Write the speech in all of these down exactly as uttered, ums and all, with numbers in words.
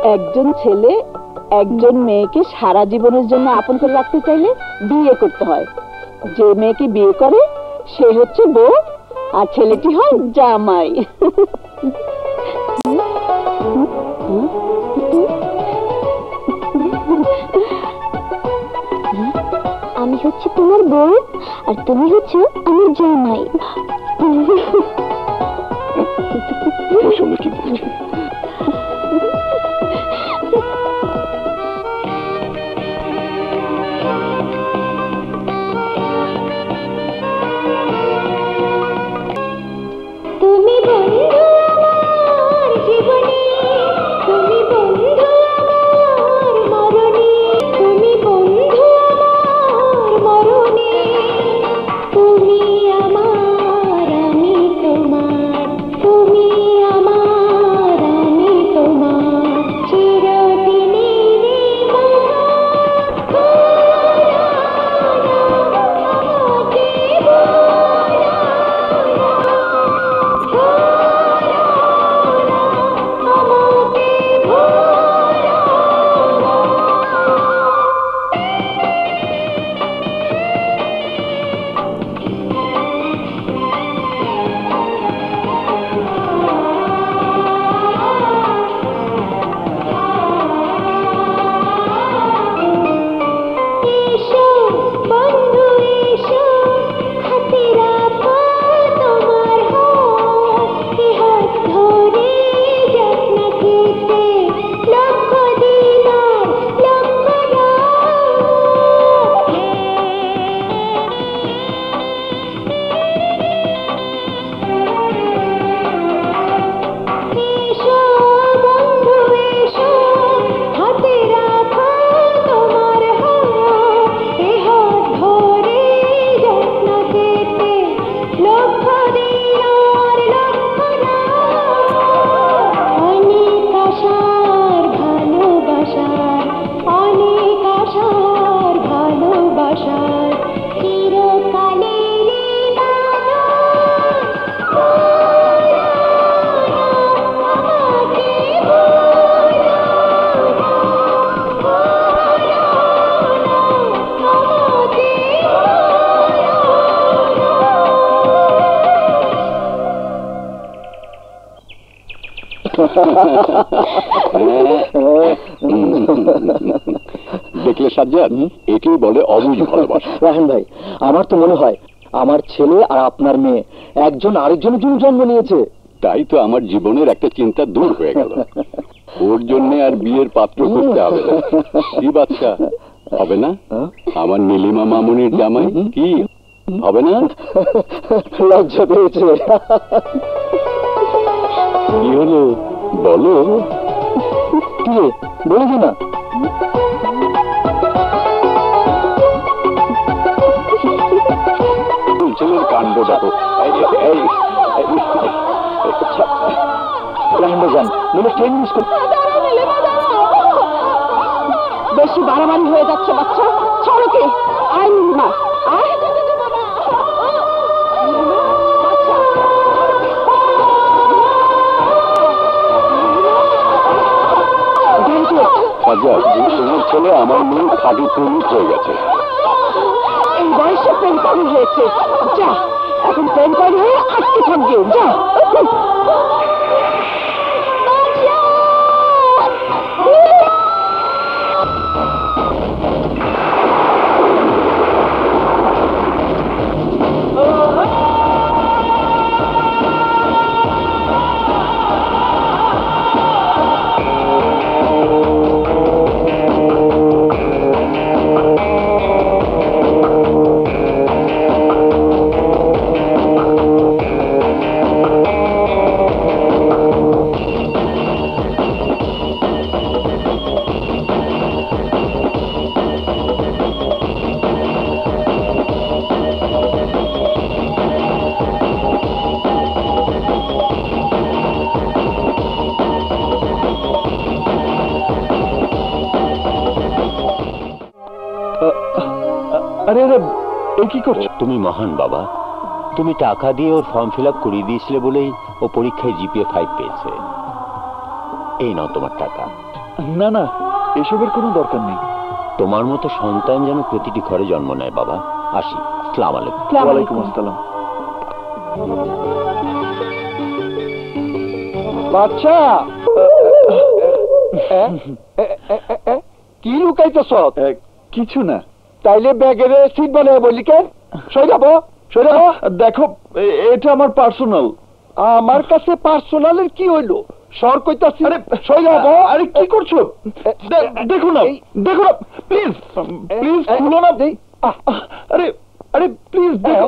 একজন ছেলে একজন মেয়েকে সারা জীবনের জন্য আপন করে রাখতে চাইলে বিয়ে করতে হয়। যে মেয়েকে বিয়ে করে সে হচ্ছে বউ, আর ছেলেটি হয় জামাই। আমি হচ্ছে তোমার বউ আর তুমি হচ্ছে আমার জামাই। কি বলছো? তুমি বন্ধু আমার জীবনে, তুমি বন্ধু আমার মরণে, তুমি বন্ধু আমার মরণে, তুমি আমার আমি তোমার, তুমি আমার আমি তোমার চিরদিনের দেখলে সাজ্জাদ, একেই বলে অবুঝ ভালোবাসা। রাহেন ভাই, আমার তো মনে হয় আমার ছেলে আর আপনার মেয়ে একজন আরেকজনের জন্য জন্ম নিয়েছে। তাই তো আমার জীবনের একটা চিন্তা দূর হয়ে গেল। ওর জন্য আর বিয়ের পাত্র করতে হবে না। কি বাচ্চা হবে না? আমার নীলিমা মামুনির জামাই কি হবে না? লজ্জা পেয়েছে। কি হলো বলো? কি বলেছে না? ছেলের কাণ্ড দেখো। বেশি বাড়াবাড়ি হয়ে যাচ্ছে বাচ্চা, ছাড়ো কি? আয় নীলিমা, আয়। তোমার ছেলে আমার মেয়ে খাঁটি প্রেমিক হয়ে গেছে। এই বয়সে প্রেম পাগল হয়েছে। যা, এখন প্রেম পাগল হয়ে আটকে থাকবে। যা। কি করছো তুমি? মহান বাবা, তুমি টাকা দিয়ে ওর ফর্ম ফিল আপ করিয়ে দিয়েছিলে বলেই ও পরীক্ষায় জিপিএ ফাইভ পেয়েছে। এই নাও তোমার টাকা। না না, এসবের কোনো দরকার নেই। তোমার মতো সন্তান যেন প্রতিটি ঘরে জন্ম নেয় বাবা। আসি, আসসালামু আলাইকুম। ওয়ালাইকুম আসসালাম। বাচ্চা কি লুকাইতেছ? কিছু না। তাইলে ব্যাগের সিট বানায় বললি কেন? সই যাবো, সই যাবো। দেখো, এ- এটা আমার পার্সোনাল। আমার কাছে পার্সোনালের কি হইলো? সর কইতাছি। আরে সই যাবো। আরে কি করছো? দে- দেখো না, দেখো না, প্লিজ প্লিজ খুলো না। আরে আরে প্লিজ দেখো।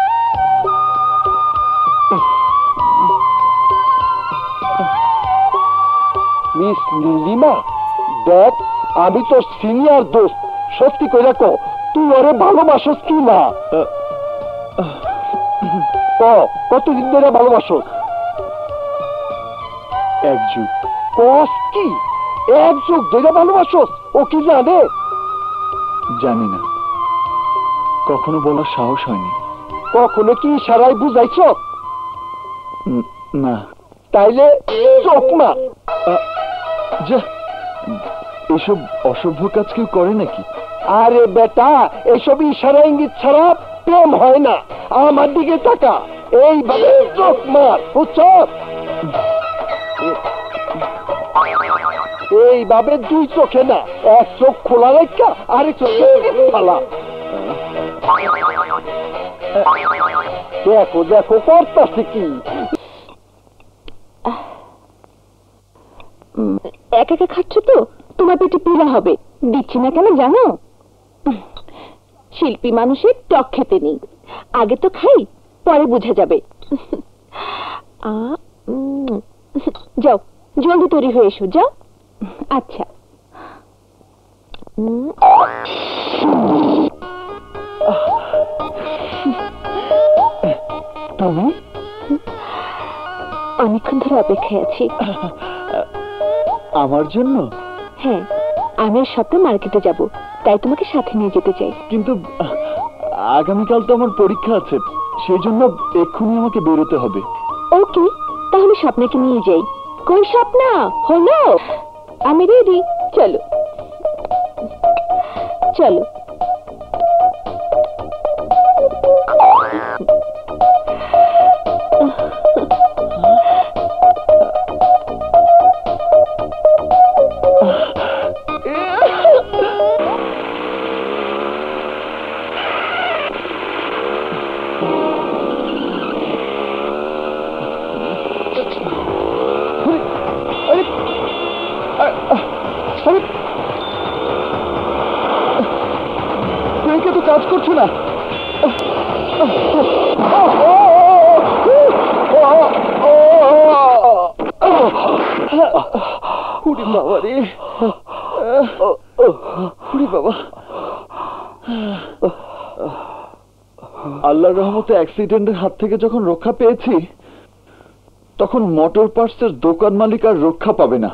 মিস নীলিমা, দেখ আমি তোর সিনিয়র দোস্ত, সত্যি কইরা কো তুই ওরে ভালোবাসস কি না? ক কতদিন ধরে ভালোবাসস? এক যুগ। কস কি এক যুগ ধরে ভালোবাসস? ও কি জানে? জানি না, কখনো বলার সাহস হয়নি। কখনো কি ইশারায় বুঝাইছ? উম, না। তাইলে চোখ মার। যা, এসব অসভ্য কাজ কেউ করে নাকি? আরে বেটা, এসব ইশারা ইঙ্গিত ছাড়া প্রেম হয় না। আমার দিকে তাকা, এইভাবে চোখ মার, বুঝছ? এইভাবে দুই চোখে না, এক চোখ খোলা রেখা আরেক চোখে ফালা। দেখো দেখো করতাছে কি। একা একা খাচ্ছ তো তোমার পেটে পীড়া হবে। দিচ্ছি না কেন জানো? শিল্পী মানুষের টক খেতে নেই। আগে তো খাই, পরে বোঝা যাবে। আ, উম, যাও জলদি তৈরি হয়ে এসো, যাও। আচ্ছা। উম, তুমি? অনেকক্ষণ ধরে অপেক্ষায় আছি। আমার জন্য? হ্যাঁ, আমি আর সপ্তাহ মার্কেটে যাব, তাই তোমাকে সাথে নিয়ে যেতে চাই। কিন্তু আহ, আগামীকাল তো আমার পরীক্ষা আছে, সেই জন্য এক্ষুনি আমাকে বেরোতে হবে। ওকে, তাহলে স্বপ্নাকে নিয়ে যাই। কই স্বপ্না, হলো? আমি রেডি, চলো চলো। ব্রেকে তো কাজ করছে না। উড়ি বাবা রে, উড়ি বাবা। আল্লাহর রহমতে অ্যাক্সিডেন্টের হাত থেকে যখন রক্ষা পেয়েছি, তখন মোটর পার্টসের দোকান মালিক আর রক্ষা পাবে না।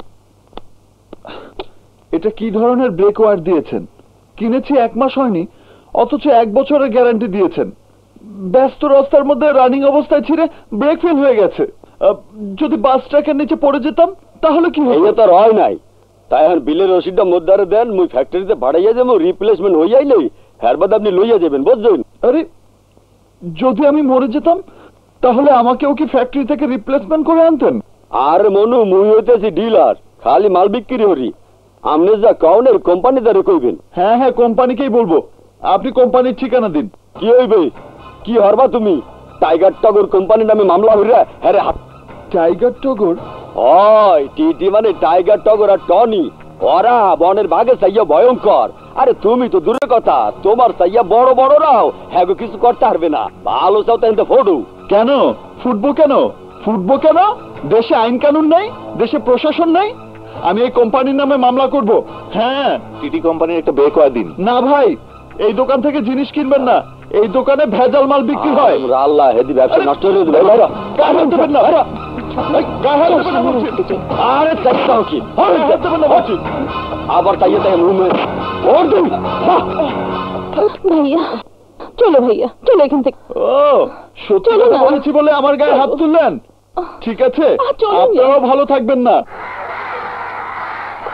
এটা কি ধরনের ব্রেক ওয়্যার দিয়েছেন? কিনেছি এক মাস হয়নি, অথচ এক বছরের গ্যারান্টি দিয়েছেন। ব্যস্ত রাস্তার মধ্যে রানিং অবস্থায় ছিঁড়ে ব্রেক ফেল হয়ে গেছে। আহ, যদি বাস ট্র্যাকের নিচে পড়ে যেতাম তাহলে কি হতো? এই তো হয় নাই, তাই আর বিলের রসিদটা মধ্যে দেন, মুই ফ্যাক্টরিতে পাঠাইয়া যাবো, রিপ্লেসমেন্ট হয়ে যাইলেই হ্যার বাদ আপনি লইয়া যাবেন, বুঝছেন? আরে যদি আমি মরে যেতাম তাহলে আমাকেও কি ফ্যাক্টরি থেকে রিপ্লেসমেন্ট করে আনতেন? আর মনু, মুই হইতেছি ডিলার, খালি মাল বিক্রি হরি। আমনে যা কাউনের কোম্পানি দ্বারা কইবেন। হ্যাঁ হ্যাঁ, কোম্পানিকেই বলবো। আপনি কোম্পানির ঠিকানা দিন। কি হইবে? কি হরবা তুমি? টাইগার টগর কোম্পানির নামে মামলা হইরা হ্যাঁ হাত। টাইগার টগর? হয় টিটি মানে টাইগার টগর আর টনি, ওরা বনের ভাগে সাইয়া ভয়ঙ্কর। আরে তুমি তো দূরের কথা, তোমার সাইয়া বড় বড়রাও হ্যাঁ কিছু করতে পারবে না। ভালো চাও তাই ফটো। কেন ফুটবো? কেন ফুটবো? কেন দেশে আইন কানুন নেই? দেশে প্রশাসন নেই? আমি এই কোম্পানির নামে মামলা করব। হ্যাঁ, টিটি কোম্পানির একটা ব্রেক ওয়্যার দিন। না ভাই, এই দোকান থেকে জিনিস কিনবেন না, এই দোকানে ভেজাল মাল বিক্রি হয়। আল্লাহ হেদি ব্যবসা নষ্ট হয়ে যাবে। গায়ে হাত দেবেন না, গায়ে হাত দেবেন না বলছি। আরে চাইতাও কি গায়ে হাত দেবেন না বলছি। আবার তাইয়ে তাই রুমে ওর দিন। ভাইয়া চলো, ভাইয়া চলো এখান থেকে। ও, সত্যি চলো কথা না। বলেছি বলে আমার গায়ে হাত তুললেন? ঠিক আছে, আহ, চলুন। আপনারাও ভালো থাকবেন না।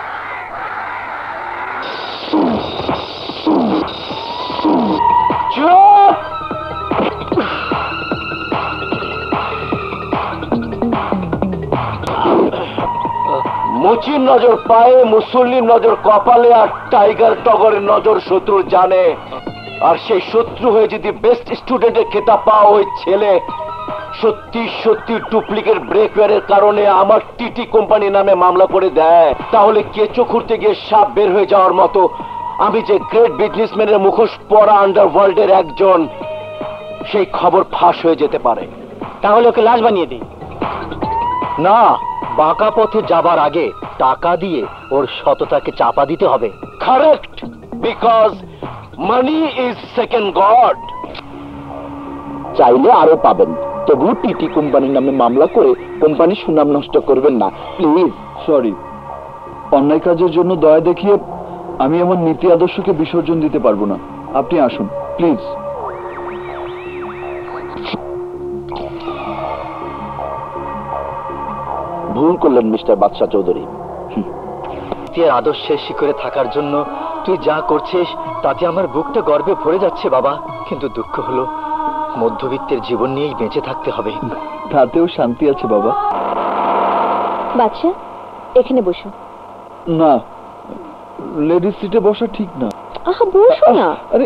মুচির নজর পায়ে, মুসল্লির নজর কপালে, আর টাইগার টগরের নজর শত্রুর জানে। আর সেই শত্রু হয়ে যদি বেস্ট স্টুডেন্টের খেতাব পাওয়া ওই ছেলে সত্যি সত্যি ডুপ্লিকেট ব্রেকওয়্যারের কারণে আমার টিটি কোম্পানি নামে মামলা করে দেয়, তাহলে কেঁচো খুঁড়তে গিয়ে সাপ বের হয়ে যাওয়ার মতো আমি যে গ্রেট বিজনেসম্যানের মুখোশ পরা আন্ডারওয়ার্ল্ডের একজন, সেই খবর ফাঁস হয়ে যেতে পারে। তাহলে ওকে লাশ বানিয়ে দিই। না, বাঁকা পথে যাবার আগে টাকা দিয়ে ওর সততাকে চাপা দিতে হবে। Correct, because money is second god. চাইলে আরো পাবেন, তবু টিটি কোম্পানির নামে মামলা করে কোম্পানির সুনাম নষ্ট করবেন না প্লিজ। সরি, অন্যায় কাজের জন্য দয়া দেখিয়ে আমি আমার নীতি আদর্শকে বিসর্জন দিতে পারবো না। আপনি আসুন প্লিজ। ভুল করলেন মিস্টার বাদশা চৌধুরী। আদর্শের শিখরে থাকার জন্য তুই যা করছিস তাতে আমার বুকটা গর্বে ভরে যাচ্ছে বাবা, কিন্তু দুঃখ হলো মধ্যবিত্তের জীবন নিয়েই বেঁচে থাকতে হবে। তাতেও শান্তি আছে বাবা। বাচ্চা এখানে বসো। না, লেডিস সিটে বসা ঠিক না। আহা বসো না। আরে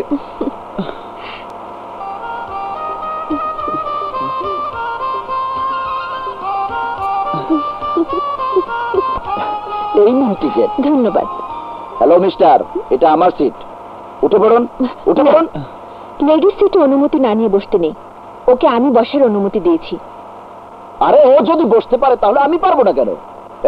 এই নিন টিকেট। ধন্যবাদ। হ্যালো মিস্টার, এটা আমার সিট, উঠে পড়ুন, উঠে পড়ুন। লেডিস সিটে অনুমতি না নিয়ে বসতে নেই, ওকে আমি বসার অনুমতি দিয়েছি। আরে ও যদি বসতে পারে তাহলে আমি পারবো না কেন?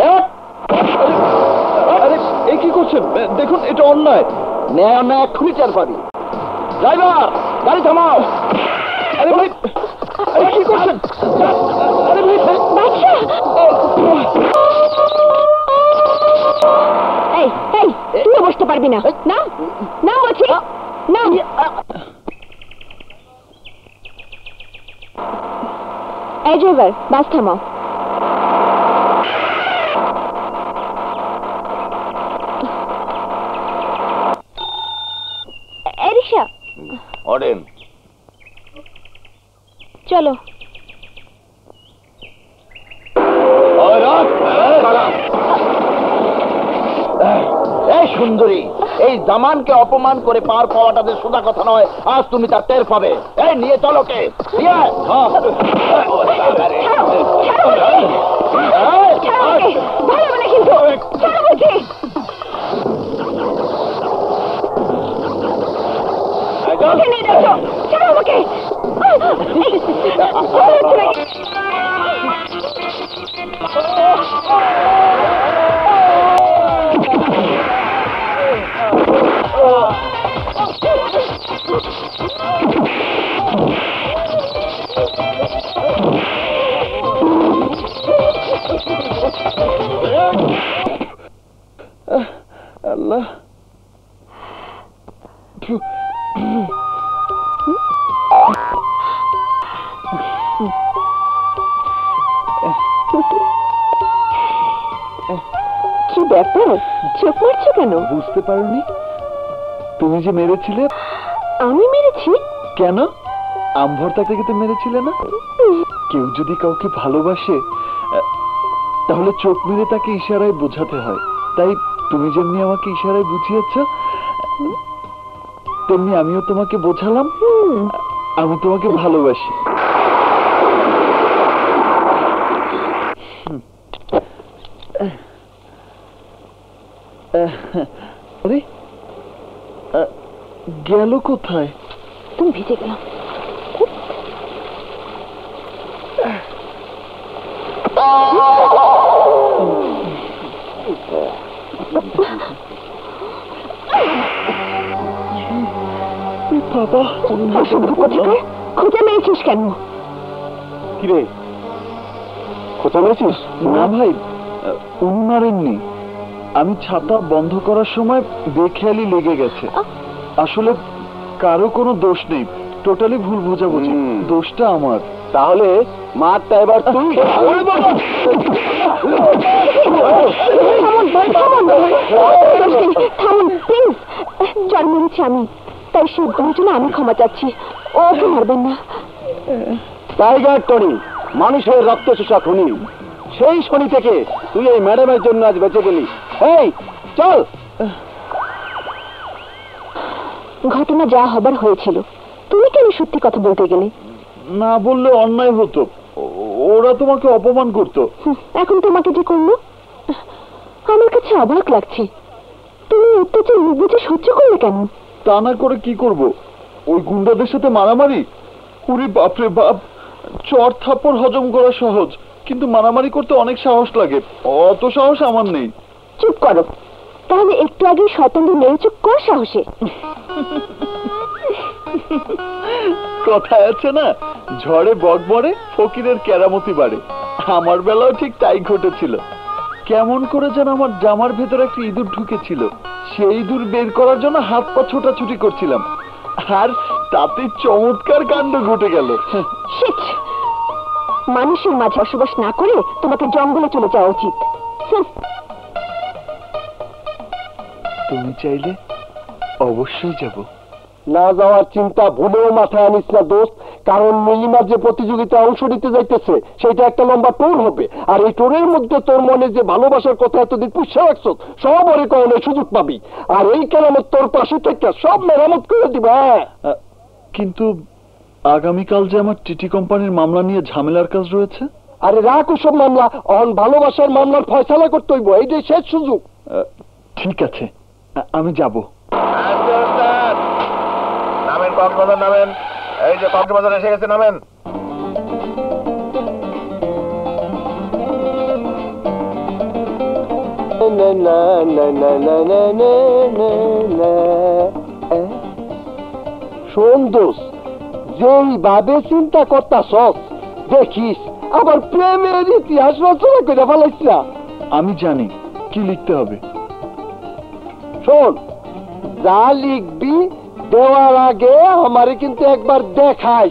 আরে এই কি করছেন? দেখুন এটা অন্যায়। ন্যায় অন্যায় এক্ষুনি টের পাবি। ড্রাইভার, গাড়ি থামাও। আরে ভাই, আরে কি করছেন? আরে ভাই, বাচ্চা এই এই তুইও বসতে পারবি না। না না বলছি না। এই ড্রাইভার, বাস থামাও। এই রিক্সা অরেন, চলো। এই সুন্দরী, এই জামানকে অপমান করে পার পাওয়াটা যে সোজা কথা নয়, আজ তুমি তার টের পাবে। এই নিয়ে চলো কে নিয়ে আয়। ভালো মানে কিন্তু চলো বলছি। নিয়ে যাচ্ছ, ছাড়ো আমাকে। আল্লাহ, কি ব্যাপার, চোখ মারছো কেন? বুঝতে পারোনি? তুমি যে মেরেছিলে। আমি মেরেছি? কেন? আম ভর্তা থেকে তো মেরেছিলে না? কেউ যদি কাউকে ভালোবাসে তাহলে চোখ মেরে তাকে ইশারায় বোঝাতে হয়। তাই তুমি যেমনি আমাকে ইশারায় বুঝিয়েছ, তেমনি আমিও তোমাকে বোঝালাম আমি তোমাকে ভালোবাসি। আরে গেল কোথায়? তুমি ভিজে গেলাম। বাবা, খুঁজে মেরেছিস কেন? কিরে কোথা মেরেছিস? না ভাই, উনি মারেননি। আমি ছাতা বন্ধ করার সময় বেখেয়ালি লেগে গেছে। আসলে কারো কোনো দোষ নেই, টোটালি ভুল বোঝাবুঝি। দোষটা আমার। তাহলে মারটা এবার তুই। থামুন প্লিজ। জ্বর মেরেছি আমি, তাই সে ভুলের জন্য আমি ক্ষমা চাচ্ছি। ওকে মারবেন না। টাইগার টনি, মানুষের রক্ত চোষা খুনি, সেই শনি থেকে তুই এই ম্যাডামের জন্য আজ বেঁচে গেলি। এই চল। ঘটনা যা হবার হয়েছিল, তুমি কেন সত্যি কথা বলতে গেলে? না বললে অন্যায় হতো, ও- ওরা তোমাকে অপমান করতো। হুম, এখন তোমাকে যে করলো, আমার কাছে অবাক লাগছে। তুমি অত্যাচার মুখ বুঝে সহ্য করলে কেন? তা না করে কি করব? ওই গুন্ডাদের সাথে মারামারি? ওরে বাপরে বাপ, চর থাপ্পড় হজম করা সহজ, কিন্তু মারামারি করতে অনেক সাহস লাগে। অত সাহস আমার নেই। চুপ করো, তাহলে একটু আগে শতাঙ্গী মেরে চুপ কর সাহসে। কথায় আছে না, ঝড়ে বক মরে, ফকিরের কেরামতি বাড়ে। আমার বেলাও ঠিক তাই ঘটেছিল। কেমন করে যেন আমার জামার ভেতরে একটা ইঁদুর ঢুকেছিল, সেই ইঁদুর বের করার জন্য হাত পা ছোটাছুটি করছিলাম, আর তাতে চমৎকার কাণ্ড ঘটে গেল। শিট! মানুষের মাঝে বসবাস না করে তোমাকে জঙ্গলে চলে যাওয়া উচিত। হুঁ। তুমি চাইলে অবশ্যই যাব। না যাওয়ার চিন্তা ভুলেও মাথায় আনিস না দোস্ত, কারণ নীলিমার যে প্রতিযোগিতায় অংশ নিতে যাইতেছে সেটা একটা লম্বা টোর হবে, আর এই টোরের মধ্যে তোর মনে যে ভালোবাসার কথা এতদিন পুষে রাখছ সব ওরে করানোর সুযোগ পাবি, আর এই কেরামত তোর পাশে থেকে সব মেরামত করে দিবে। হ্যাঁ, কিন্তু আগামীকাল যে আমার টিটি কোম্পানির মামলা নিয়ে ঝামেলার কাজ রয়েছে। আরে রাখ ওসব মামলা, অন ভালোবাসার মামলার ফয়সালা করতে হইব, এইটাই শেষ সুযোগ। আহ, ঠিক আছে, আ- আমি যাব। নামেন কক্সবাজার, নামেন। এই যে কক্সবাজার এসে গেছে, নামেন। শোন দোষ, যেইভাবে চিন্তা করতাস দেখিস আবার প্রেমের ইতিহাস রচনা করে ফেলাইছ না। আমি জানি কি লিখতে হবে। শোন, যা লিখবি দেওয়ার আগে আমারে কিন্তু একবার দেখাইস।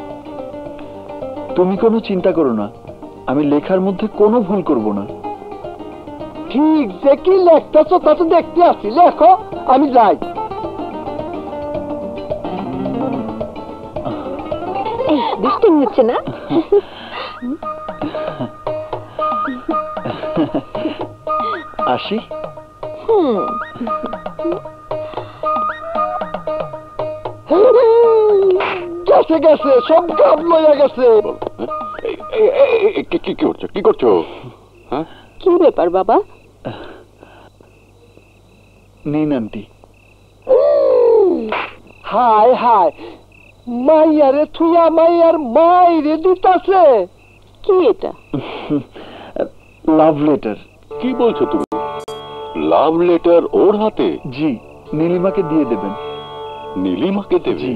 তুমি কোনো চিন্তা করো না, আমি লেখার মধ্যে কোনো ভুল করব না। ঠিক যে কি লেখতেছ তা তো দেখতে আসি, লেখো, আমি যাই। এই দুষ্টামি হচ্ছে না? আসি। হুম, গেছে গেছে, সব কাপ লইয়া গেছে। এই, এই, এই, এই, কি কি- কি করছো কি করছো হ্যাঁ? কি ব্যাপার বাবা? নিন আন্টি। হায় হায়, মাইয়ারে থুয়া মাইয়ার মাইরে দিতাছে। কি এটা? Love letter. কি বলছো তুমি? লাভ লেটার ওর হাতে? জি, নীলিমাকে দিয়ে দেবেন। নীলিমাকে দেবে? জি।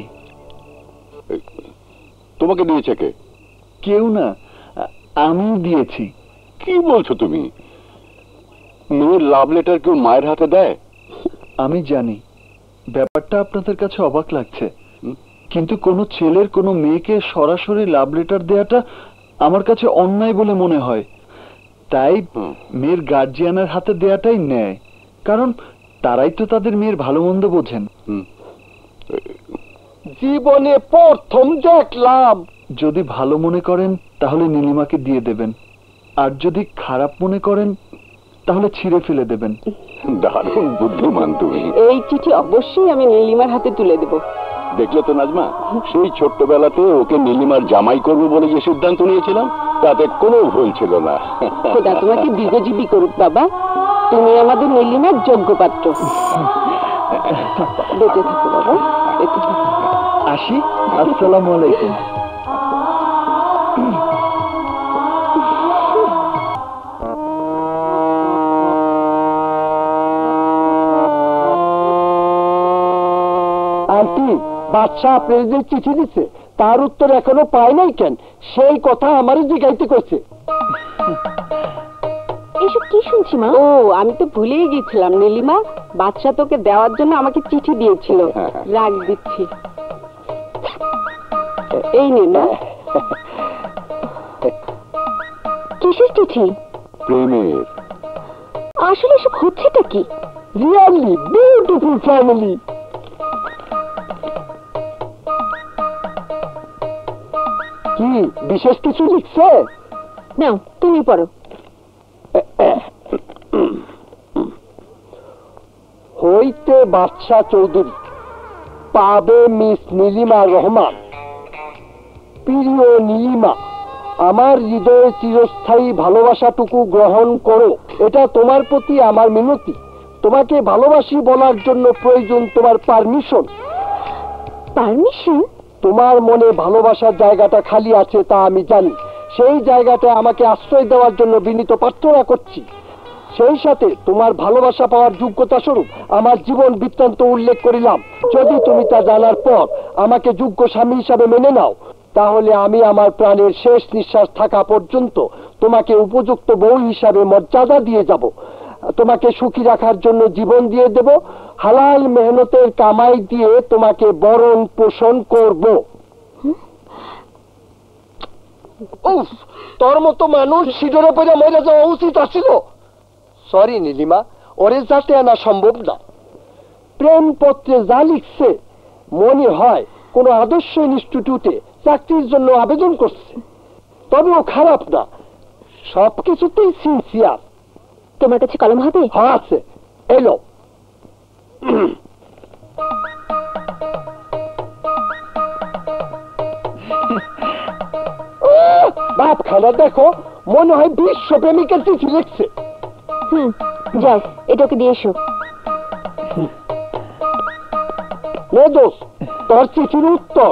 তোমাকে দিয়েছে কে? কেউ না, আ- আমি দিয়েছি। কি বলছো তুমি? মেয়ের লাভ লেটার কেউ মায়ের হাতে দেয়? আমি জানি ব্যাপারটা আপনাদের কাছে অবাক লাগছে, কিন্তু কোনো ছেলের কোনো মেয়েকে সরাসরি লাভ লেটার দেওয়াটা আমার কাছে অন্যায় বলে মনে হয়। তাই হুম। মেয়ের গার্জিয়ানের হাতে দেওয়াটাই ন্যায়, কারণ তারাই তো তাদের মেয়ের ভালো মন্দ বোঝেন। হুম। জীবনে প্রথম দেখলাম। যদি ভালো মনে করেন তাহলে নীলিমাকে দিয়ে দেবেন, আর যদি খারাপ মনে করেন তাহলে ছিঁড়ে ফেলে দেবেন। দারুণ বুদ্ধিমান তুমি। এই চিঠি অবশ্যই আমি নীলিমার হাতে তুলে দেব। দেখলে তো নাজমা, সেই ছোট্টবেলাতে ওকে নীলিমার জামাই করবো বলে যে সিদ্ধান্ত নিয়েছিলাম তাতে কোনো ভুল ছিল না। খোদা তোমাকে দীর্ঘজীবী করুক বাবা, তুমি আমাদের নীলিমার যোগ্য পাত্র। বেঁচে থাকো বাবা, বেঁচে থাকো। আসি, আসসালামু আলাইকুম। আন্টি, বাদশাহ আপনার যে চিঠি দিছে তার উত্তর এখনো পায় নাই কেন? সেই কথা আমারই জিগাইতে কইছে। এসব কি শুনছি মা? ও, আমি তো ভুলেই গেছিলাম নীলিমা, বাদশা তোকে দেওয়ার জন্য আমাকে চিঠি দিয়েছিল। রাগ দিচ্ছি। এই নে মা। কিসের চিঠি? প্রেমের। আসলে এসব হচ্ছেটা কি? Really beautiful family. কি বিশেষ কিছু লিখছে? নাও তুমি পড়ো। বাদশাহ চৌধুরী, পাবে মিস নীলিমা রহমান। প্রিয় নীলিমা, আমার হৃদয়ে চিরস্থায়ী ভালোবাসাটুকু গ্রহণ করো, এটা তোমার প্রতি আমার মিনতি। তোমাকে ভালোবাসি বলার জন্য প্রয়োজন তোমার পারমিশন। পারমিশন? তোমার মনে ভালোবাসার জায়গাটা খালি আছে তা আমি জানি। সেই জায়গাটা আমাকে আশ্রয় দেওয়ার জন্য বিনীত প্রার্থনা করছি। সেই সাথে তোমার ভালোবাসা পাওয়ার যোগ্যতা স্বরূপ আমার জীবন বৃত্তান্ত উল্লেখ করিলাম। যদি তুমি তা জানার পর আমাকে যোগ্য স্বামী হিসাবে মেনে নাও, তাহলে আমি আমার প্রাণের শেষ নিঃশ্বাস থাকা পর্যন্ত তোমাকে উপযুক্ত বউ হিসাবে মর্যাদা দিয়ে যাব। তোমাকে সুখী রাখার জন্য জীবন দিয়ে দেব। হালাল মেহনতের কামাই দিয়ে তোমাকে বরণ পোষণ করব। উফ, তোর মতো মানুষ সিডরে পড়ে মরে যাওয়া উচিত আছিল। সরি নীলিমা, ওরে যাতে আনা সম্ভব না। প্রেম পত্রে যা লিখছে মনে হয় কোনো আদর্শ ইনস্টিটিউটে চাকরির জন্য আবেদন করছে। তবে ও খারাপ না, সবকিছুতেই সিনসিয়ার। তোমার কাছে কলম হবে? হ্যাঁ আছে, এলো। বাপ খানা দেখো, মনে হয় বিশ্ব প্রেমিকের চিঠি লিখছে। হুম, যাও এটাকে দিয়ে এসো। নে দোষ, তোর চিঠির উত্তর।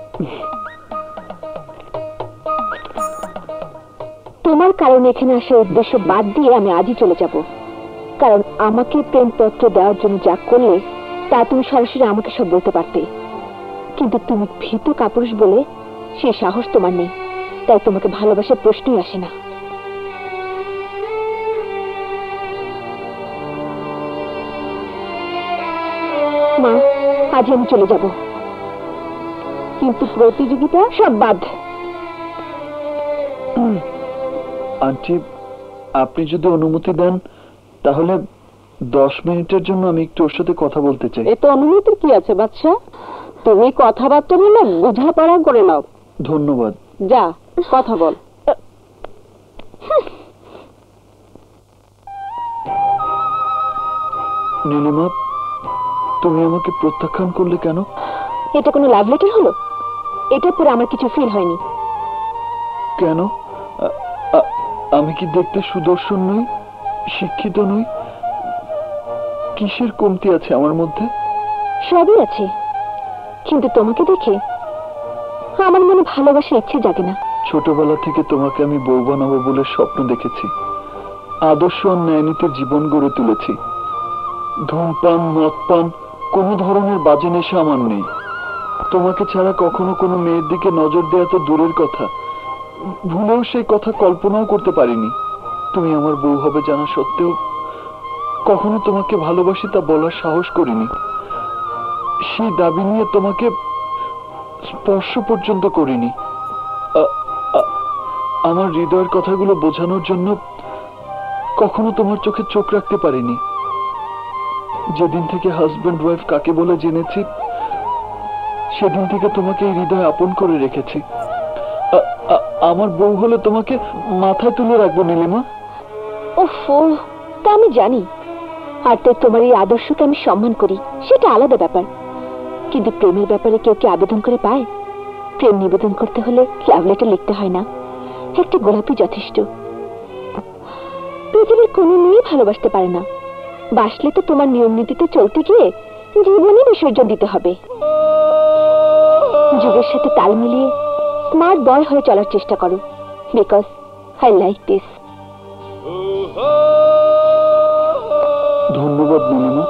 তোমার কারণে এখানে আসার উদ্দেশ্য বাদ দিয়ে আমি আজই চলে যাব। কারণ আমাকে প্রেমপত্র দেওয়ার জন্য যা করলে তা তুমি সরাসরি আমাকে সব বলতে পারতে, কিন্তু তুমি ভীতু কাপুরুষ বলে সে সাহস তোমার নেই। তাই তোমাকে ভালোবাসার প্রশ্নই আসে না। মা, আজ আমি চলে যাব, কিন্তু প্রতিযোগিতা সব বাদ। আন্টি, আপনি যদি অনুমতি দেন তাহলে দশ মিনিটের জন্য আমি একটু ওর সাথে কথা বলতে চাই। এতে অনুমতির কি আছে বাচ্চা? তুমি কথাবার্তা নিলে বোঝাপড়া করে নাও। ধন্যবাদ। যা কথা বল। নীলিমা, তুমি আমাকে প্রত্যাখ্যান করলে কেন? এটা কোনো লাভ লেটার হলো? এটা পরে আমার কিছু ফিল হয়নি। কেন? আ- আ- আমি কি দেখতে সুদর্শন নই, শিক্ষিত নই? কিসের কমতি আছে আমার মধ্যে? সবই আছে, কিন্তু তোমাকে দেখে আমার মনে ভালোবাসার ইচ্ছে জাগে না। ছোটবেলা থেকে তোমাকে আমি বউ বানাবো বলে স্বপ্ন দেখেছি। আদর্শ আর ন্যায়নীতির জীবন গড়ে তুলেছি। ধূমপান, মদপান, কোনো ধরনের বাজে নেশা আমার নেই। তোমাকে ছাড়া কখনো কোনো মেয়ের দিকে নজর দেওয়া তো দূরের কথা, ভুলেও সেই কথা কল্পনাও করতে পারিনি। তুমি আমার বউ হবে জানা সত্ত্বেও কখনো তোমাকে ভালোবাসি তা বলার সাহস করিনি। সেই দাবি নিয়ে তোমাকে স্পর্শ পর্যন্ত করিনি। আমার হৃদয়ের কথাগুলো বোঝানোর জন্য কখনো তোমার চোখে চোখ রাখতে পারিনি। যেদিন থেকে হাজব্যান্ড ওয়াইফ কাকে বলে জেনেছি, সেদিন থেকে তোমাকে এই হৃদয়ে আপন করে রেখেছি। আমার বউ হলে তোমাকে মাথায় তুলে রাখবো নীলিমা। ওফো, তা আমি জানি, আর তাই তোমার এই আদর্শকে আমি সম্মান করি, সেটা আলাদা ব্যাপার। কিন্তু প্রেমের ব্যাপারে কেউ কি আবেদন করে পায়? প্রেম নিবেদন করতে হলে লাভ লেটার লিখতে হয় না, একটি গোলাপি যথেষ্ট। পৃথিবীর কোনো মেয়ে ভালোবাসতে পারে না, বাসলে তো তোমার নিয়ম নীতিতে চলতে গিয়ে জীবনে বিসর্জন দিতে হবে। যুগের সাথে তাল মিলিয়ে স্মার্ট বয় হয়ে চলার চেষ্টা করো, বিকজ আই লাইক দিস। ধন্যবাদ নীলিমা।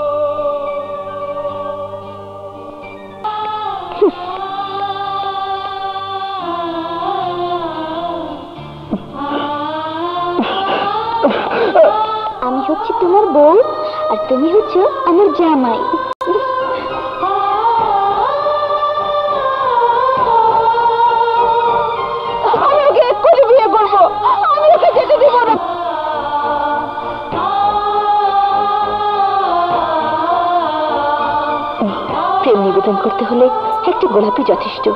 আমি হচ্ছে তোমার বউ আর তুমি হচ্ছে আমার জামাই। আমি ওকে এক্ষুনি বিয়ে করবো, আমি ওকে যেতে দিব না। প্রেম নিবেদন করতে হলে একটি গোলাপি যথেষ্ট।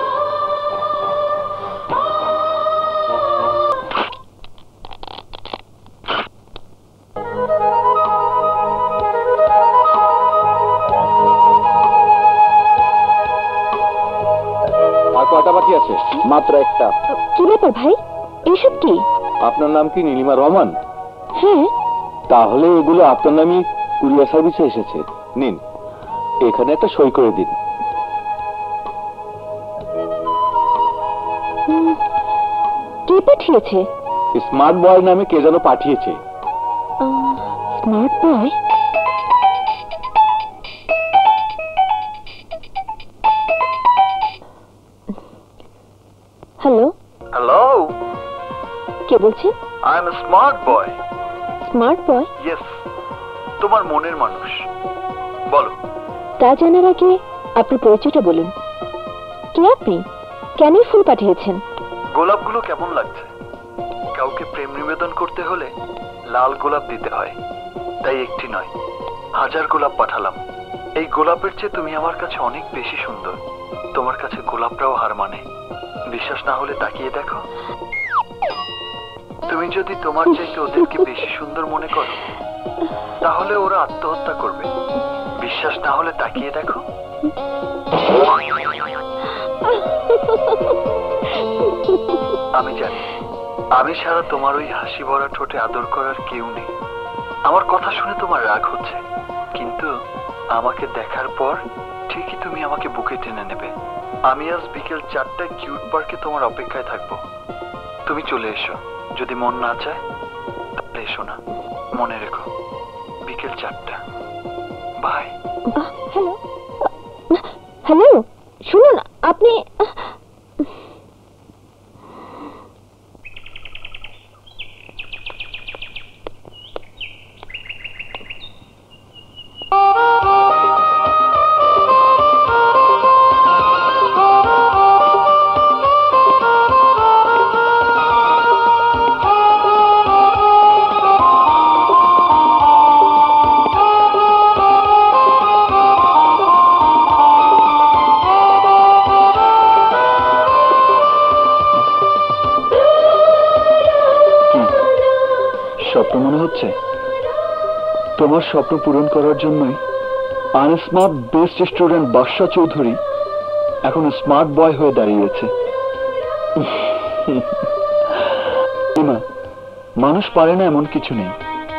কয়টা বাকি আছে? মাত্র একটা। কি ব্যাপার ভাই, এইসব কি? আপনার নাম কি নীলিমা রহমান? হ্যাঁ। তাহলে এগুলো আপনার নামই কুরিয়ার সার্ভিসে এসেছে। নিন, এখানে একটা সই করে দিন। কে পাঠিয়েছে? স্মার্ট বয় নামে কে যেন পাঠিয়েছে। Smart boy? হ্যালো। হ্যালো, কে বলছেন? I am smart boy. Smart boy? Yes, তোমার মনের মানুষ। বলো। তা জানার আগে আপনার পরিচয়টা বলুন। কে আপনি? কেন ফুল পাঠিয়েছেন? গোলাপগুলো কেমন লাগছে? কাউকে প্রেম নিবেদন করতে হলে লাল গোলাপ দিতে হয়, তাই একটি নয় হাজার গোলাপ পাঠালাম। এই গোলাপের চেয়ে তুমি আমার কাছে অনেক বেশি সুন্দর। তোমার কাছে গোলাপটাও হার মানে। বিশ্বাস না হলে তাকিয়ে দেখো। তুমি যদি তোমার চাইতে ওদেরকে বেশি সুন্দর মনে করো, তাহলে ওরা আত্মহত্যা করবে। বিশ্বাস না হলে তাকিয়ে দেখো। আমি জানি, আমি ছাড়া তোমার ওই হাসি ভরা ঠোঁটে আদর করার কেউ নেই। আমার কথা শুনে তোমার রাগ হচ্ছে, কিন্তু আমাকে দেখার পর ঠিকই তুমি আমাকে বুকে টেনে নেবে। আমি আজ বিকেল চারটায় কিউট পার্কে তোমার অপেক্ষায় থাকবো। তুমি চলে এসো। যদি মন না চায় তাহলে এসো না। মনে রেখো, বিকেল চারটা। বাই। হ্যালো হ্যালো, শুনুন আপনি। স্বপ্ন মনে হচ্ছে? তোমার স্বপ্ন পূরণ করার জন্যই unsmart best student Badsha Chowdhury এখন স্মার্ট বয় হয়ে দাঁড়িয়েছে। মানুষ পারে না এমন কিছু নেই।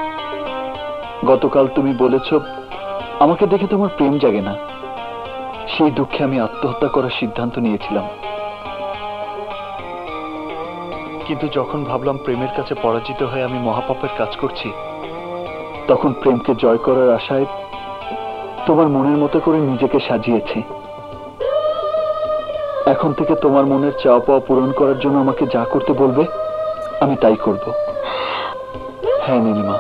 গতকাল তুমি বলেছ আমাকে দেখে তোমার প্রেম জাগে না। সেই দুঃখে আমি আত্মহত্যা করার সিদ্ধান্ত নিয়েছিলাম, কিন্তু যখন ভাবলাম প্রেমের কাছে পরাজিত হয়ে আমি মহাপাপের কাজ করছি, তখন প্রেমকে জয় করার আশায় তোমার মনের মতো করে নিজেকে সাজিয়েছি। এখন থেকে তোমার মনের চাওয়া পাওয়া পূরণ করার জন্য আমাকে যা করতে বলবে আমি তাই করব। হ্যাঁ নীলিমা।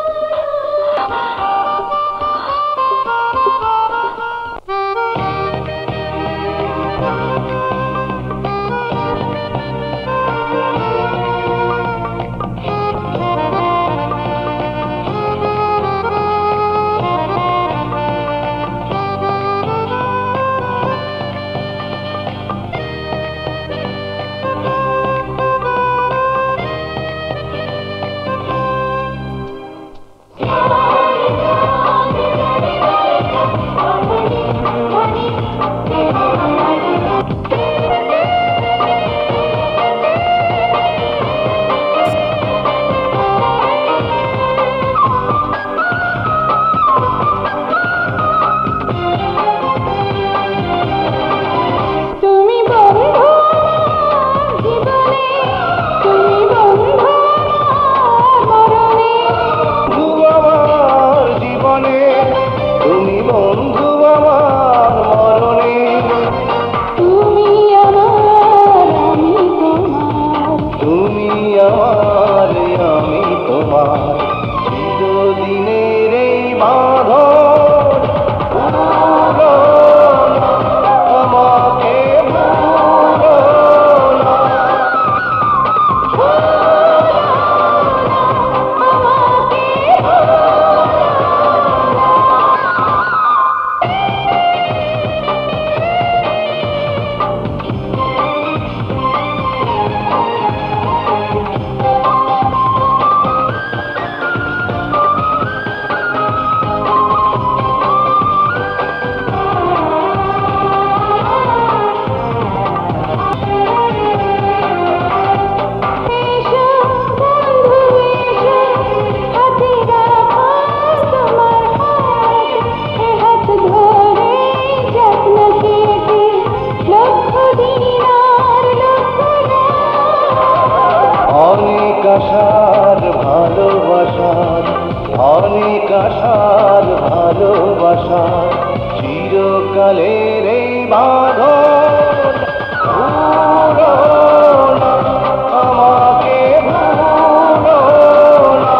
অনেক আশার ভালোবাসার, অনেক আশার ভালোবাসার চিরকালের এই বাঁধন ভুলো না, আমাকে ভুলো না।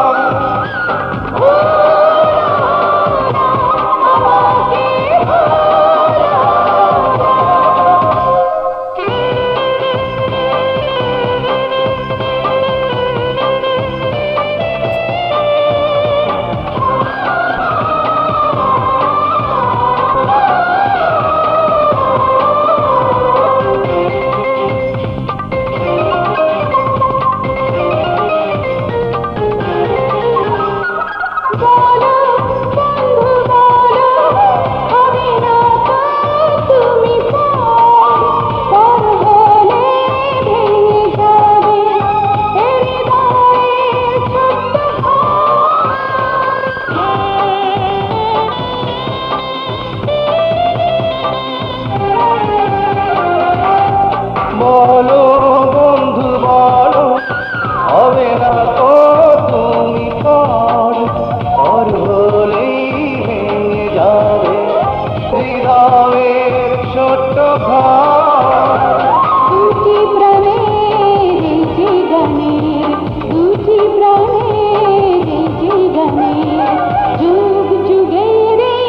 বলো বন্ধু বলো, হবে না তো তুমি পর, পর হলেই ভেঙে যাবে হৃদয়ের ছোট্ট ঘর। দুটি প্রাণের এই যে গানের, দুটি প্রাণের এই যে গানের, যুগ যুগের এই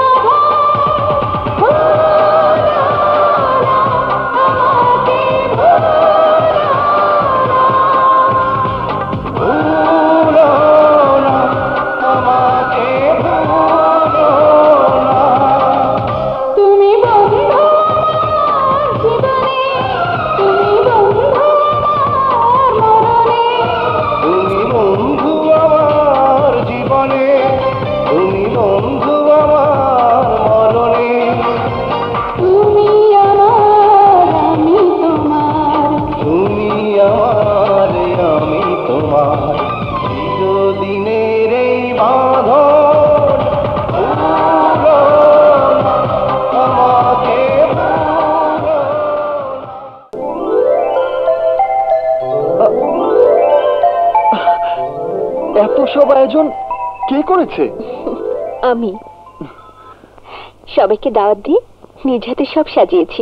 বাঁধন ভুলো না, আমাকে ভুলো না। তুমি বন্ধু আমার জীবনে, তুমি বন্ধু আমার মরণে, তুমি বন্ধু আমার জীবনে, তুমি বন্ধু আমার মরণে। তুমি আমার আমি তোমার, তুমি আমার আমি তোমার চিরদিনের এই বাঁধন ভুলো না, আমাকে ভুলো না। এত সব আয়োজন কে করেছে? আমি সবাইকে দাওয়াত দিয়ে নিজ হাতে সব সাজিয়েছি।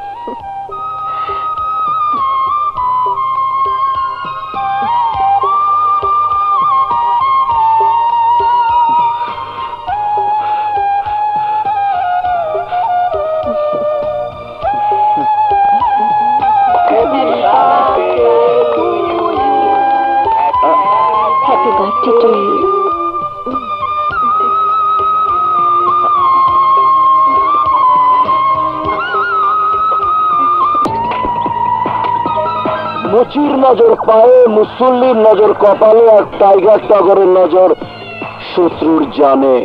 Happy birthday to you. মুচির নজর পায়ে, মুসল্লির নজর কপালে, আর টাইগার টগরের নজর শত্রুর জানে।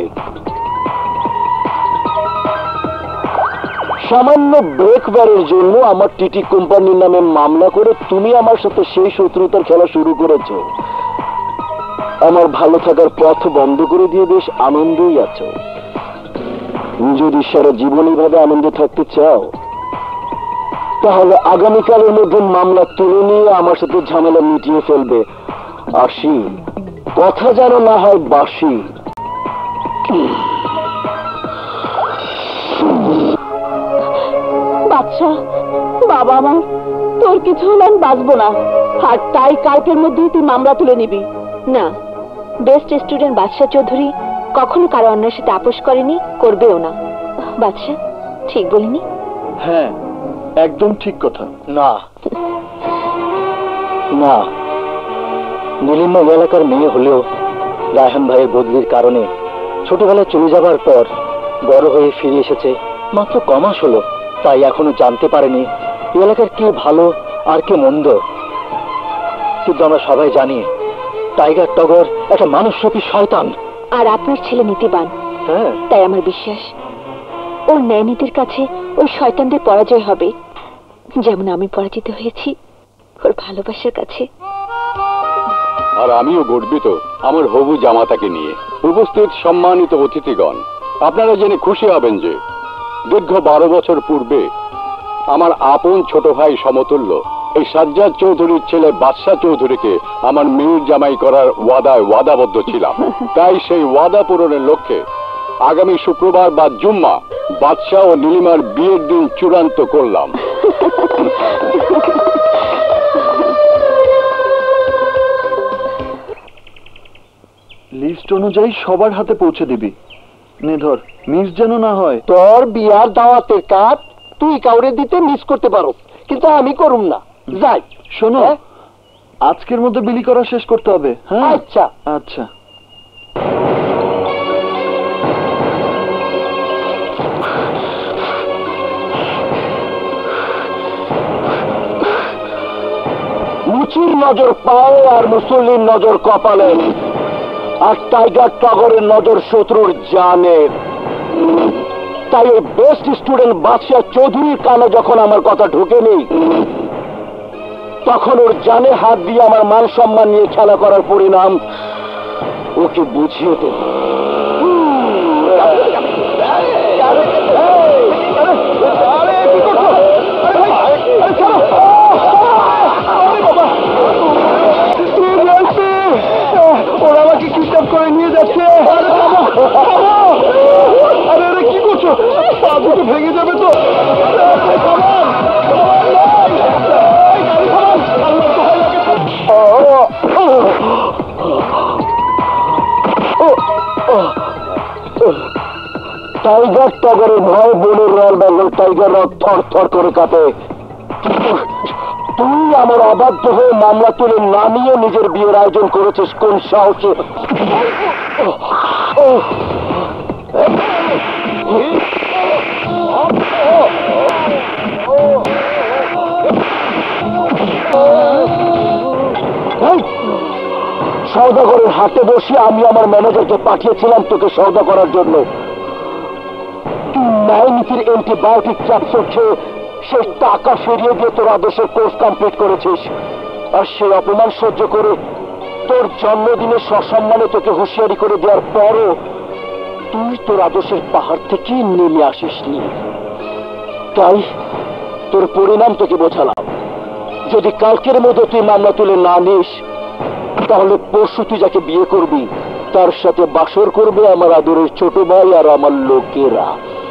সামান্য ব্রেকবারের জন্য আমার টিটি কোম্পানির নামে মামলা করে তুমি আমার সাথে সেই শত্রুতার খেলা শুরু করেছো। আমার ভালো থাকার পথ বন্ধ করে দিয়ে বেশ আনন্দেই আছো। যদি সারা জীবন এইভাবে আনন্দে থাকতে চাও, তাহলে আগামীকালের মধ্যে মামলা তুলে নিয়ে আমার সাথে ঝামেলা মিটিয়ে ফেলবে। আসি, কথা যেন না হয় বাসি। বাচ্চা, বাবা আমার, তোর কিছু হলে আমি বাঁচবো না। আর তাই কালকের মধ্যেই তুই মামলা তুলে নিবি। না, বেস্ট স্টুডেন্ট বাদশা চৌধুরী কখনো কারো অন্যের সাথে আপোষ করেনি, করবেও না। বাদশা ঠিক বলিনি? হ্যাঁ, একদম ঠিক কথা। না না, নীলিমা এলাকার মেয়ে হলেও রায়হান ভাইয়ের বদলির কারণে ছোটবেলায় চলে যাবার পর বড় হয়ে ফিরে এসেছে মাত্র কমাস হলো। তাই এখনো জানতে পারেনি এলাকার কে ভালো আর কে মন্দ। কিন্তু আমরা সবাই জানি টাইগার টগর একটা মানুষরূপী শয়তান। আর আপনার ছেলে নীতিবান। হ্যাঁ, তাই আমার বিশ্বাস ওর ন্যায় নীতির কাছে ওই শয়তানদের পরাজয় হবে, যেমন আমি পরাজিত হয়েছি ওর ভালোবাসার কাছে। আর আমিও গর্বিত আমার হবু জামাতাকে নিয়ে। উপস্থিত সম্মানিত অতিথিগণ, আপনারা জেনে খুশি হবেন যে দীর্ঘ বারো বছর পূর্বে আমার আপন ছোট ভাই সমতুল্য এই সাজ্জাদ চৌধুরীর ছেলে বাদশা চৌধুরীকে আমার মেয়ের জামাই করার ওয়াদায় ওয়াদাবদ্ধ ছিলাম। তাই সেই ওয়াদা পূরণের লক্ষ্যে আগামী শুক্রবার বা জুম্মা বাদশা ও নীলিমার বিয়ের দিন চূড়ান্ত করলাম। লিস্ট অনুযায়ী সবার হাতে পৌঁছে দিবি। নে ধর, মিস যেন না হয়। তোর বিয়ার দাওয়াতের কাজ তুই কাউরে দিতে মিস করতে পারো, কিন্তু আমি করুম না। যাই। শোনো, হ্যাঁ? আজকের মধ্যে বিলি করা শেষ করতে হবে। হ্যাঁ আচ্ছা আচ্ছা। মুচির নজর পায়ে আর মুসল্লির নজর কপালে, আর টাইগার টগরের নজর শত্রুর জানে। তাই ওই বেস্ট স্টুডেন্ট বাদশা চৌধুরীর কানে যখন আমার কথা ঢুকেনি, তখন ওর জানে হাত দিয়ে আমার মান সম্মান নিয়ে খেলা করার পরিণাম ওকে বুঝিয়ে দেব। ওরা আমাকে কিডন্যাপ করে নিয়ে যাচ্ছে। আরে আরে কি করছো? পা দুটো ভেঙে যাবে তো। টাইগার টগরের ভয় বনের রয়্যাল বেঙ্গল টাইগাররা থর থর করে কাঁপে। তুই আমার অবাধ্য হয়ে মামলা তুলে নামিয়ে নিজের বিয়ের আয়োজন করেছিস কোন সাহসে? সওদাগরের হাটে বসে আমি আমার ম্যানেজারকে পাঠিয়েছিলাম তোকে সওদা করার জন্য। তুই নাইনিটির অ্যান্টিবায়োটিক ক্যাপসুল খেয়ে সে টাকা ফিরিয়ে দিয়ে তোর আদেশের কোর্স কমপ্লিট করেছিস, আর সেই অপমান সহ্য করে তোর জন্মদিনে সসম্মানে তোকে হুঁশিয়ারি করে দেওয়ার পরও তুই তোর আদর্শের পাহাড় থেকে নেমে আসিসনি। তাই তোর পরিণাম তোকে বোঝালাম। যদি কালকের মধ্যে তুই মামলা তুলে না নিস, তাহলে পরশু তুই যাকে বিয়ে করবি তার সাথে বাসর করবে আমার আদরের ছোট ভাই আর আমার লোকেরা।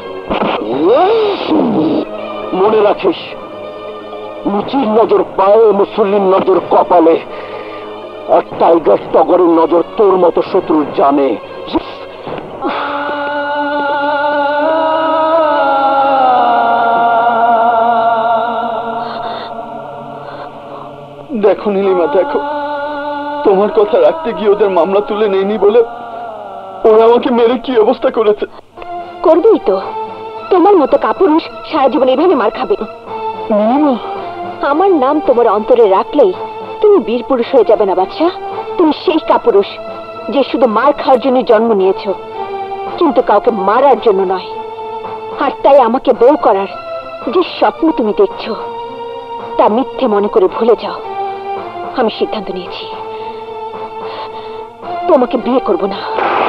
মনে রাখিস, মুচির নজর পায়ে, মুসল্লির নজর কপালে, আর টাইগার টগরের নজর তোর মতো শত্রুর জানে। দেখো নীলিমা, দেখো, তোমার কথা রাখতে গিয়ে ওদের মামলা তুলে নেয়নি বলে ওরা আমাকে মেরে কি অবস্থা করেছে। করবেই তো, তোমার মতো কাপুরুষ সারা জীবন এভাবে মার খাবে। আমার নাম তোমার অন্তরে রাখলেই তুমি বীর পুরুষ হয়ে যাবে না বাচ্চা। তুমি সেই কাপুরুষ যে শুধু মার খাওয়ার জন্য জন্ম নিয়েছ, কিন্তু কাউকে মারার জন্য নয়। আর তাই আমাকে বউ করার যে স্বপ্ন তুমি দেখছ তা মিথ্যে মনে করে ভুলে যাও। আমি সিদ্ধান্ত নিয়েছি, তোমাকে বিয়ে করব না।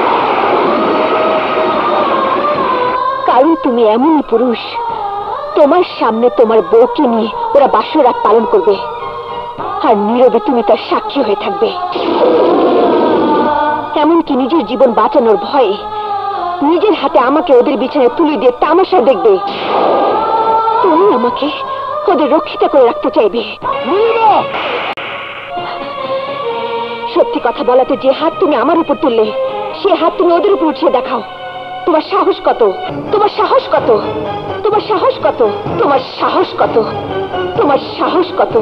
কারণ তুমি এমনই পুরুষ, তোমার সামনে তোমার বউকে নিয়ে ওরা বাসরাত পালন করবে, আর নীরবে তুমি তার সাক্ষী হয়ে থাকবে। এমনকি নিজের জীবন বাঁচানোর ভয়ে নিজের হাতে আমাকে ওদের বিছানায় তুলে দিয়ে তামাশা দেখবে। তুমি আমাকে ওদের রক্ষিতা করে রাখতে চাইবে। সত্যি কথা বলাতে যে হাত তুমি আমার উপর তুললে, সে হাত তুমি ওদের উপর উঠিয়ে দেখাও। তোমার সাহস কত? তোমার সাহস কত? তোমার সাহস কত? তোমার সাহস কত? তোমার সাহস কত?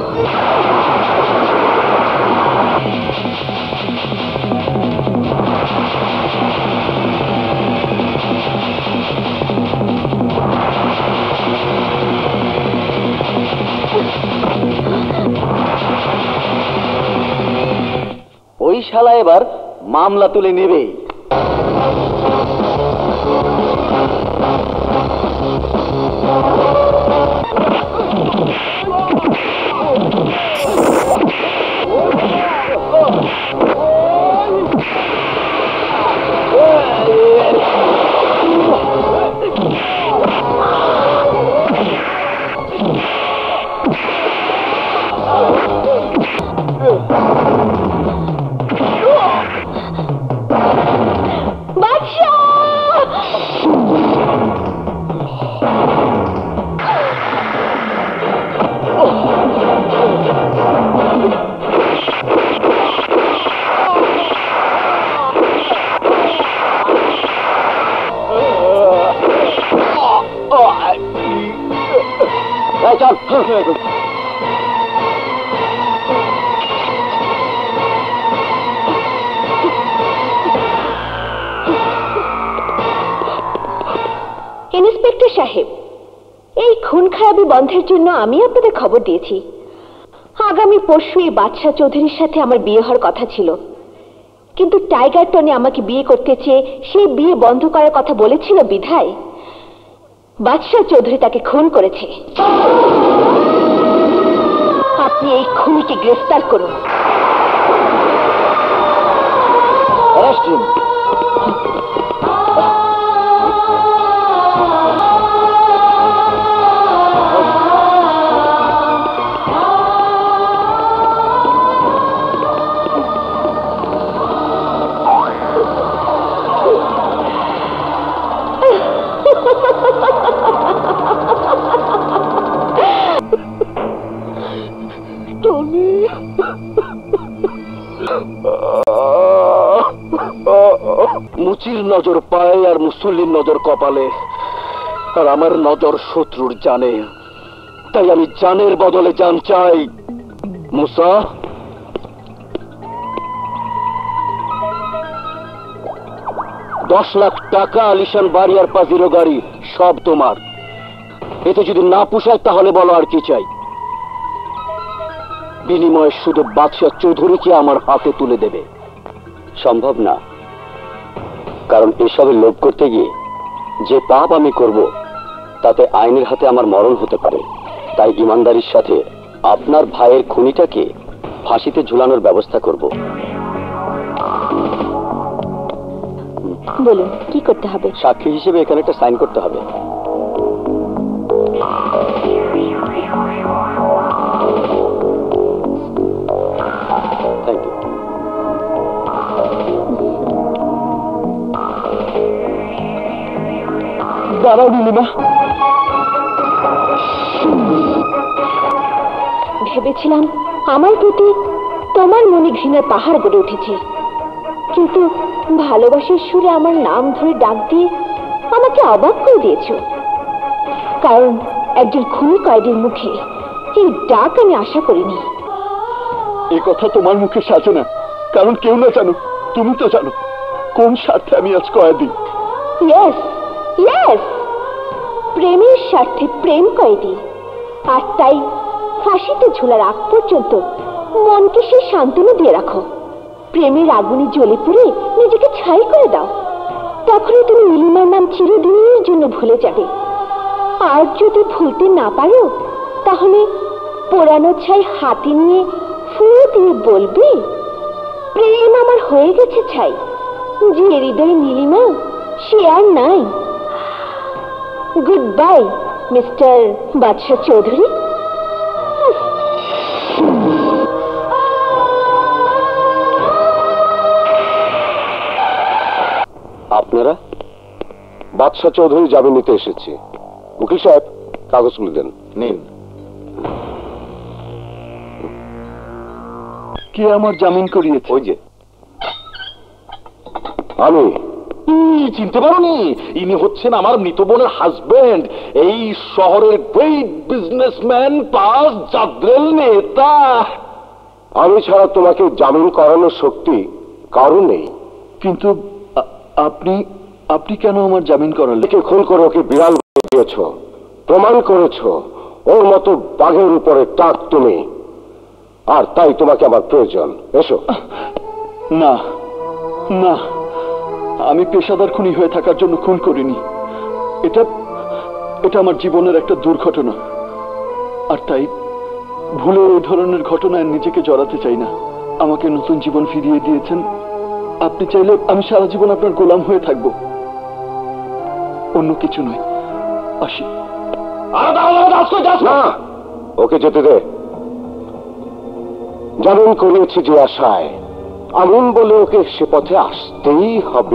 ওই শালা এবার মামলা তুলে নেবে। ইন্সপেক্টর সাহেব, এই খুন খারাপি বন্ধের জন্য আমি আপনাদের খবর দিয়েছি। আগামী পরশু এই বাদশাহ চৌধুরীর সাথে আমার বিয়ে হওয়ার কথা ছিল, কিন্তু টাইগার টনি আমাকে বিয়ে করতে চেয়ে সেই বিয়ে বন্ধ করার কথা বলেছিল বিধায় বাদশাহ চৌধুরী তাকে খুন করেছে। আপনি এই খুনিকে গ্রেফতার করুন। মুচির নজর পায়ে আর মুসল্লির নজর কপালে, আর আমার নজর শত্রুর জানে। তাই আমি জানের বদলে জান চাই। মুসা, দশ লাখ টাকা, আলিশান বাড়ি আর পাজিরো গাড়ি সব তোমার। এতে যদি না পোষায় তাহলে বলো আর কি চাই। বিনিময়ে শুধু বাদশাহ চৌধুরীকে আমার হাতে তুলে দেবে। সম্ভব না, কারণ এসবে লোভ করতে গিয়ে যে পাপ আমি করব তাতে আইনের হাতে আমার মরণ হতে পারে। তাই ইমানদারির সাথে আপনার ভাইয়ের খুনিটাকে ফাঁসিতে ঝুলানোর ব্যবস্থা করব। বলুন কি করতে হবে? সাক্ষী হিসেবে এখানে একটা সাইন করতে হবে। Thank you. দাঁড়াও নীলিমা। ভেবেছিলাম আমার প্রতি তোমার মনে ঘৃণার পাহাড় গড়ে উঠেছে, কিন্তু ভালোবাসার সুরে আমার নাম ধরে ডাক দিয়ে আমাকে অবাক করে দিয়েছ। কারণ একজন খুনি কয়েদির মুখে এই ডাক আমি আশা করিনি। এই কথা তোমার মুখে সাজে না, কারণ কেউ না জানো, তুমি তো জানো কোন স্বার্থে আমি আজ কয়েদি। ইয়েস ইয়েস, প্রেমের স্বার্থে প্রেম কয়েদি। আর তাই ফাঁসিতে ঝোলার আগ পর্যন্ত মনকে সে সান্ত্বনা দিয়ে রাখো। প্রেমের আগুনে জ্বলে পুড়ে নিজেকে ছাই করে দাও, তখনই তুমি নীলিমার নাম চিরদিনের জন্য ভুলে যাবে। আর যদি ভুলতে না পারো তাহলে পোড়ানো ছাই হাতে নিয়ে ফু দিয়ে বলবে, প্রেম আমার হয়ে গেছে ছাই, যে হৃদয় নীলিমা সে আর নাই। গুড বাই মিস্টার বাদশাহ চৌধুরী। আপনারা? বাদশাহ চৌধুরী জামিন নিতে এসেছি। উকিল সাহেব, কাগজগুলো দেন। নিন। কে আমার জামিন করিয়েছে? ওই যে আমি। চিনতে পারোনি? ইনি হচ্ছেন আমার মৃত বোনের হাজবেন্ড, এই শহরের গ্রেট বিজনেসম্যান প্লাস জাদ্রেল নেতা। আমি ছাড়া তোমাকে জামিন করানোর শক্তি কারো নেই। কিন্তু আপনি আপনি কেন আমার জামিন করালেন? একে খুন করে ওকে বিড়াল দিয়েছ, প্রমাণ করেছ ওর মতো বাঘের উপরে টাক তুমি, আর তাই তোমাকে আমার প্রয়োজন। এসো। না না, আমি পেশাদার খুনি হয়ে থাকার জন্য খুন করিনি। এটা এটা আমার জীবনের একটা দুর্ঘটনা, আর তাই ভুলে এই ধরনের ঘটনায় নিজেকে জড়াতে চাই না। আমাকে নতুন জীবন ফিরিয়ে দিয়েছেন, আপনি চাইলে আমি সারা জীবন আপনার গোলাম হয়ে থাকব, অন্য কিছু নয়। আসি। না, ওকে যেতে দে। জামিন করিয়েছি যে আশায়, আমিন বলে ওকে সে পথে আসতেই হবে।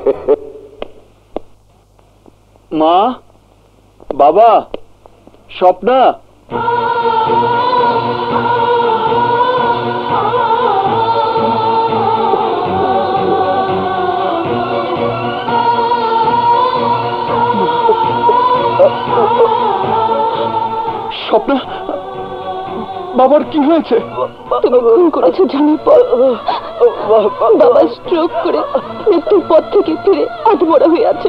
মা, বাবা, স্বপ্না, স্বপ্না, বাবার কি হয়েছে? তুমি খুন করেছো জানার পর বাবা স্ট্রোক করে মৃত্যুর পথ থেকে ফিরে আধমরা হয়ে আছে।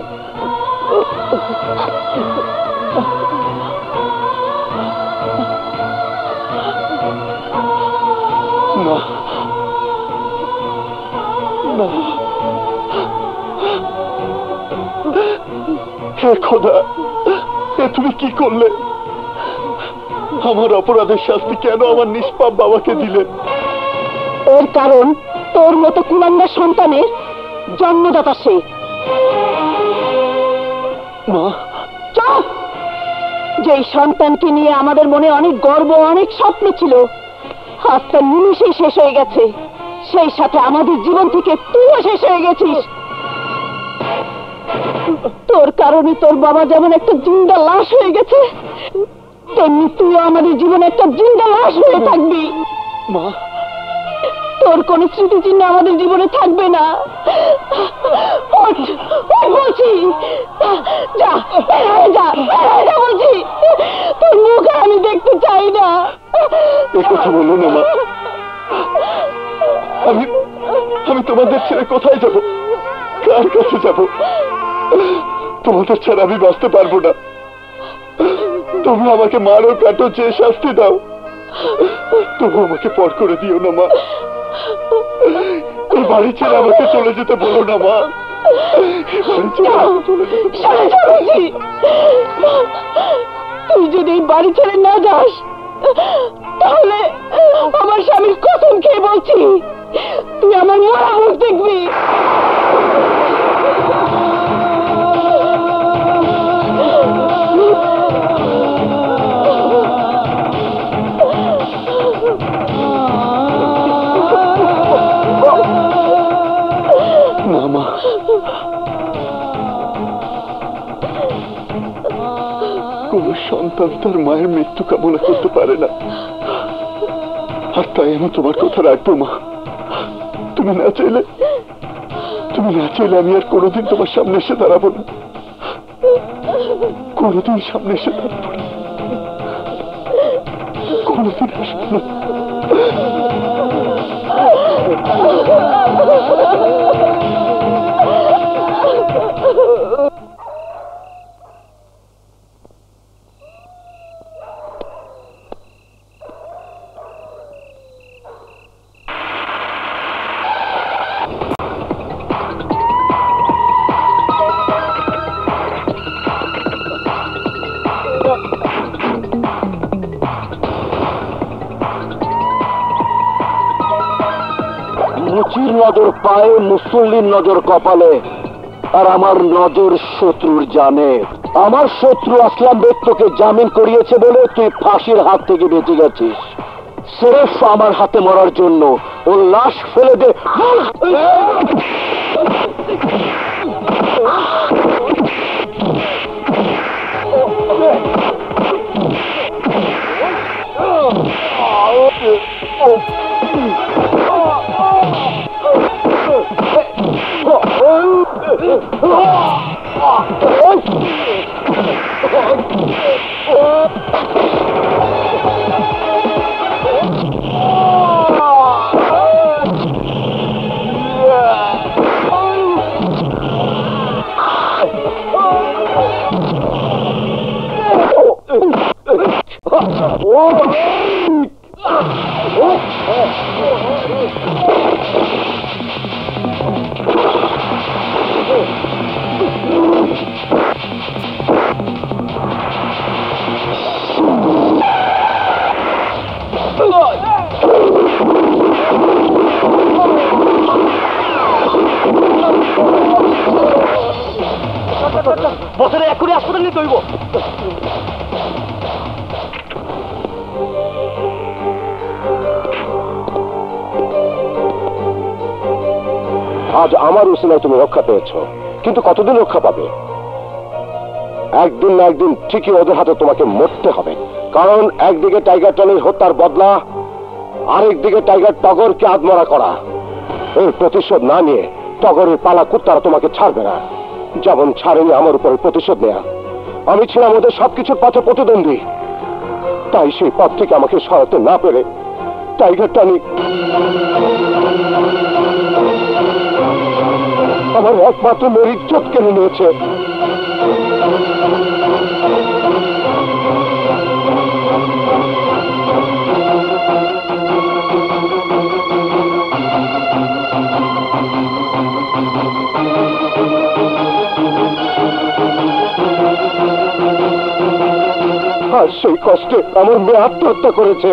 না, না, হে খোদা, এ তুমি কি করলে? আমার অপরাধের শাস্তি কেন আমার নিষ্পাপ বাবাকে দিলে? এর কারণ তোর মতো কুলাঙ্গার সন্তানের জন্মদাতা সে। মা, চুপ! যেই সন্তানকে নিয়ে আমাদের মনে অনেক গর্ব, অনেক স্বপ্ন ছিল, আজ তার নিমিষেই শেষ হয়ে গেছে। সেই সাথে আমাদের জীবন থেকে তুইও শেষ হয়ে গেছিস। তোর কারণে তোর বাবা যেমন একটা জিন্দা লাশ হয়ে গেছে, তেমনি তুইও আমাদের জীবনে একটা জিন্দা লাশ হয়ে থাকবি। মা, তোর কোন স্মৃতিচিহ্ন আমাদের জীবনে থাকবে না। ওঠ, ওঠ বলছি, যা, বের হয়ে যা, বের হয়ে যা বলছি। তোর মুখ আর আমি দেখতে চাই না। এ কথা বলো না মা। আমি আমি তোমাদের ছেড়ে কোথায় যাব? কার কাছে যাব? তোমাদের ছাড়া আমি বাঁচতে পারবো না। তুমি আমাকে মারো, কাটো, যে শাস্তি দাও, তবু আমাকে পর করে দিও না মা। এই বাড়ি ছেড়ে আমাকে চলে যেতে বলো না মা। বাড়ি ছেড়ে আমাকে চলে যেতে সরে যা বলছি। তুই যদি এই বাড়ি ছেড়ে না যাস, তাহলে আমার স্বামীর কসম খেয়ে বলছি, তুই আমার মরা মুখ দেখবি। না মা, কোন সন্তান তার মায়ের মৃত্যু কামনা করতে পারে না। আর তাই আমি তোমার কথা রাখবো মা। তুমি না চাইলে তুমি না চাইলে আমি আর কোনোদিন তোমার সামনে এসে দাঁড়াবো না। কোনোদিন সামনে এসে দাঁড়াবো না, কোনোদিন আসবো না। মুচির নজর পায়ে, মুসল্লির নজর কপালে, আর আমার নজর শত্রুর জানে। আমার শত্রু আসলাম বেগ তোকে জামিন করিয়েছে বলে তুই ফাঁসির হাত থেকে বেঁচে গেছিস। সিরেফ আমার হাতে মরার জন্য ওর লাশ ফেলে দে। বছরে এক করে হাসপাতাল নিতে হইব। আজ আমার উসিলায় তুমি রক্ষা পেয়েছো, কিন্তু কতদিন রক্ষা পাবে? একদিন না একদিন ঠিকই ওদের হাতে তোমাকে মরতে হবে। কারণ একদিকে টাইগার টনির হত্যার বদলা, আরেকদিকে টাইগার টগরকে আত্মরা করা। এর প্রতিশোধ না নিয়ে টগরের পালা কুত্তারা তোমাকে ছাড়বে না, যেমন ছাড়েনি আমার উপরে প্রতিশোধ নেয়া। আমি ছিলাম ওদের সবকিছুর পথে প্রতিদ্বন্দ্বী, তাই সেই পথ থেকে আমাকে সরাতে না পেরে টাইগার টনি আমার একমাত্র মেয়ের ইজ্জত কেড়ে নিয়েছে। আর সেই কষ্টে আমার মেয়ে আত্মহত্যা করেছে।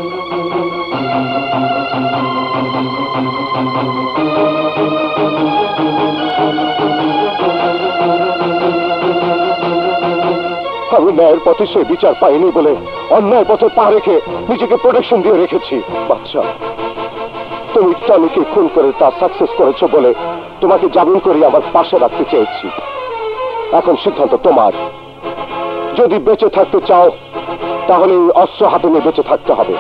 আমি ন্যায়ের পথে সে বিচার পাইনি বলে অন্যায় পথে পা রেখে নিজেকে প্রোটেকশন দিয়ে রেখেছি। বাচ্চা, তুমি টনিকে খুন করে তা সাকসেস করেছো বলে তোমাকে জামিন করে আমার পাশে রাখতে চেয়েছি। এখন সিদ্ধান্ত তোমার। যদি বেঁচে থাকতে চাও তাহলে এই অস্ত্র হাতে নিয়ে বেঁচে থাকতে হবে।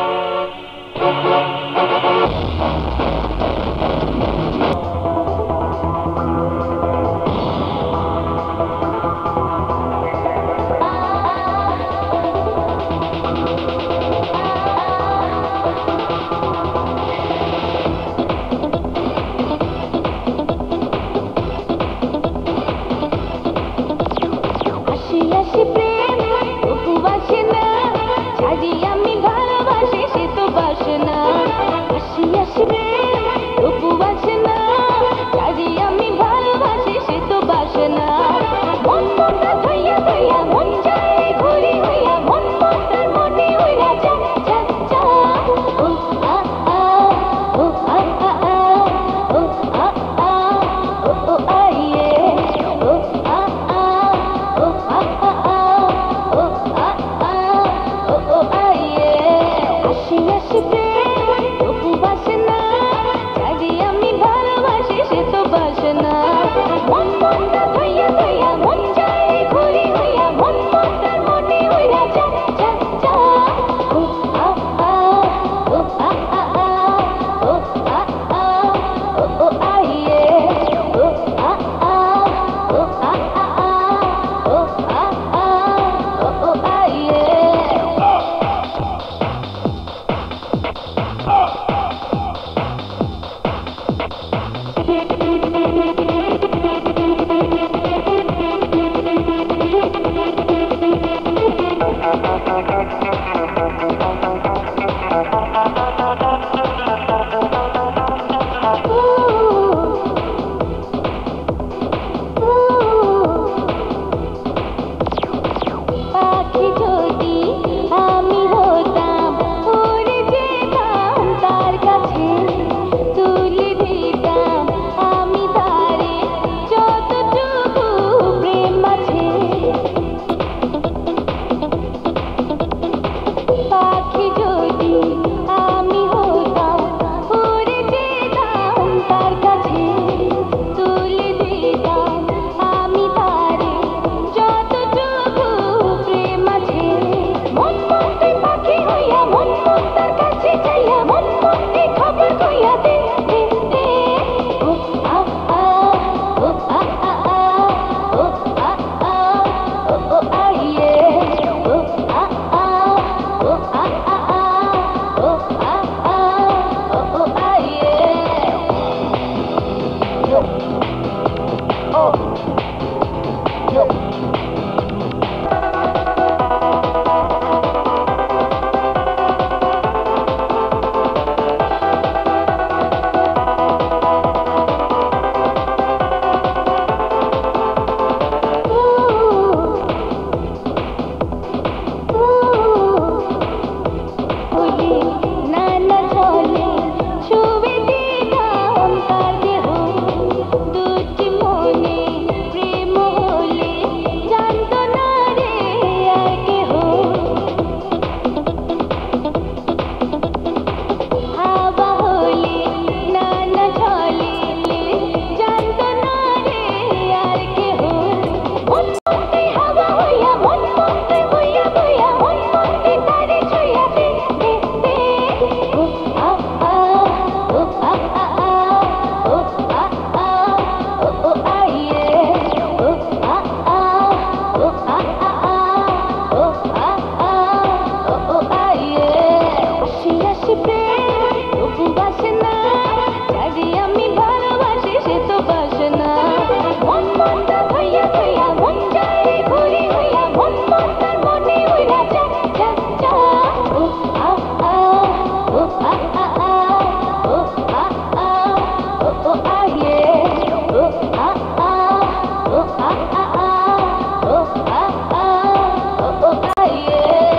ভালোবাসি প্রেম তবু বাসে না, যারে আমি ভালোবাসি সে তো বাসে না। মন মনটা হইয়া হইয়া মন যায় ঘুরি হইয়া মন মনটার মনে হইয়া যা যা যা। ও আ আ ও আ আ আ ও আ আ ও ও আ ইয়ে ও আ আ ও আ আ আ ও আ আ ও ও আ ইয়ে।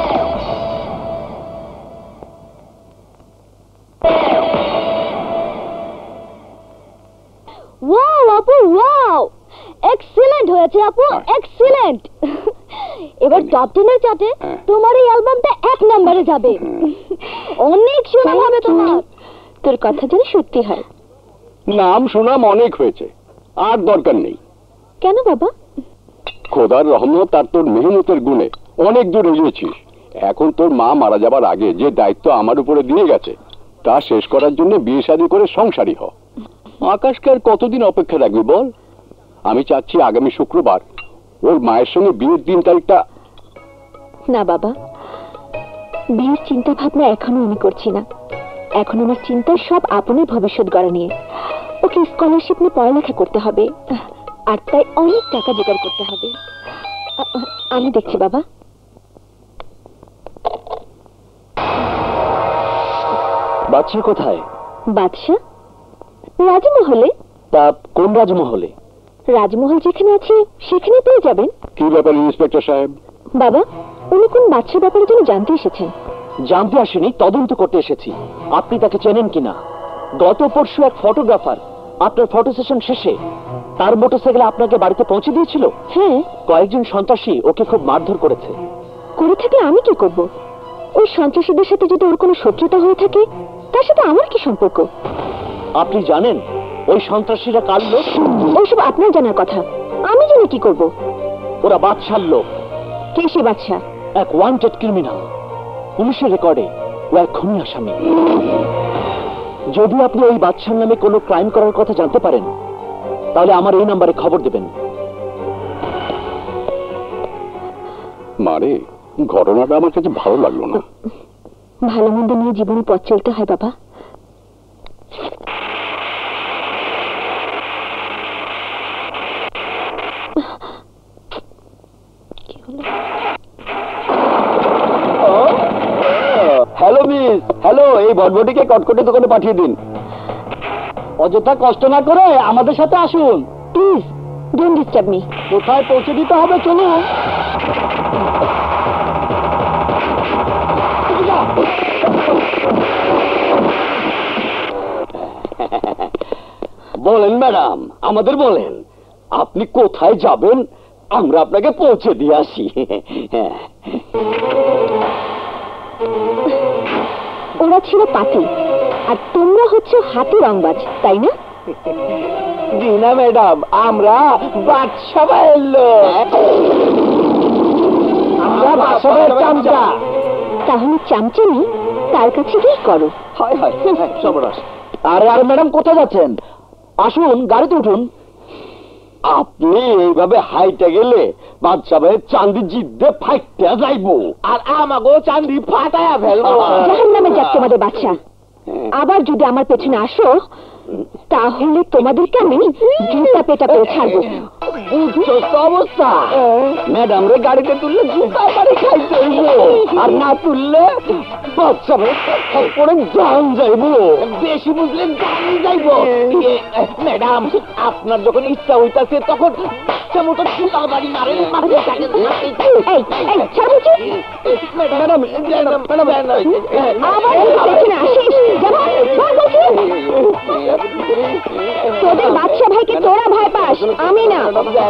ওয়াও আপু ওয়াও, এক্সিলেন্ট হয়েছে আপু, এক্সিলেন্ট। এবার টপ টেনের চার্টে তোমার এই অ্যালবামটা এক নম্বরে যাবে, অনেক সুনাম হবে তোমার। তোর কথা যেন সত্যি হয়। নাম সুনাম অনেক হয়েছে, আর দরকার নেই। কেন বাবা? খোদার রহমত আর তোর মেহনতের গুণে অনেক দূর এগিয়েছিস। এখন তোর মা মারা যাবার আগে যে দায়িত্ব আমার উপরে দিয়ে গেছে তা শেষ করার জন্য বিয়ে শাদী করে সংসারী হ। আকাশকে আর কতদিন অপেক্ষা রাখবি বল? আমি চাচ্ছি আগামী শুক্রবার ওর মায়ের সঙ্গে বিয়ের দিন তারিখটা। না বাবা, বিয়ের চিন্তা ভাবনা এখনো আমি করছি না। এখন আমার চিন্তা সব আপনের ভবিষ্যৎ গড়া নিয়ে। ওকে স্কলারশিপ নিয়ে পড়ালেখা করতে হবে, আর তাই অনেক টাকা জোগাড় করতে হবে। আ- আ- আমি দেখছি বাবা। বাচ্চা কোথায়? বাদশা রাজমহলে। তা কোন রাজমহলে? রাজমহল যেখানে আছে সেখানে পেয়ে যাবেন। কি ব্যাপার ইন্সপেক্টর সাহেব? বাবা, উনি কোন বাচ্চার ব্যাপারে জন্য জানতে এসেছেন। জানতে আসেনি, তদন্ত করতে এসেছি। আপনি তাকে চেনেন কিনা? গত পরশু এক ফটোগ্রাফার আপনার ফটো সেশন শেষে তার মোটরসাইকেলে আপনাকে বাড়িতে পৌঁছে দিয়েছিল। হ্যাঁ, কয়েকজন সন্ত্রাসী ওকে খুব মারধর করেছে। করে থাকলে আমি কি করব? ওই সন্ত্রাসীদের সাথে যদি ওর কোনো শত্রুতা হয়ে থাকে তার সাথে আমার কি সম্পর্ক? আপনি জানেন ওই সন্ত্রাসীরা কার লোক? ওইসব আপনার জানার কথা, আমি জেনে কি করব? ওরা বাদশার লোক। কে সে বাদশা? এক ওয়ান্টেড ক্রিমিনাল। পুলিশের রেকর্ডে ও এক খুনি আসামি। যদি আপনি ওই বাদশার নামে কোনো ক্রাইম করার কথা জানতে পারেন তাহলে আমার এই নাম্বারে খবর দেবেন। মারে, ঘটনাটা আমার কাছে ভালো লাগলো না। ভালো মন্দ নিয়ে জীবনে পথ চলতে হয় বাবা। Hello miss, hello. এই বটবটিকে কটকটি দোকানে পাঠিয়ে দিন। অযথা কষ্ট না করে আমাদের সাথে আসুন প্লিজ, ডোন্ট ডিস্টার্ব মি। কোথায় পৌঁছে দিতে হবে চলুন। বলেন ম্যাডাম, আমাদের বলেন আপনি কোথায় যাবেন, আমরা আপনাকে পৌঁছে দিয়ে আসি। ওরা ছিল পাতি আর তোমরা হচ্ছে হাতি রংবাজ, তাই না? জি না ম্যাডাম, আমরা বাদশা ভাইয়ের লোক। আমরা বাদশা ভাইয়ের চামচা। তাহলে চামচামি তার কাছে কি করো? হয় হয় সর্বনাশ। আরে আরে ম্যাডাম, কোথায় যাচ্ছেন? আসুন গাড়িতে উঠুন। আপনি এইভাবে হাইটে গেলে বাদশা ভাইয়ের চাঁদি জিদ্দে ফাইটে যাইবো, আর আমাকেও চাঁদি ফাটায়া ফেলবো। জাহান্নামে যাক তোমাদের বাচ্চা। আবার যদি আমার পেছনে আসো তাহলে তোমাদেরকে আমি জুতা পেটা করে ছাড়বো। বুঝছো তো অবস্থা? ম্যাডাম রে গাড়িতে তুললে জুতা বাড়ি খাইতে হইব, আর না তুললে বাচ্চা ভাই পরে জান যাইবো। বেশি বুঝলে জান যাইবো। ম্যাডাম, আপনার যখন ইচ্ছা হইতাছে তখন বাচ্চা মতো জুতা বাড়ি মারেন। ম্যাডাম ম্যাডাম আবার যদি পেছনে আসিস যাবো, বল বলছি। তোদের বাদশা ভাইকে তোরা ভয় পাস, আমি না।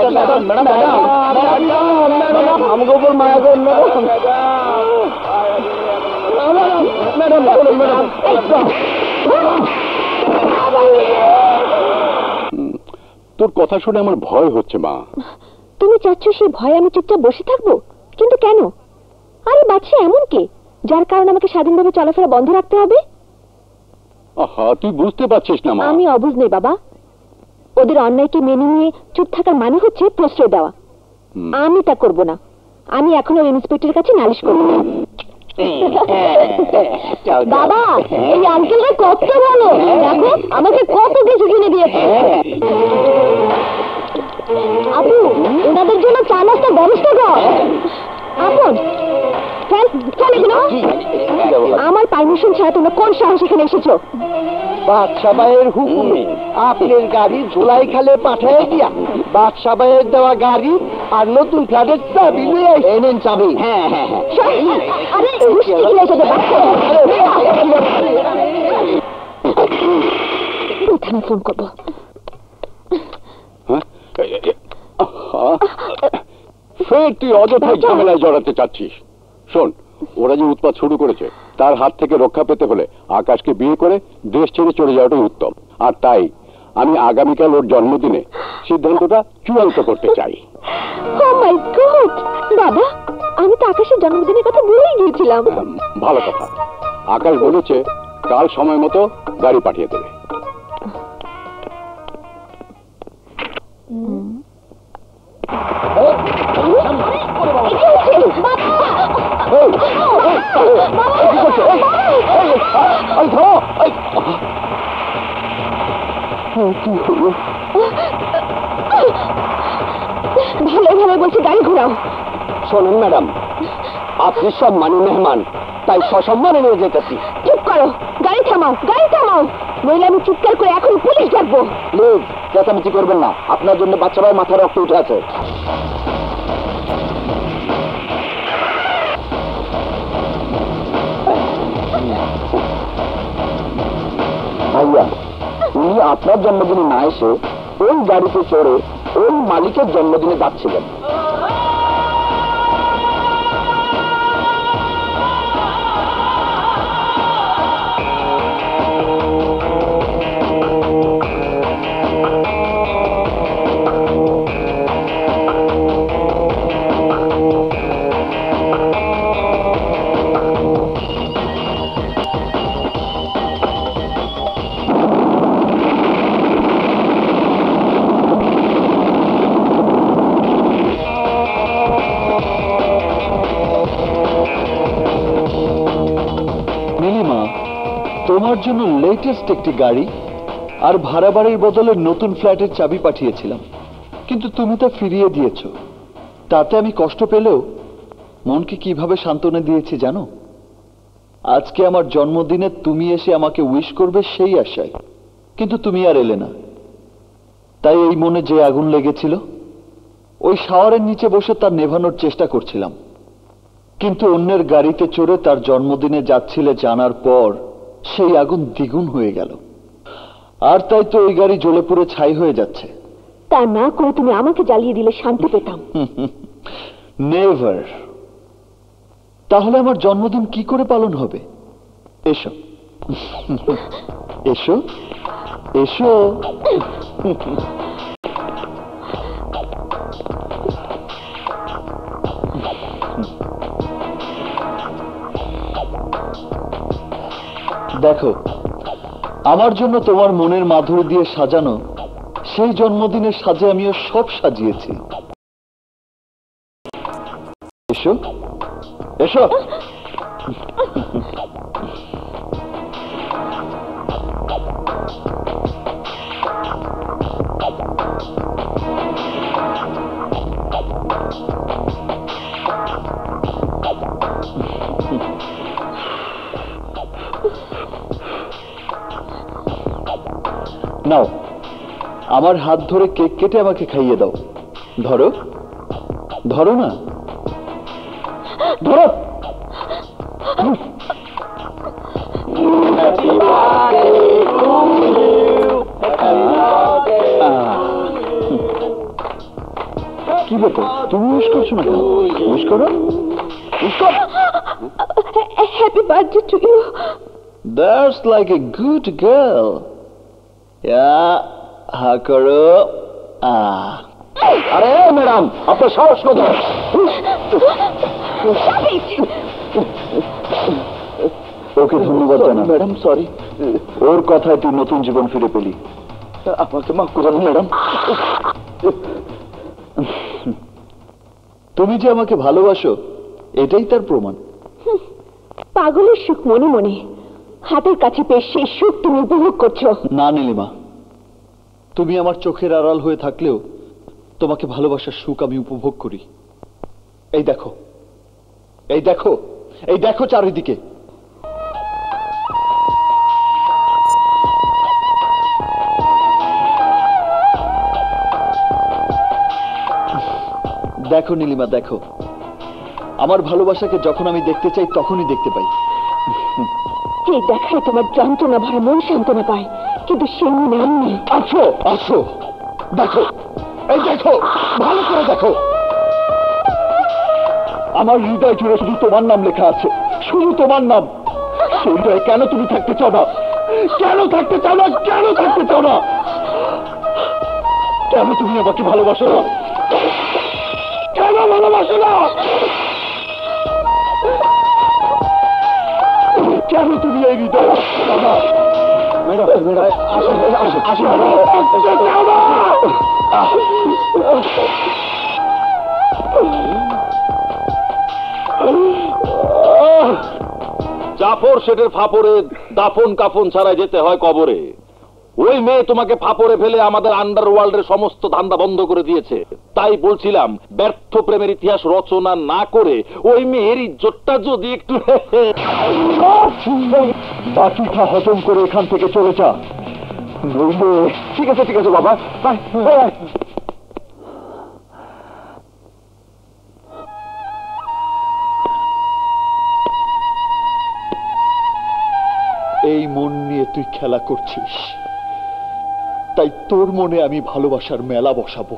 আমাকে উপর মায়া করেন ম্যাডাম। ম্যাডাম তোর কথা শুনে আমার ভয় হচ্ছে মা। তুমি চাচ্ছ সেই ভয়ে আমি চুপচাপ বসে থাকবো? কিন্তু কেন? আরে বাদশা এমন কে যার কারণে আমাকে স্বাধীনভাবে চলাফেরা বন্ধ রাখতে হবে? আহা, তুই বুঝতে পারছিস না মা। আমি অবুঝ নেই বাবা। ওদের অন্যায়কে মেনে নিয়ে চুপ থাকার মানে হচ্ছে প্রশ্রয় দেওয়া। হুম। আমি তা করব না। আমি এখন ওই ইন্সপেক্টরের কাছে নালিশ করব। বাবা এই আঙ্কেলটা কত ভালো, দেখো আমাকে কত কিছু কিনে দিয়েছে। আপু ওনাদের জন্য চা নাস্তার ব্যবস্থা কর। আপন আমার পারমিশন ছাড়া তোমরা কোন সাহস এখানে এসেছো? বাদশা ভাইয়ের হুকুমে আপনার গাড়ি ধুলাই খালে পাঠিয়ে দিয়া বাদশা ভাইয়ের দেওয়া গাড়ি আর নতুন ফ্ল্যাটের চাবি নিয়ে এনেন চাবি। হ্যাঁ হ্যাঁ আরে থানা ফোন করবো। ফের তুই অযথাই ঝামেলায় জড়াতে চাচ্ছিস। শোন, ওরা যে উৎপাত শুরু করেছে তার হাত থেকে রক্ষা পেতে হলে আকাশকে বিয়ে করে দেশ ছেড়ে চলে যাওয়াটাই উত্তম। আর তাই আমি আগামীকাল ওর জন্মদিনে সিদ্ধান্তটা চূড়ান্ত করতে চাই। ও মাই গড বাবা, আমি তো আকাশের জন্মদিনের কথা ভুলেই গিয়েছিলাম। ভালো কথা, আকাশ বলেছে কাল সময় মতো গাড়ি পাঠিয়ে দেবে। ভালো ভালো বলছি, গাড়ি ঘোরাও। শোনেন ম্যাডাম, আপনি সম্মানী মেহমান, তাই সসম্মানে নিয়ে যেতেছি। চুপ করো, গাড়ি থামাও, গাড়ি থামাও, নইলে আমি চিৎকার করে এখন পুলিশ ডাকবো। প্লিজ চেঁচামেচি করবেন না, আপনার জন্য বাচ্চারাই মাথায় রক্ত উঠে আছে। ভাইয়া, উনি আপনার জন্মদিনে না এসে ওই গাড়িতে চড়ে ওই মালিকের জন্মদিনে যাচ্ছিলেন। তোমার জন্য লেটেস্ট একটি গাড়ি আর ভাড়া বাড়ির বদলে নতুন ফ্ল্যাটের চাবি পাঠিয়েছিলাম, কিন্তু তুমি তা ফিরিয়ে দিয়েছো। তাতে আমি কষ্ট পেলেও মনকে কিভাবে সান্ত্বনা দিয়েছি জানো? আজকে আমার জন্মদিনে তুমি এসে আমাকে উইশ করবে সেই আশায়, কিন্তু তুমি আর এলে না। তাই এই মনে যে আগুন লেগেছিল ওই শাওয়ারের নিচে বসে তার নেভানোর চেষ্টা করছিলাম, কিন্তু অন্যের গাড়িতে চড়ে তার জন্মদিনে যাচ্ছিলে জানার পর সেই আগুন দ্বিগুণ হয়ে গেল। আর তাই তো ওই গাড়ি জ্বলে পুড়ে ছাই হয়ে যাচ্ছে। তা না করে তুমি আমাকে জ্বালিয়ে দিলে শান্তি পেতাম। নেভার। তাহলে আমার জন্মদিন কি করে পালন হবে? এসো এসো এসো। দেখো, আমার জন্য তোমার মনের মাধুরী দিয়ে সাজানো সেই জন্মদিনের সাজে আমিও সব সাজিয়েছি। এসো এসো। নাও, আমার হাত ধরে কেক কেটে আমাকে খাইয়ে দাও। ধরো ধরো না, ধরো। কি ব্যাপার, তুমি উইশ করছো না কেন? উইশ করো, উইশ করো। Happy birthday to you. That's like a good girl. হা করো। আরে ম্যাডাম, আপনার সাহস কত? ওকে ধন্যবাদ জানা। ম্যাডাম সরি, ওর কথায় তুই নতুন জীবন ফিরে পেলি। আমাকে মাফ করুন ম্যাডাম। তুমি যে আমাকে ভালোবাসো এটাই তার প্রমাণ। পাগলের সুখ মনে মনে, হাতের কাছে পেয়ে সেই সুখ তুমি উপভোগ করছো। না নীলিমা, তুমি আমার চোখের আড়াল হয়ে থাকলেও তোমাকে ভালোবাসার সুখ আমি উপভোগ করি। এই দেখো, এই দেখো, এই দেখো চারিদিকে। দেখো নীলিমা, দেখো আমার ভালোবাসাকে যখন আমি দেখতে চাই তখনই দেখতে পাই। এই দেখায় তোমার যন্ত্রণা ভরা মন সান্ত্বনা পায়, কিন্তু সেই মনে আমি নেই। আসো আসো, দেখো, এই দেখো, ভালো করে দেখো। আমার হৃদয় জুড়ে শুধু তোমার নাম লেখা আছে, শুধু তোমার নাম। সেই হৃদয়ে কেন তুমি থাকতে চাও না? কেন থাকতে চাও না? কেন থাকতে চাও না? কেন তুমি আমাকে ভালোবাসো না? কেন ভালোবাসো না? কেন তুমি এই হৃদয় জাফর শেঠের ফাপড়ে দাফন কাফন ছাড়াই যেতে হয় কবরে। ওই মেয়ে তোমাকে ফাপড়ে ফেলে আমাদের আন্ডারওয়ার্ল্ডের সমস্ত ধান্দা বন্ধ করে দিয়েছে। তাই বলছিলাম, ব্যর্থ প্রেমের ইতিহাস রচনা না করে ওই মেয়ের ইজ্জতটা যদি একটু বাকিটা হজম করে এখান থেকে চলে যা। ঠিক আছে ঠিক আছে বাবা, বাই বাই। এই মন নিয়ে তুই খেলা করছিস, তাই তোর মনে আমি ভালোবাসার মেলা বসাবো।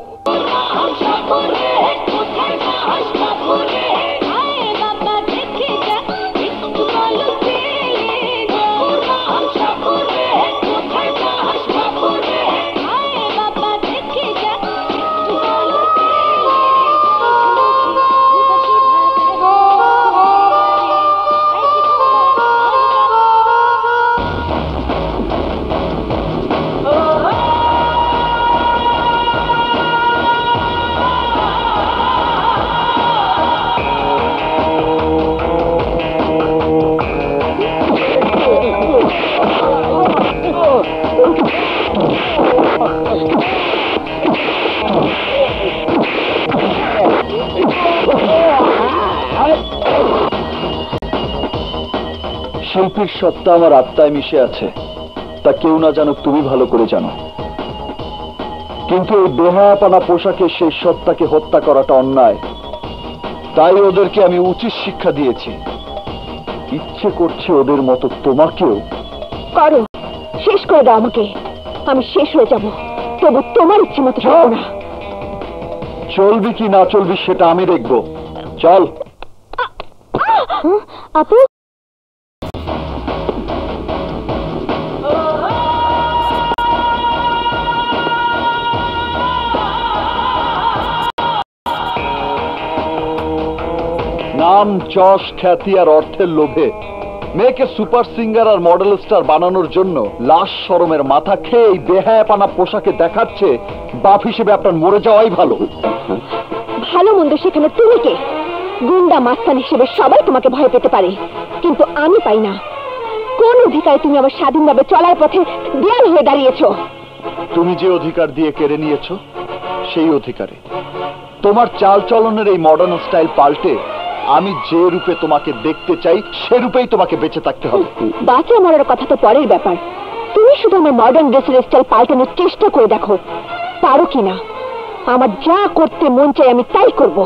শিল্পীর সত্তা আমার আত্মায় মিশে আছে, তা কেউ না জানুক, তুমি ভালো করে জানো। কিন্তু এই বেহায়াপানা পোশাকে সেই সত্তাকে হত্যা করাটা অন্যায়। তাই ওদেরকে আমি উচিত শিক্ষা দিয়েছি। ইচ্ছে করছে ওদের মতো তোমাকেও। করো, শেষ করে দাও আমাকে। আমি শেষ হয়ে যাব, তবু তোমার ইচ্ছে মতো চলবো না। চলবি কি না চলবি সেটা আমি দেখবো। চল। আপু, নাম, যশ, খ্যাতি আর অর্থের লোভে মেয়েকে সুপার সিঙ্গার আর মডেল স্টার বানানোর জন্য লাশ শরমের মাথা খেয়ে এই বেহায়াপানা পোশাকে দেখাচ্ছে বাপ হিসেবে আপনার মরে যাওয়াই ভালো। ভালো মন্দ সেখানে তুমি কে? গুন্ডা মাস্তান হিসেবে সবাই তোমাকে ভয় পেতে পারে, কিন্তু আমি পাই না। কোন অধিকারে তুমি আমার স্বাধীনভাবে চলার পথে দেয়াল হয়ে দাঁড়িয়েছো? তুমি যে অধিকার দিয়ে কেড়ে নিয়েছো সেই অধিকারে তোমার চাল চলনের এই মডার্ন স্টাইল পাল্টে আমি যে রূপে তোমাকে দেখতে চাই সে রূপেই তোমাকে বেঁচে থাকতে হবে। বাকি মরার কথা তো পরের ব্যাপার। তুমি শুধু আমার মডার্ন ড্রেসের স্টাইল পাল্টানোর চেষ্টা করে দেখো, পারো কিনা। আমার যা করতে মন চাই আমি তাই করব।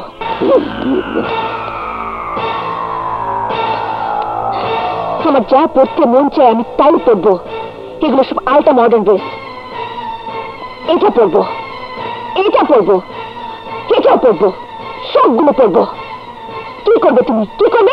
আমার যা পড়তে মন চাই আমি তাই পরবো। এগুলো সব আলটা মডার্ন ড্রেস। এটা পরবো, এটা পরবো, এটাও পরবো, সবগুলো পরবো। কি করবে তুমি? কি করবে?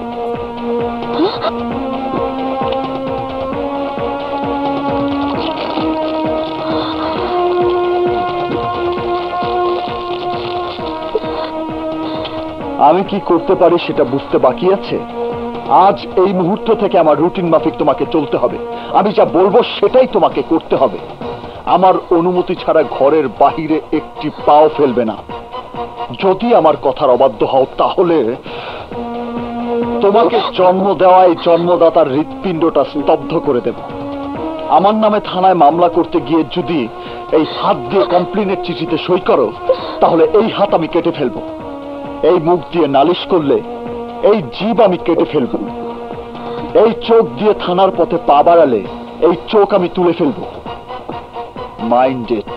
আমি কি করতে পারি সেটা বুঝতে বাকি আছে। আজ এই মুহূর্ত থেকে আমার রুটিন মাফিক তোমাকে চলতে হবে। আমি যা বলবো সেটাই তোমাকে করতে হবে। আমার অনুমতি ছাড়া ঘরের বাহিরে একটি পাও ফেলবে না। যদি আমার কথার অবাধ্য হও তাহলে তোমাকে জন্ম দেওয়াই জন্মদাতার হৃৎপিণ্ডটা স্তব্ধ করে দেব। আমার নামে থানায় মামলা করতে গিয়ে যদি এই হাত দিয়ে কমপ্লেনের চিঠিতে সই করো, তাহলে এই হাত আমি কেটে ফেলবো। এই মুখ দিয়ে নালিশ করলে এই জিভ আমি কেটে ফেলবো। এই চোখ দিয়ে থানার পথে পা বাড়ালে এই চোখ আমি তুলে ফেলবো। Mind it.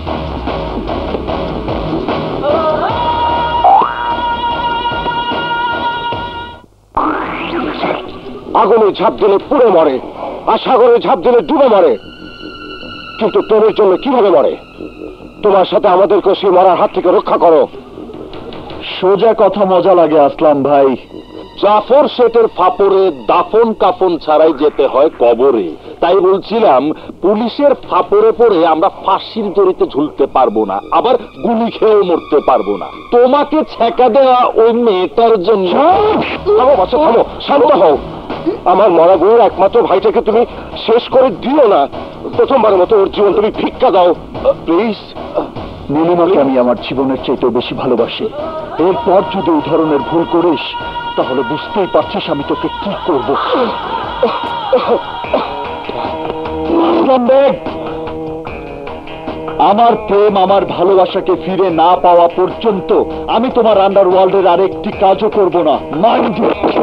আগুনে ঝাঁপ দিলে পুড়ে মরে, আর সাগরে ঝাঁপ দিলে ডুবে মরে, কিন্তু প্রেমের জন্য কিভাবে মরে? তোমার সাথে আমাদেরকে সেই মরার হাত থেকে রক্ষা করো। সোজা কথা মজা লাগে আসলাম ভাই। জাফর শেঠের ফাপড়ে দাফন কাফন ছাড়াই যেতে হয় কবরে। তাই বলছিলাম, পুলিশের ফাপড়ে পড়ে আমরা ফাঁসির দড়িতে ঝুলতে পারবো না, আবার গুলি খেয়েও মরতে পারবো না। তোমাকে ছেঁকা দেওয়া ওই মেয়েটার জন্য। থামো বাচ্চা, থামো, শান্ত হও। আমার মরা বউয়ের একমাত্র ভাইটাকে তুমি শেষ করে দিও না। প্রথমবারের মতো ওর জীবন তুমি ভিক্ষা দাও প্লিজ। নীলিমাকে আমি আমার জীবনের চাইতেও বেশি ভালোবাসি। এরপর যদি এই ধরনের ভুল করিস, তাহলে বুঝতেই পারছিস আমি তোকে কি করব। আমার প্রেম, আমার ভালোবাসাকে ফিরে না পাওয়া পর্যন্ত আমি তোমার আন্ডারওয়ার্ল্ডের আরেকটি কাজও করব না। মাইন্ড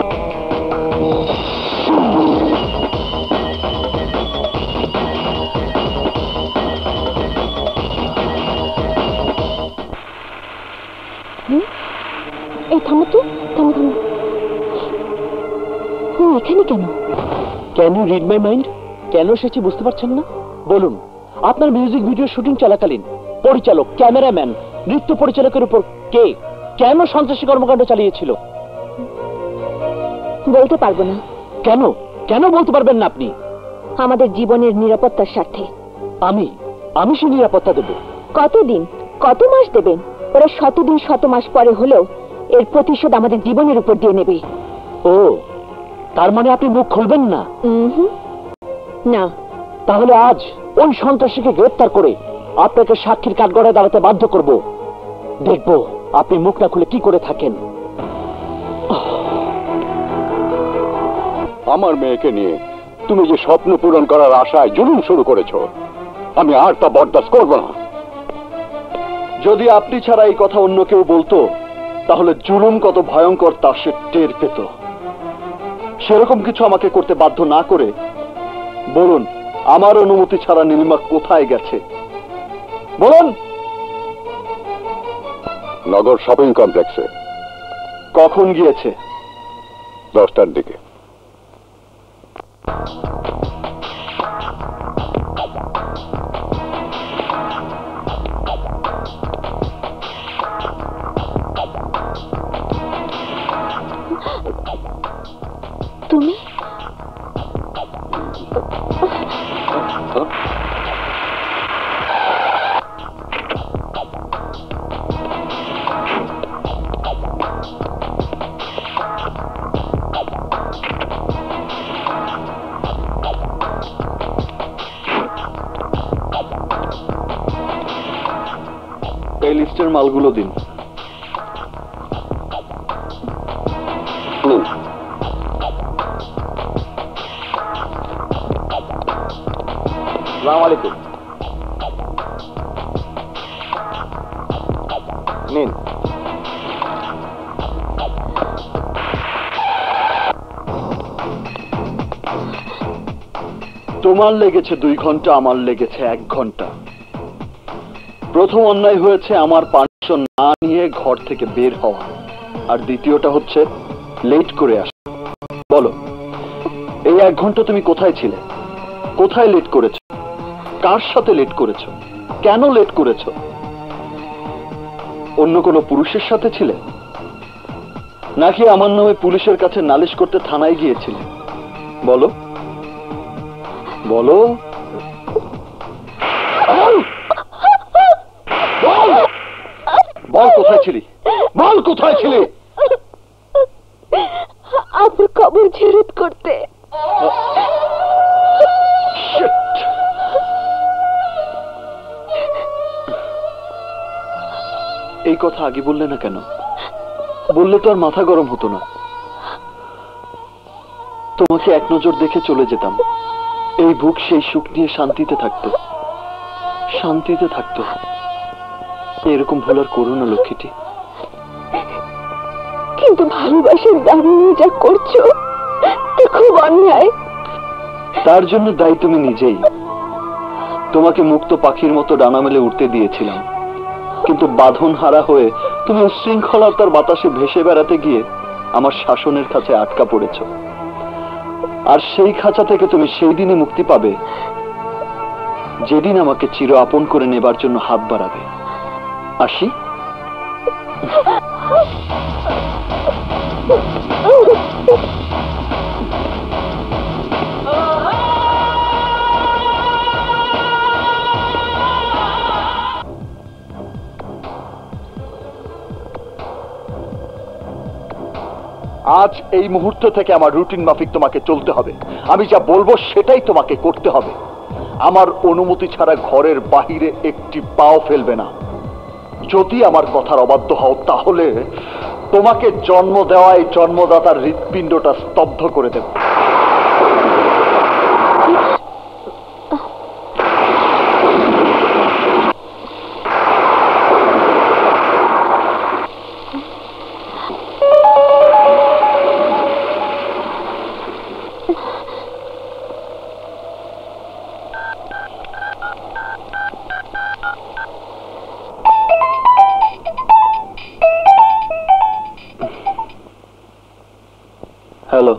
এই থামো তো, থামো থামো। ও এখানে কেন? Can you read my mind? কেন এসেছি বুঝতে পারছেন না? বলুন, আপনার মিউজিক ভিডিও শুটিং চলাকালীন পরিচালক, ক্যামেরাম্যান, নৃত্য পরিচালকের উপর কে কেন সন্ত্রাসী কর্মকাণ্ড চালিয়েছিল? বলতে পারবো না। কেন কেন বলতে পারবেন না আপনি? আমাদের জীবনের নিরাপত্তার স্বার্থে। আমি আমি সে নিরাপত্তা দেব। কতদিন, কত মাস দেবেন? ওরা শতদিন শত মাস পরে হলেও এর প্রতিশোধ আমাদের জীবনের উপর দিয়ে নেবে। ও, তার মানে আপনি মুখ খুলবেন না? না। তাহলে আজ ওই সন্ত্রাসীকে গ্রেফতার করে আপনাকে সাক্ষীর কাঠগড়ায় দাঁড়াতে বাধ্য করব। দেখব আপনি মুখ না খুলে কি করে থাকেন। আমার মেয়েকে নিয়ে তুমি যে স্বপ্ন পূরণ করার আশায় জুলুম শুরু করেছো, আমি আর তা বরদাস্ত করব না। যদি আপনি ছাড়া এই কথা অন্য কেউ বলতো, তাহলে জুলুম কত ভয়ঙ্কর তা সে টের পেত। সেরকম কিছু আমাকে করতে বাধ্য না করে বলুন, আমার অনুমতি ছাড়া নীলিমা কোথায় গেছে? বলুন। নগর শপিং কমপ্লেক্সে। কখন গিয়েছে? দশটার দিকে। তুমি এই লিস্টের মালগুলো দিন। আসসালামু আলাইকুম। নিন। তোমার লেগেছে দুই ঘন্টা, আমার লেগেছে এক ঘন্টা। প্রথম অন্যায় হয়েছে আমার পারমিশন না নিয়ে ঘর থেকে বের হওয়া, আর দ্বিতীয়টা হচ্ছে লেট করে আসা। বলো, এই এক ঘন্টা তুমি কোথায় ছিলে? কোথায় লেট করেছো? কার সাথে লেট করেছো? কেন লেট করেছো? অন্য কোনো পুরুষের সাথে ছিলে, নাকি আমার নামে পুলিশের কাছে নালিশ করতে থানায় গিয়েছিলে? বলো বলো। বল কোথায় ছিলি? বল কোথায় ছিলি? আপনার খবর ঝেড়ে করতে। এই কথা আগে বললে না কেন? বললে তো আর মাথা গরম হতো না। তোমাকে এক নজর দেখে চলে যেতাম, এই বুক সেই সুখ নিয়ে শান্তিতে থাকতো, শান্তিতে থাকতো। এরকম ভুল আর করো না লক্ষ্মীটি। কিন্তু ভালোবাসার দাবি নিয়ে যা করছো তা খুব অন্যায়। তার জন্য দায়ী তুমি নিজেই। তোমাকে মুক্ত পাখির মতো ডানা মেলে উঠতে দিয়েছিলাম, কিন্তু বাঁধন হারা হয়ে তুমি উচ্ছৃঙ্খলতার বাতাসে ভেসে বেড়াতে গিয়ে আমার শাসনের কাছে আটকা পড়েছ। আর সেই খাঁচা থেকে তুমি সেই দিনে মুক্তি পাবে যেদিন আমাকে চির আপন করে নেবার জন্য হাত বাড়াবে। আসি। আজ এই মুহূর্ত থেকে আমার রুটিন মাফিক তোমাকে চলতে হবে। আমি যা বলবো সেটাই তোমাকে করতে হবে। আমার অনুমতি ছাড়া ঘরের বাহিরে একটি পাও ফেলবে না। যদি আমার কথার অবাধ্য হও তাহলে তোমাকে জন্ম দেওয়া এই জন্মদাতার হৃৎপিণ্ডটা স্তব্ধ করে দেব। হ্যালো,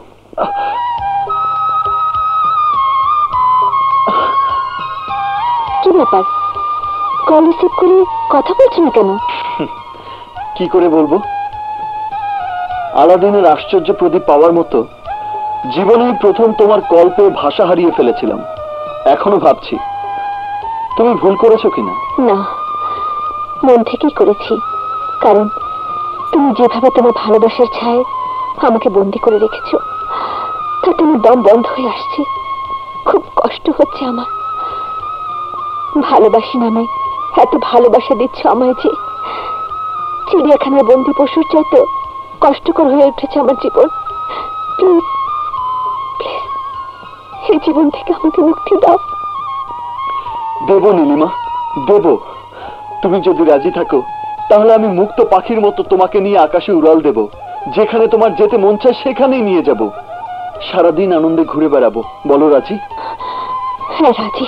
কি ব্যাপার? কল রিসিভ করে কথা বলছো না কেন? কি করে বলবো? আলাদিনের আশ্চর্য প্রদীপ পাওয়ার মতো জীবনেই প্রথম তোমার কল পেয়ে ভাষা হারিয়ে ফেলেছিলাম। এখনো ভাবছি তুমি ভুল করেছো কিনা। না, মন থেকেই করেছি। কারণ তুমি যেভাবে তোমার ভালোবাসার ছায় আমাকে বন্দি করে রেখেছো তাতে আমার দম বন্ধ হয়ে আসছে। খুব কষ্ট হচ্ছে আমার। ভালোবাসি নামে এত ভালোবাসা দিচ্ছ আমায় যে চিড়িয়াখানার বন্দি পশুর চাইতে কষ্টকর হয়ে উঠেছে আমার জীবন। প্লিজ প্লিজ এই জীবন থেকে আমাকে মুক্তি দাও। দেব নীলিমা, দেব। তুমি যদি রাজি থাকো তাহলে আমি মুক্ত পাখির মতো তোমাকে নিয়ে আকাশে উড়াল দেব। যেখানে তোমার যেতে মন চায় সেখানেই নিয়ে যাব। সারাদিন আনন্দে ঘুরে বেড়াবো। বলো রাজি? হ্যাঁ রাজি।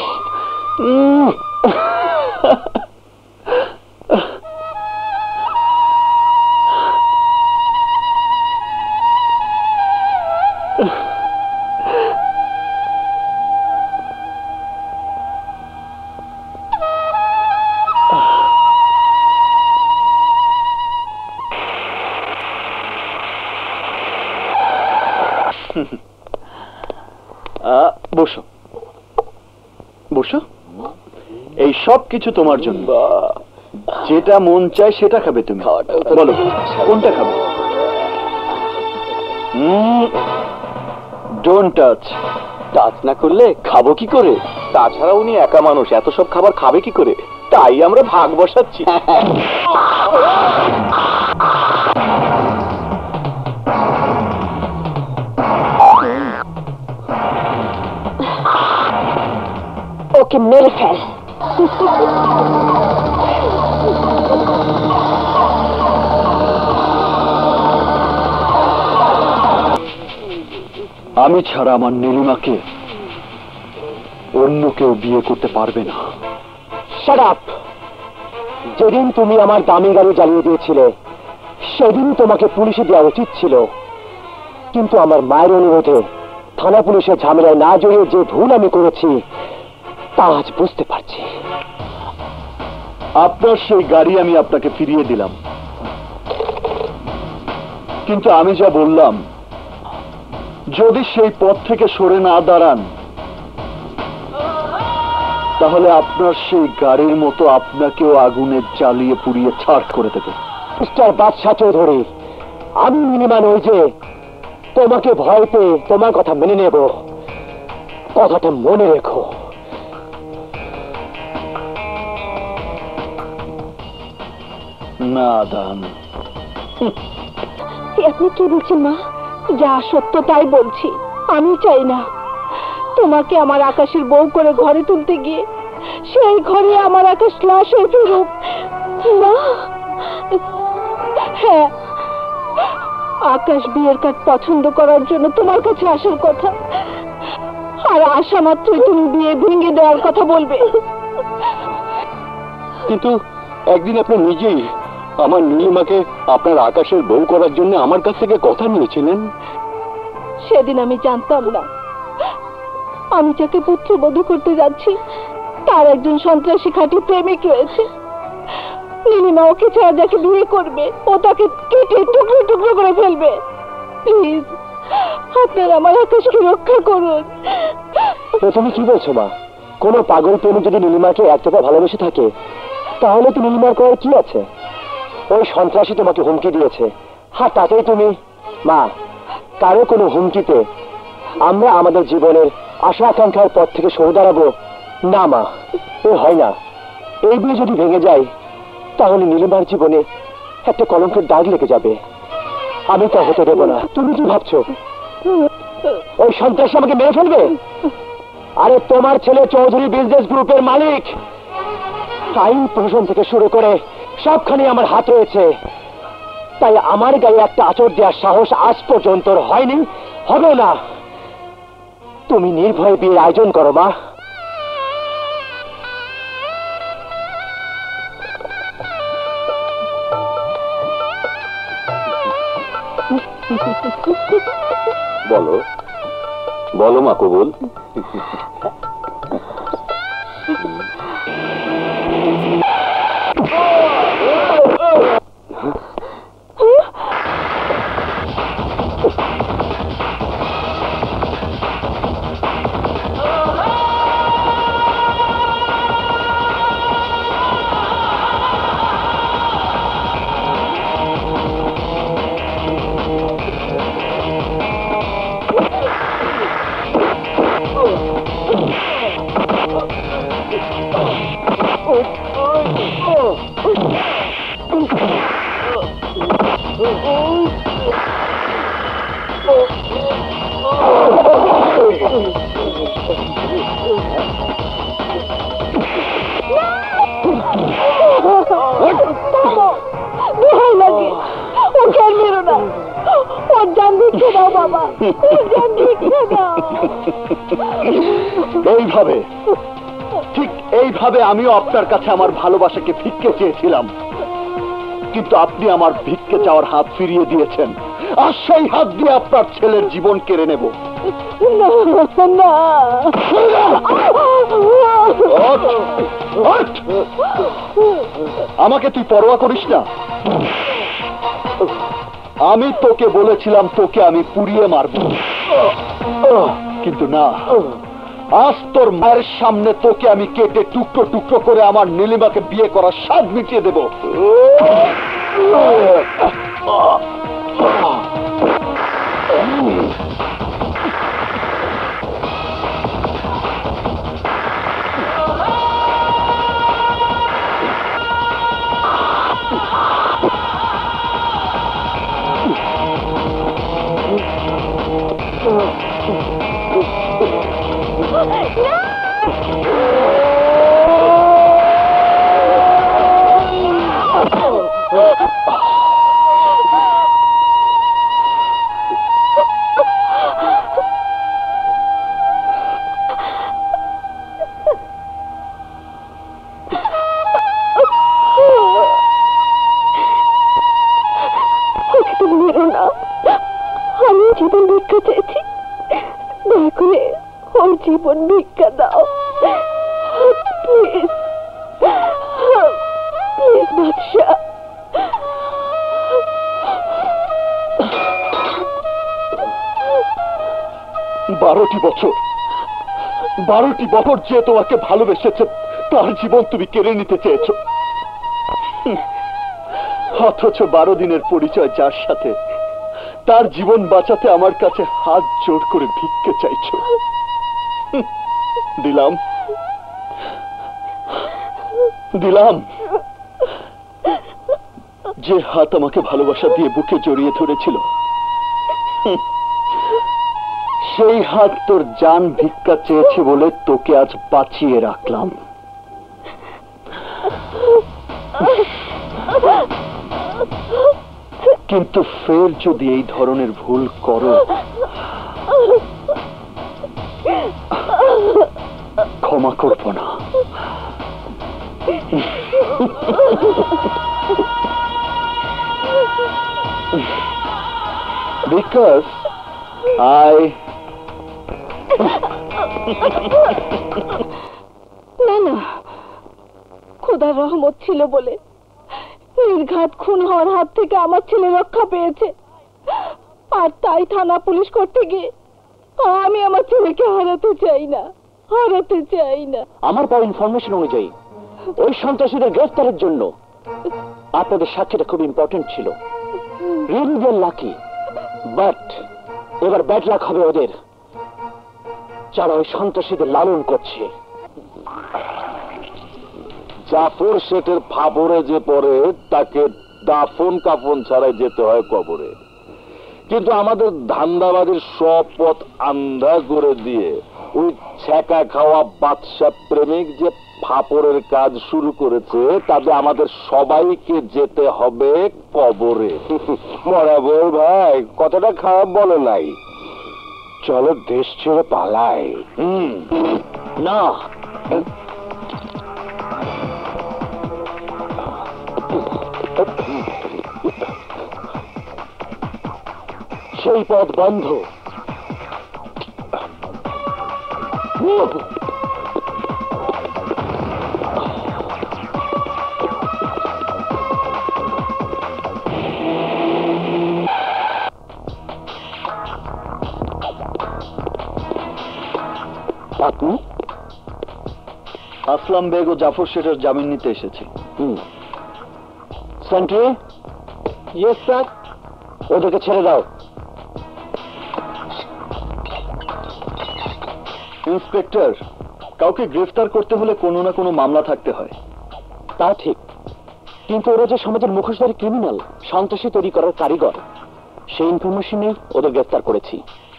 বসো বসো। এই সব কিছু তোমার জন্য। যেটা মন চায় সেটা খাবে তুমি। বলো কোনটা খাবে? Don't touch. টাচ না করলে খাবো কি করে? তাছাড়া উনি একা মানুষ, এত সব খাবার খাবে কি করে? তাই আমরা ভাগ বসাচ্ছি। ওকে মেরে ফেল। আমি ছাড়া আমার নীলিমাকে অন্য কেউ বিয়ে করতে পারবে না। Shut up! যেদিন তুমি আমার দামি গাড়ি জ্বালিয়ে দিয়েছিলে সেদিন তোমাকে পুলিশে দেওয়া উচিত ছিল, কিন্তু আমার মায়ের অনুরোধে থানা পুলিশের ঝামেলায় না জড়িয়ে যে ভুল আমি করেছি তা আজ বুঝতে পারছি। আপনার সেই গাড়ি আমি আপনাকে ফিরিয়ে দিলাম, কিন্তু আমি যা বললাম যদি সেই পথ থেকে সরে না দাঁড়ান তাহলে আপনার সেই গাড়ির মতো আপনাকেও আগুনে জ্বালিয়ে পুড়িয়ে ছাড় করে দেবে। মিস্টার বাদশাহ চৌধুরী, আমি নীলিমা নই যে তোমাকে ভয় পেয়ে তোমার কথা মেনে নেব। কথাটা মনে রেখো। না দান। আপনি কি বলছেন মা? যা সত্য তাই বলছি। আমি চাই না তোমাকে আমার আকাশের বউ করে ঘরে তুলতে গিয়ে সেই ঘরে আমার আকাশ লাশ হয়ে ফিরুক। না, হ্যাঁ, আকাশ বিয়ের কার্ড পছন্দ করার জন্য তোমার কাছে আসার কথা, আর আসা মাত্রই তুমি বিয়ে ভেঙে দেওয়ার কথা বলবে। কিন্তু একদিন আপনি নিজেই আমার নীলিমাকে আপনার আকাশের বউ করার জন্য আমার কাছ থেকে কথা নিয়েছিলেন। সেদিন আমি জানতাম না আমি যাকে পুত্রবধূ করতে যাচ্ছি তার একজন সন্ত্রাসী খাঁটি প্রেমিক রয়েছে। নীলিমা ওকে ছাড়া যাকে বিয়ে করবে ও তাকে কেটে টুকরো টুকরো করে ফেলবে। প্লিজ আপনারা আমার আকাশকে রক্ষা করুন। তুমি কি বলছো মা? কোনো পাগল প্রেমিক যদি নীলিমাকে একটাকা ভালোবেসে থাকে তাহলে তো নীলিমার করার কি আছে? ওই সন্ত্রাসী তোমাকে হুমকি দিয়েছে, হ্যাঁ তাতেই তুমি? মা, কারো কোনো হুমকিতে আমরা আমাদের জীবনের আশা আকাঙ্ক্ষার পথ থেকে সরে দাঁড়াবো না মা, এ হয় না। এই বিয়ে যদি ভেঙে যায় তাহলে নীলিমার জীবনে একটা কলঙ্কের দাগ লেগে যাবে। আমি তা হতে দেবো না। তুমি কি ভাবছো ওই সন্ত্রাসী আমাকে মেরে ফেলবে? আরে তোমার ছেলে চৌধুরী বিজনেস গ্রুপের মালিক, আইন প্রশাসন থেকে শুরু করে সবখানে আমার হাত রয়েছে, তাই আমার গায়ে একটা আঁচড় দেওয়ার সাহস আজ পর্যন্ত হয়নি, হবেও না। তুমি নির্ভয়ে বিয়ের আয়োজন করো মা। বলো বলো মা কবুল। এইভাবে ঠিক এইভাবে আমিও আপনার কাছে আমার ভালোবাসাকে ভিক্ষে চেয়েছিলাম, কিন্তু আপনি আমার ভিক্ষে চাওয়ার হাত ফিরিয়ে দিয়েছেন, আর সেই হাত দিয়ে আপনার ছেলের জীবন কেড়ে নেব। আমাকে তুই পরোয়া করিস না। আমি তোকে বলেছিলাম তোকে আমি পুড়িয়ে মারব, কিন্তু না, আজ তোর মায়ের সামনে তোকে আমি কেটে টুকরো টুকরো করে আমার নীলিমাকে বিয়ে করার স্বাদ মিটিয়ে দেব। আমি জীবন ভিক্ষা চেয়েছি, দয়া করে ওর জীবন ভিক্ষা দাও প্লিজ প্লিজ বাদশা। বারোটি বছর বারোটি বছর যে তোমাকে ভালোবেসেছে তার জীবন তুমি কেড়ে নিতে চেয়েছ, অথচ বারো দিনের পরিচয় যার সাথে তার জীবন বাঁচাতে আমার কাছে হাত জোড় করে ভিক্ষে চাইছ। দিলাম দিলাম যে হাত আমাকে ভালোবাসা দিয়ে বুকে জড়িয়ে ধরেছিল, সেই হাত তোর জান ভিক্ষা চেয়েছে বলে তোকে আজ বাঁচিয়ে রাখলাম। কিন্তু ফের যদি এই ধরনের ভুল করো, ক্ষমা করব না। Because I না না, খোদার রহমত ছিল বলে নির্ঘাত খুন হওয়ার হাত থেকে আমার ছেলে রক্ষা পেয়েছে, আর তাই থানা পুলিশ করতে গিয়ে আমি আমার ছেলেকে হারাতে চাই না, হারাতে চাই না। আমার পাওয়া ইনফরমেশন অনুযায়ী ওই সন্ত্রাসীদের গ্রেফতারের জন্য আপনাদের সাক্ষীটা খুব ইম্পর্টেন্ট ছিল। রিয়েলি দে লাকি, বাট এবার ব্যাড লাক হবে ওদের, যারা ওই সন্ত্রাসীদের লালন করছে। জাফর শেঠের ফাবরে যে পড়ে তাকে দাফন কাফন ছাড়াই যেতে হয় কবরে, কিন্তু আমাদের ধান্দাবাজির সব পথ আন্ধা করে দিয়ে ওই ছ্যাঁকা খাওয়া বাদশা প্রেমিক যে ফাপড়ের কাজ শুরু করেছে, তাতে আমাদের সবাইকে যেতে হবে কবরে। মরাবর ভাই কথাটা খারাপ বলে নাই, চলো দেশ ছেড়ে পালাই। না, সেই পথ বন্ধ। আপনি? আসলাম বেগ ও জাফর শেঠের জামিন নিতে এসেছি। সেন্ট্রি? Yes sir. ওদেরকে ছেড়ে দাও। ইন্সপেক্টর, কাউকে গ্রেফতার করতে হলে কোনো না কোনো মামলা থাকতে হয়। তা ঠিক, কিন্তু ওরা যে সমাজের মুখোশধারী ক্রিমিনাল, সন্ত্রাসী তৈরি করার কারিগর, সেই ইনফরমেশনেই ওদের গ্রেফতার করেছি।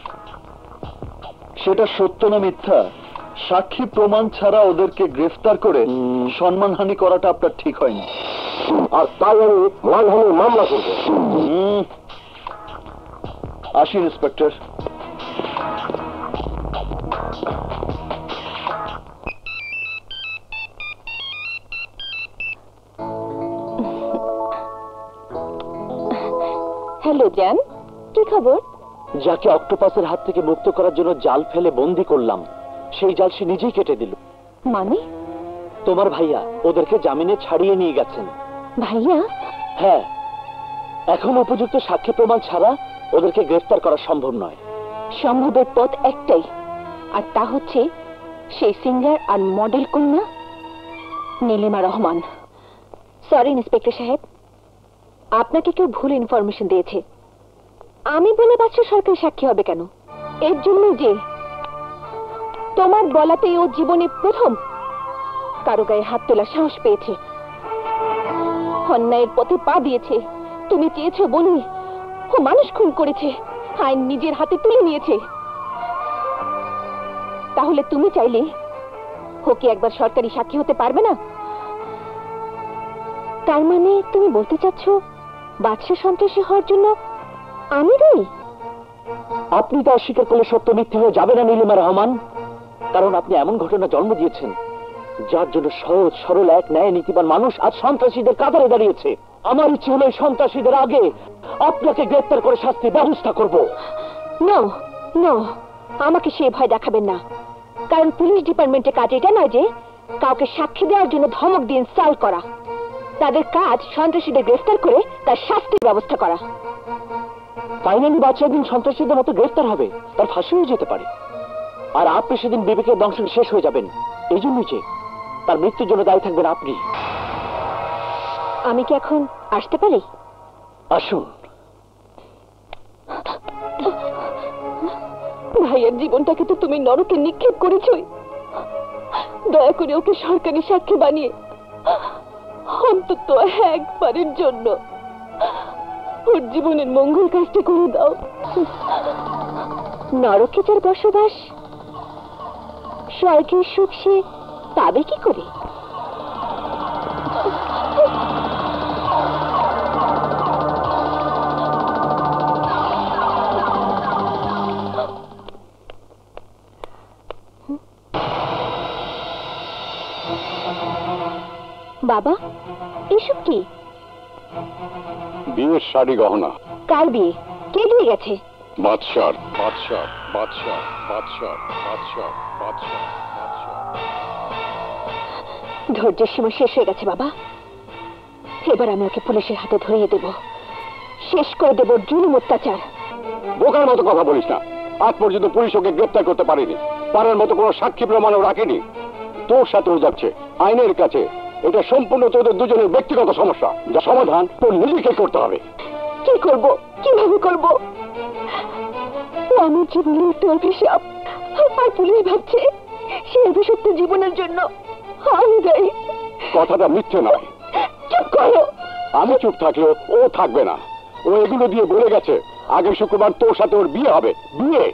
সেটা সত্য না মিথ্যা, সাক্ষী প্রমাণ ছাড়া ওদেরকে গ্রেফতার করে সম্মানহানি করাটা আপনার ঠিক হয়নি। আর তাই আমি মানহানির মামলা করব। আসি ইন্সপেক্টর। হ্যালো জান, কি খবর? যাকে অক্টোপাসের হাত থেকে মুক্ত করার জন্য জাল ফেলে বন্দি করলাম, সেই জাল সে নিজেই কেটে দিল। মানে? তোমার ভাইয়া ওদেরকে জামিনে ছাড়িয়ে নিয়ে গেছেন। ভাইয়া? হ্যাঁ, এখন উপযুক্ত সাক্ষী প্রমাণ ছাড়া ওদেরকে গ্রেফতার করা সম্ভব নয়। সম্ভবের পথ একটাই, আর তা হচ্ছে সেই সিঙ্গার আর মডেল কন্যা নীলিমা রহমান। সরি ইন্সপেক্টর সাহেব, আপনাকে কেউ ভুল ইনফরমেশন দিয়েছে। আমি বলে বাচ্চা সরকারি সাক্ষী হবে কেন? এর জন্য যে তোমার বলাতেই ও জীবনে প্রথম কারো গায়ে হাত তোলার সাহস পেয়েছে, অন্যায়ের পথে পা দিয়েছে। তুমি চেয়েছো বলি ও মানুষ খুন করেছে, আইন নিজের হাতে তুলে নিয়েছে। তাহলে তুমি চাইলে ও কি একবার সরকারি সাক্ষী হতে পারবে না? তার মানে তুমি বলতে চাচ্ছ বাদশা সন্ত্রাসী হওয়ার জন্য আমি দায়ী? আপনি তা অস্বীকার করলে সত্য মিথ্যে হয়ে যাবে না নীলিমা রহমান, কারণ আপনি এমন ঘটনা জন্ম দিয়েছেন যার জন্য সহজ সরল এক ন্যায় নীতিবান মানুষ আজ সন্ত্রাসীদের কাতারে দাঁড়িয়েছে। আমার ইচ্ছে হলো এই সন্ত্রাসীদের আগে আপনাকে গ্রেফতার করে শাস্তির ব্যবস্থা করব। নো নো, আমাকে সে ভয় দেখাবেন না, কারণ পুলিশ ডিপার্টমেন্টের কাজ এটা নয় যে কাউকে সাক্ষী দেওয়ার জন্য ধমক দিয়ে ইনসাল্ট করা। তাদের কাজ সন্ত্রাসীদের গ্রেফতার করে তার শাস্তির ব্যবস্থা করা। ফাইনালি বাচ্চা একদিন সন্ত্রাসীদের মতো গ্রেফতার হবে, তার ফাঁসি হয়ে যেতে পারে, আর আপনি সেদিন বিবেকের দংশন শেষ হয়ে যাবেন। এই জন্যই যে তার মৃত্যুর জন্য দায়ী থাকবেন আপনি। আমি কি এখন আসতে পারি? আসুন। ভাইয়ের জীবনটাকে তো তুমি নরকে নিক্ষেপ করেছই, দয়া করে ওকে সরকারি সাক্ষী বানিয়ে অন্তত একবারের জন্য ওর জীবনের মঙ্গল কাজটা করে দাও। নরকে যার বসবাস স্বর্গের সুখ সে পাবে কি করে? বাবা, এসব কি? বিয়ের শাড়ি গহনা। কার বিয়ে? কে দিয়ে গেছে? বাদশার বাদশার বাদশার বাদশার বাদশার বাদশার বাদশার। ধৈর্যের সীমা শেষ হয়ে গেছে বাবা। এবার আমি ওকে পুলিশের হাতে ধরিয়ে দেব, শেষ করে দেব জুলুম অত্যাচার। বোকার মতো কথা বলিস না। আজ পর্যন্ত পুলিশ ওকে গ্রেপ্তার করতে পারেনি, পারার মতো কোনো সাক্ষী প্রমাণও রাখেনি। তোর সাথেও যাচ্ছে আইনের কাছে। এটা সম্পূর্ণ তোদের দুজনের ব্যক্তিগত সমস্যা, যা সমাধান তোর নিজেকে করতে হবে। কি করব, কিভাবে করব? আমার জীবনের একটা অভিশাপ, আর পুলিশ ভাবছে সে অভিশপ্ত জীবনের জন্য আমি দায়ী। কথাটা মিথ্যে নয়। চুপ করো। আমি চুপ থাকলেও ও থাকবে না। ও এগুলো দিয়ে বলে গেছে আগামী শুক্রবার তোর সাথে ওর বিয়ে হবে। বিয়ে?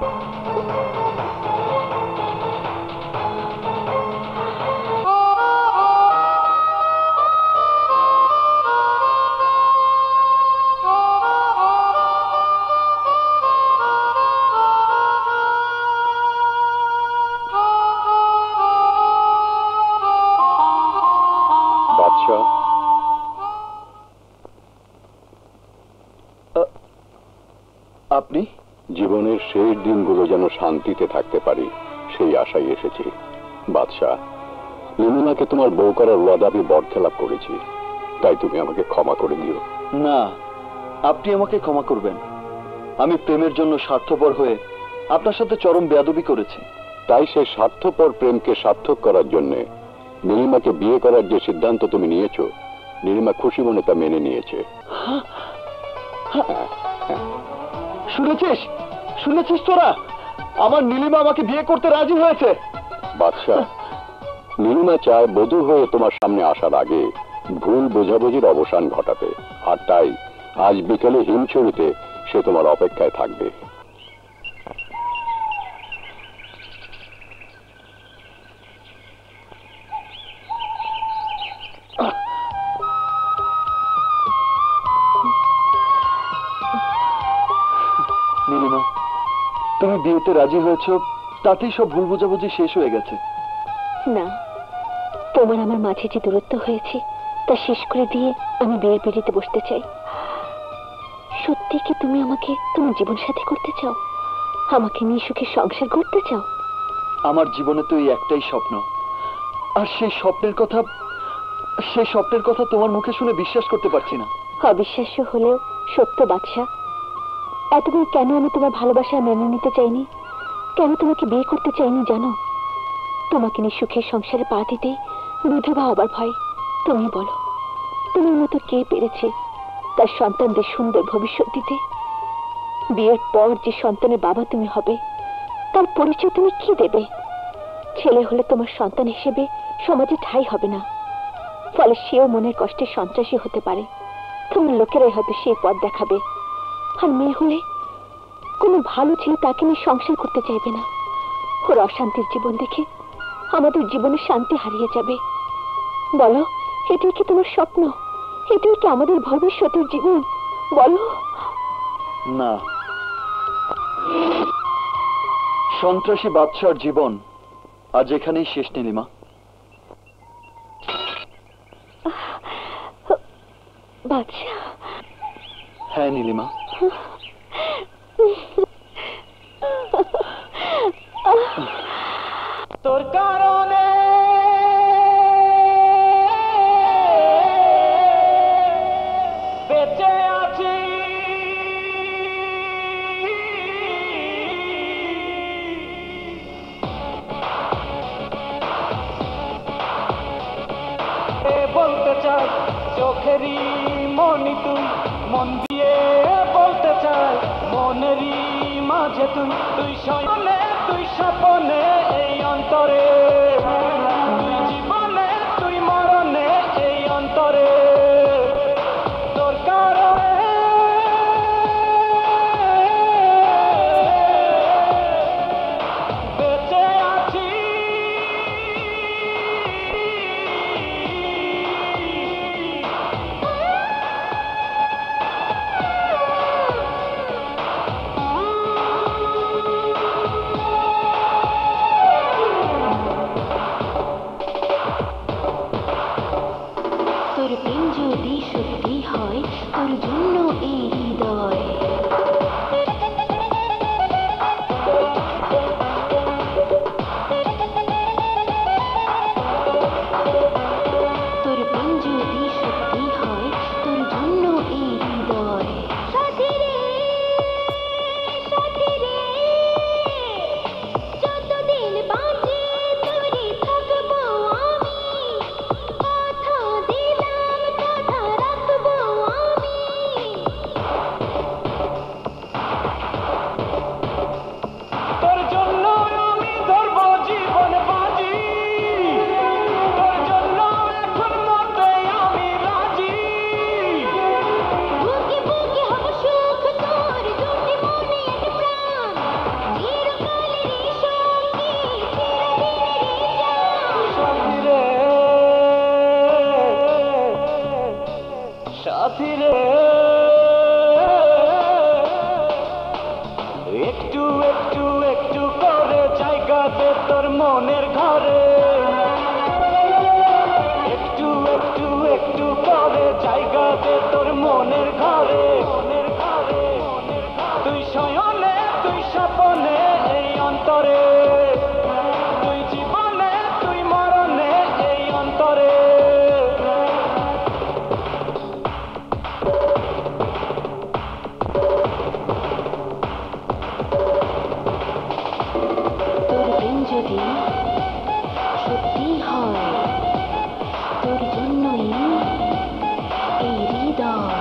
আপনি? জীবনের শেষ দিনগুলো যেন শান্তিতে থাকতে পারি সেই আশায় এসেছি। বাদশাহ, লিমুনাকে তোমার বউ করার ওয়াদা আমি বরখেলাপ করেছি, তাই তুমি আমাকে ক্ষমা করে দিও। না, আপনি আমাকে ক্ষমা করবেন। আমি প্রেমের জন্য স্বার্থপর হয়ে আপনার সাথে চরম বেয়াদবি করেছি। তাই সে স্বার্থপর প্রেমকে সার্থক করার জন্য নীলিমাকে বিয়ে করার যে সিদ্ধান্ত তুমি নিয়েছো, নীলিমা খুশি মনে তা মেনে নিয়েছে। শুনেছিস? শুনেছিস তোরা? আমার নীলিমা আমাকে বিয়ে করতে রাজি হয়েছে। বাদশাহ, নীলিমা চায় বধূ হয়ে তোমার সামনে আসার আগে ভুল বোঝাবুঝির অবসান ঘটাতে, আর তাই আজ বিকেলে হিমছড়িতে সে তোমার অপেক্ষায় থাকবে। নীলিমা, তুমি বিয়েতে রাজি হয়েছ, তাতেই সব ভুল বোঝাবুঝি শেষ হয়ে গেছে। না, তোমার আমার মাঝে যে দূরত্ব হয়েছে তা শেষ করে দিয়ে আমি বিয়ের পিড়িতে বসতে চাই। সত্যি কি তুমি আমাকে তোমার জীবন সাথী করতে চাও? আমাকে নিয়ে সুখে সংসার করতে চাও? আমার জীবনে তো এই একটাই স্বপ্ন, আর সেই স্বপ্নের কথা সেই স্বপ্নের কথা তোমার মুখে শুনে বিশ্বাস করতে পারছি না। অবিশ্বাস্য হলেও সত্য বাদশা। এতদিন কেন আমি তোমার ভালোবাসা মেনে নিতে চাইনি, কেন তোমাকে বিয়ে করতে চাইনি জানো? তোমাকে নিয়ে সুখের সংসারে পা দিতে বিধবা হবার ভয়। তুমি বলো, তোমার মতো কে পেরেছে তার সন্তানদের সুন্দর ভবিষ্যৎ দিতে? বিয়ের পর যে সন্তানের বাবা তুমি হবে, তার পরিচয় তুমি কি দেবে? ছেলে হলে তোমার সন্তান হিসেবে সমাজে ঠাঁই হবে না, ফলে সেও মনের কষ্টে সন্ত্রাসী হতে পারে। তোমার লোকেরাই হয়তো সেই পথ দেখাবে। আর মেয়ে হলে কোনো ভালো ছেলে তাকে নিয়ে সংসার করতে চাইবে না। ওর অশান্তির জীবন দেখে আমাদের জীবনে শান্তি হারিয়ে যাবে। বলো, এটাই কি তোমার স্বপ্ন? এটাই কি আমাদের ভবিষ্যতের জীবন? বলো। না, সন্ত্রাসী বাদশার জীবন আজ এখানেই শেষ। নীলিমা, বাদশা। হ্যাঁ নীলিমা, তোর কারণে বেঁচে আছি, বলতে চাই চোখেরই মনি তুই, মন দিয়ে বলতে চাই মনেরই মাঝে তুই, তুই স্বপ্নে তুই স্বপ্নে এই অন্তরে, তুই জীবনে তুই মরণে এই অন্তরে, তোর কারণে মনের ঘরে একটু একটু একটু করে জায়গা দে তোর মনের ঘরে মনের ঘরে তুই শয়নে তুই স্বপনে এই অন্তরে তুই জীবনে তুই মরণে এই অন্তরে তোর দিন যদি সত্যি হয় তোর জন্যই এই হৃদয়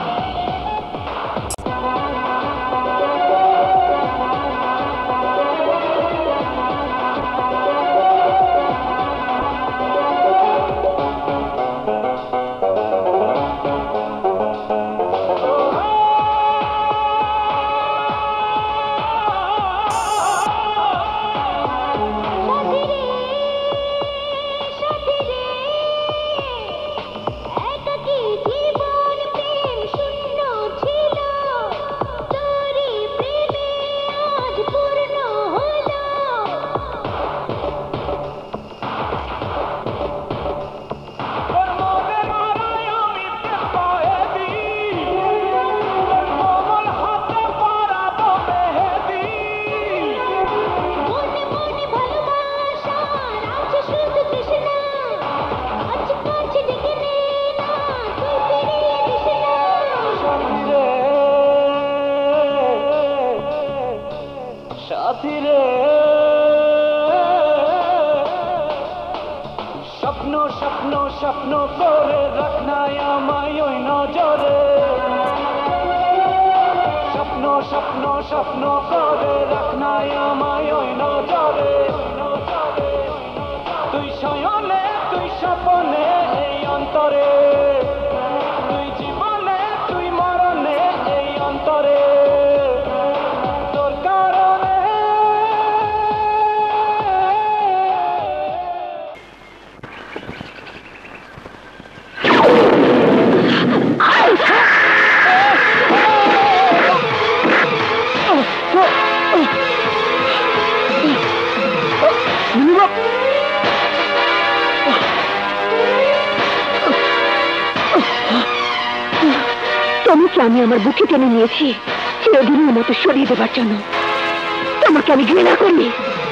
সাথী রে স্বপ্ন স্বপ্ন স্বপ্ন করে রাখনায় আমায় ওই নজরে স্বপ্ন স্বপ্ন স্বপ্ন করে রাখনায় আমায় ওই নজরে তুই শয়নে তুই স্বপনে এই অন্তরে তুই জীবনে তুই মরণে এই অন্তরে তোর কারণে তোমাকে আমি আমার বুকে টেনে নিয়েছি চিরদিনের মতো সরিয়ে দেবার জন্য। তোমাকে আমি ঘৃণা করি,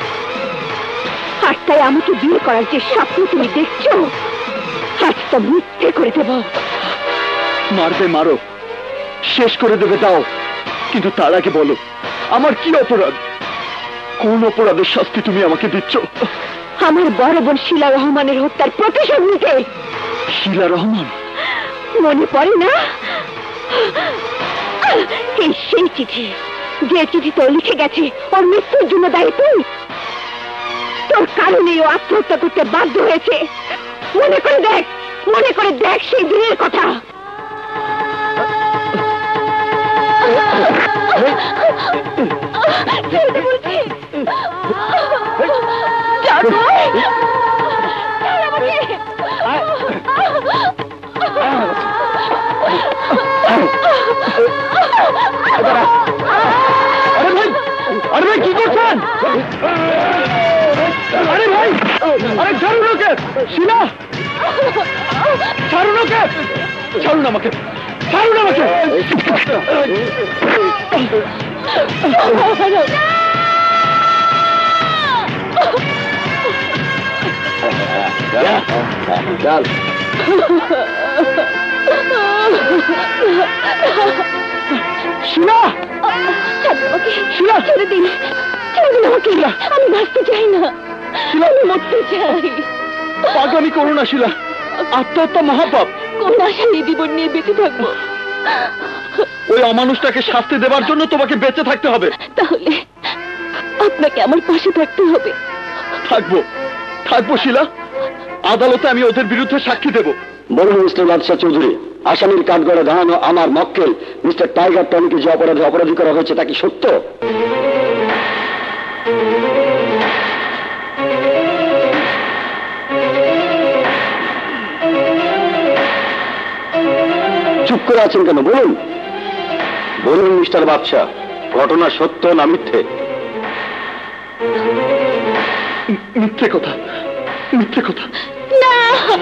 আর তাই আমাকে বিয়ে করার যে স্বপ্ন তুমি দেখছো আজ তা মিথ্যে করে দেব। মারবে মারো, শেষ করে দেবে দাও, কিন্তু তার আগে বলো আমার কি অপরাধ? কোন অপরাধের শাস্তি তুমি আমাকে দিচ্ছ? আমার বড় বোন শিলা রহমানের হত্যার প্রতিশোধ নিতে। শিলা রহমান? মনে পড়ে না? এই সেই চিঠি, যে চিঠি তো লিখে গেছে ওর মৃত্যুর জন্য দায়ী তুই। তোর কারণে ও আত্মহত্যা করতে বাধ্য হয়েছে। মনে করে দেখ, মনে করে দেখ সেই দিনের কথা। আরে ভাই, আরে ভাই কি করছেন? আরে ভাই, আরে ছাড়ুন ওকে। শিলা, ছাড়ুন ওকে, ছাড়ুন আমাকে, ছাড়ুন আমাকে। চল শিলা, শিলা ছেড়ে দিন, ছেড়ে দিন আমাকে। আমি বাঁচতে চাই না, আমি মরতে চাই। পাগলামি করো না শিলা, আত্মহত্যা মহাপাপ। কোন আশায় এই জীবন নিয়ে বেঁচে থাকবো? ওই অমানুষটাকে শাস্তি দেবার জন্য তোমাকে বেঁচে থাকতে হবে। তাহলে আপনাকে আমার পাশে থাকতে হবে। থাকবো, থাকবো শিলা। আদালতে আমি ওদের বিরুদ্ধে সাক্ষী দেব। বলুন মিস্টার বাদশাহ চৌধুরী, আসামির কাঠগড়ে দাঁড়ানো আমার মক্কেল মিস্টার টাইগার টনিকে যে অপরাধে অপরাধী করা হয়েছে তা কি সত্য? চুপ করে আছেন কেন? বলুন, বলুন মিস্টার বাদশাহ, ঘটনা সত্য না মিথ্যে? মিথ্যে কথা, মিথ্যে কথা। না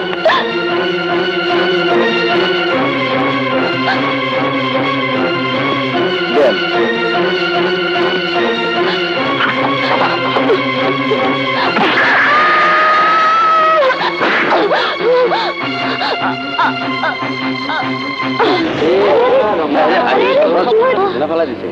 ফেলা দিছে।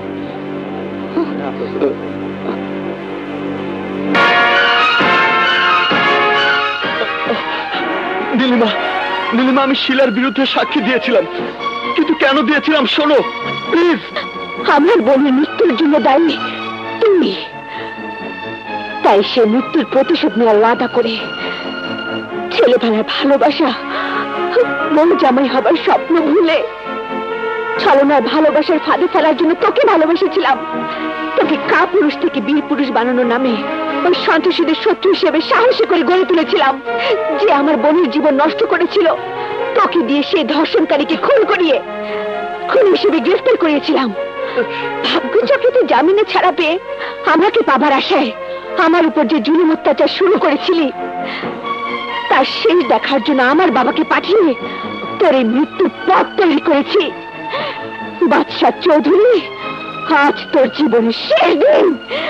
নীলিমা, নীলিমা, আমি শিলার বিরুদ্ধে সাক্ষী দিয়েছিলাম, কিন্তু কেন দিয়েছিলাম শোনো প্লিজ। আমার বোনের মৃত্যুর জন্য দায়ী তুমি, তাই সে মৃত্যুর প্রতিশোধ নেওয়ার ওয়াদা করে ছেলেবেলার ভালোবাসা, বউ জামাই হবার স্বপ্ন ভুলে ছলনার ভালোবাসার ফাঁদে ফেলার জন্য তোকে ভালোবেসেছিলাম। তোকে কা পুরুষ থেকে বীর পুরুষ বানানোর নামে ওই সন্ত্রাসীদের শত্রু হিসেবে সাহসী করে গড়ে তুলেছিলাম, যে আমার বোনের জীবন নষ্ট করেছিল। তোকে দিয়ে সেই ধর্ষণকারীকে খুন করিয়ে খুন হিসেবে গ্রেফতার করিয়েছিলাম। ভাগ্যচক্রে জামিনে ছাড়া পেয়ে আমাকে পাবার আশায় আমার উপর যে জুলুম অত্যাচার শুরু করেছিলি, তার শেষ দেখার জন্য আমার বাবাকে পাঠিয়ে তোর এই মৃত্যুর পথ তৈরি করেছি। বাদশাহ চৌধুরী, আজ তোর জীবনের শেষ দিন।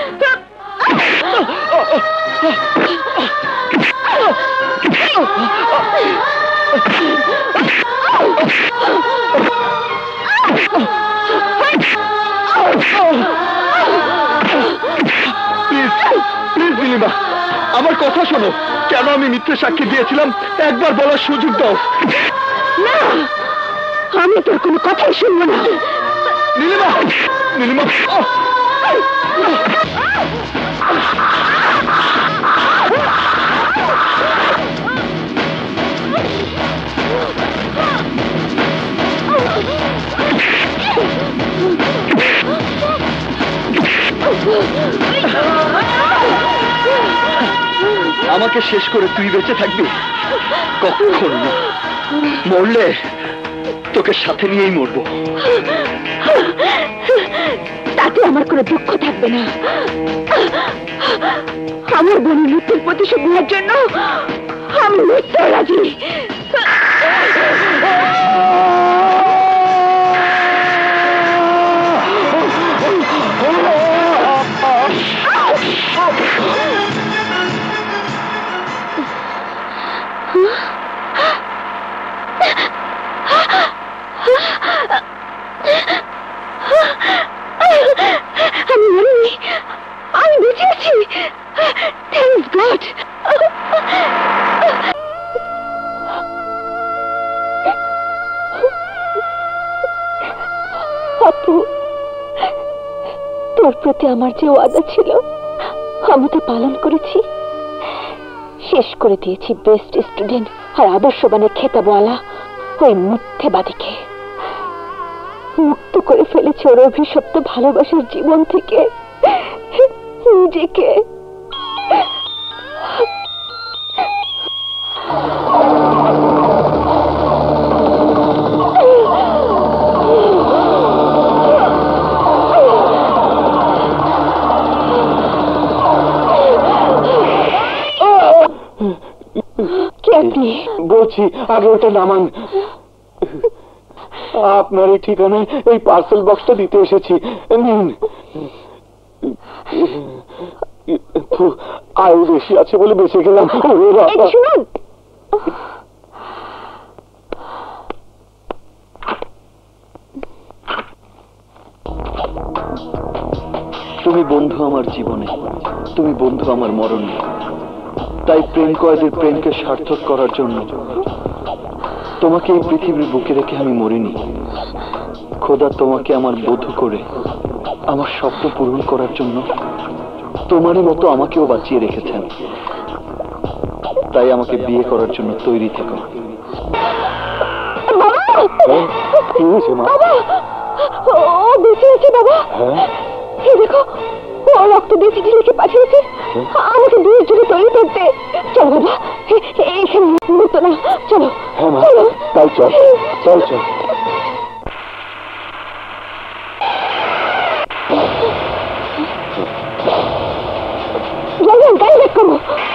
প্লিজ প্লিজ নীলিমা, আমার কথা শোনো। কেন আমি মিথ্যে সাক্ষী দিয়েছিলাম একবার বলার সুযোগ দাও। না, আমি তোর কোনো কথাই শুনবো না। নীলিমা, নীলিমা, আমাকে শেষ করে তুই বেঁচে থাকবি? কখন না, মরলে তোকে সাথে নিয়েই মরবো। তাতে আমার কোনো দুঃখ থাকবে না। আমার বোনের মৃত্যুর প্রতিশোধ নেওয়ার জন্য আমি মরতে রাজি। আমি মরিনি, আমি বেঁচে আছি। Thank god. আপু, তোর প্রতি আমার যে ওয়াদা ছিল আমি তো পালন করেছি। শেষ করে দিয়েছি বেস্ট স্টুডেন্ট আর আদর্শবানের খেতাবওয়ালা ওই মিথ্যেবাদীকে। মুক্ত করে ফেলেছে ওর অভিশপ্ত ভালোবাসার জীবন থেকে নিজেকে। বলছি আগে ওটা নামান। আপনার এই ঠিকানায় এই পার্সেল বক্সটা দিতে এসেছি, নিন। আয়ু বেশি আছে বলে বেঁচে গেলাম। শুনুন, তুমি বন্ধু আমার জীবনে, তুমি বন্ধু আমার মরণে। তাই প্রেম কয়েদের প্রেমকে সার্থক করার জন্য তোমাকে এই পৃথিবীর বুকে রেখে আমি মরিনি। খোদা তোমাকে আমার বধূ করে আমার স্বপ্ন পূরণ করার জন্য তোমারই মতো আমাকেও বাঁচিয়ে রেখেছেন। তাই আমাকে বিয়ে করার জন্য তৈরি থেকো। ও বেঁচে আছে বাবা। এই দেখো, ও রক্ত দিয়ে চিঠি লিখে পাঠিয়েছে আমাকে বিয়ের জন্য তৈরি করতে। চলো বাবা, এখানে মতো না, চলো। হ্যাঁ মা, তাই চল চল চল। গাড়ি বেক করবো।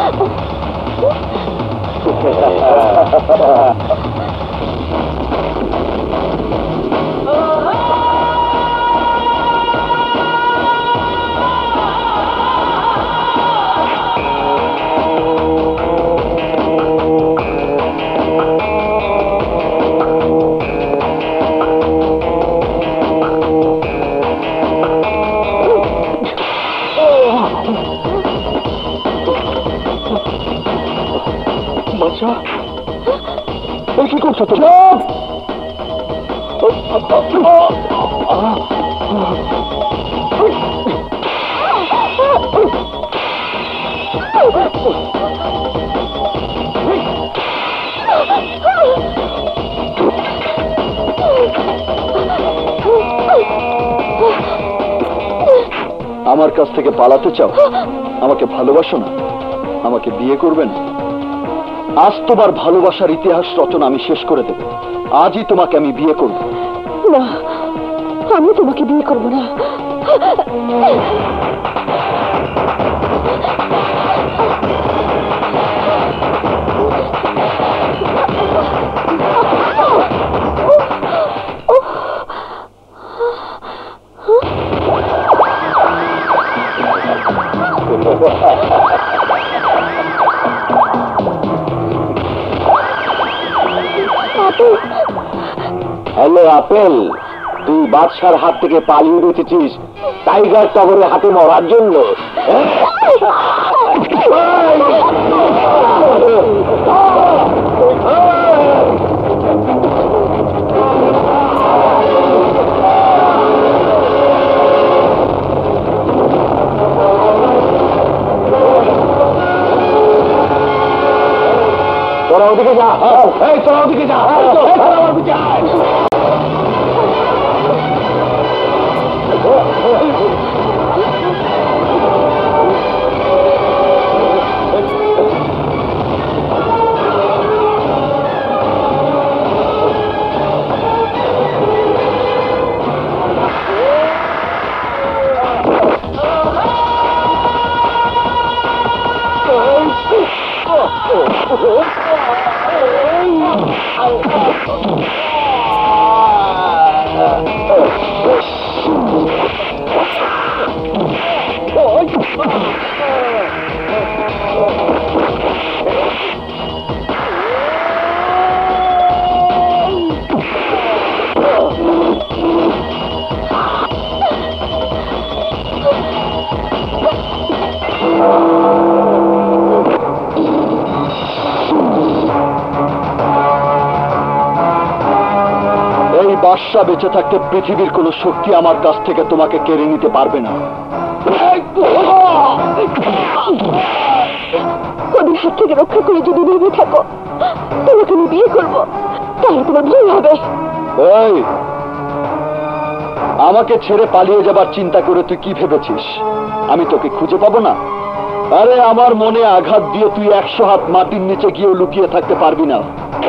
কি করছো তুমি? আমার কাছ থেকে পালাতে চাও? আমাকে ভালোবাসো না? আমাকে বিয়ে করবেন? আজ তোমার ভালোবাসার ইতিহাস রচনা আমি শেষ করে দেব। আজই তোমাকে আমি বিয়ে করব। না, আমি তোমাকে বিয়ে করব না। হ্যালো আপেল, তুই বাদশার হাত থেকে পালিয়ে বেঁচেছিস টাইগার টগরের হাতে মরার জন্য? তোরা ওদিকে যা, এই তোরা ওদিকে যা, আমার পিছনে আয়। বাদশা বেঁচে থাকতে পৃথিবীর কোন শক্তি আমার কাছ থেকে তোমাকে কেড়ে নিতে পারবে না। ওদের হাত থেকে রক্ষা করে যদি ভেবে থাকো তোমাকে আমি বিয়ে করবো, তাহলে তোমার ভুল হবে। এই, আমাকে ছেড়ে পালিয়ে যাবার চিন্তা করে তুই কি ভেবেছিস আমি তোকে খুঁজে পাবো না? আরে আমার মনে আঘাত দিয়ে তুই একশো হাত মাটির নিচে গিয়েও লুকিয়ে থাকতে পারবি না।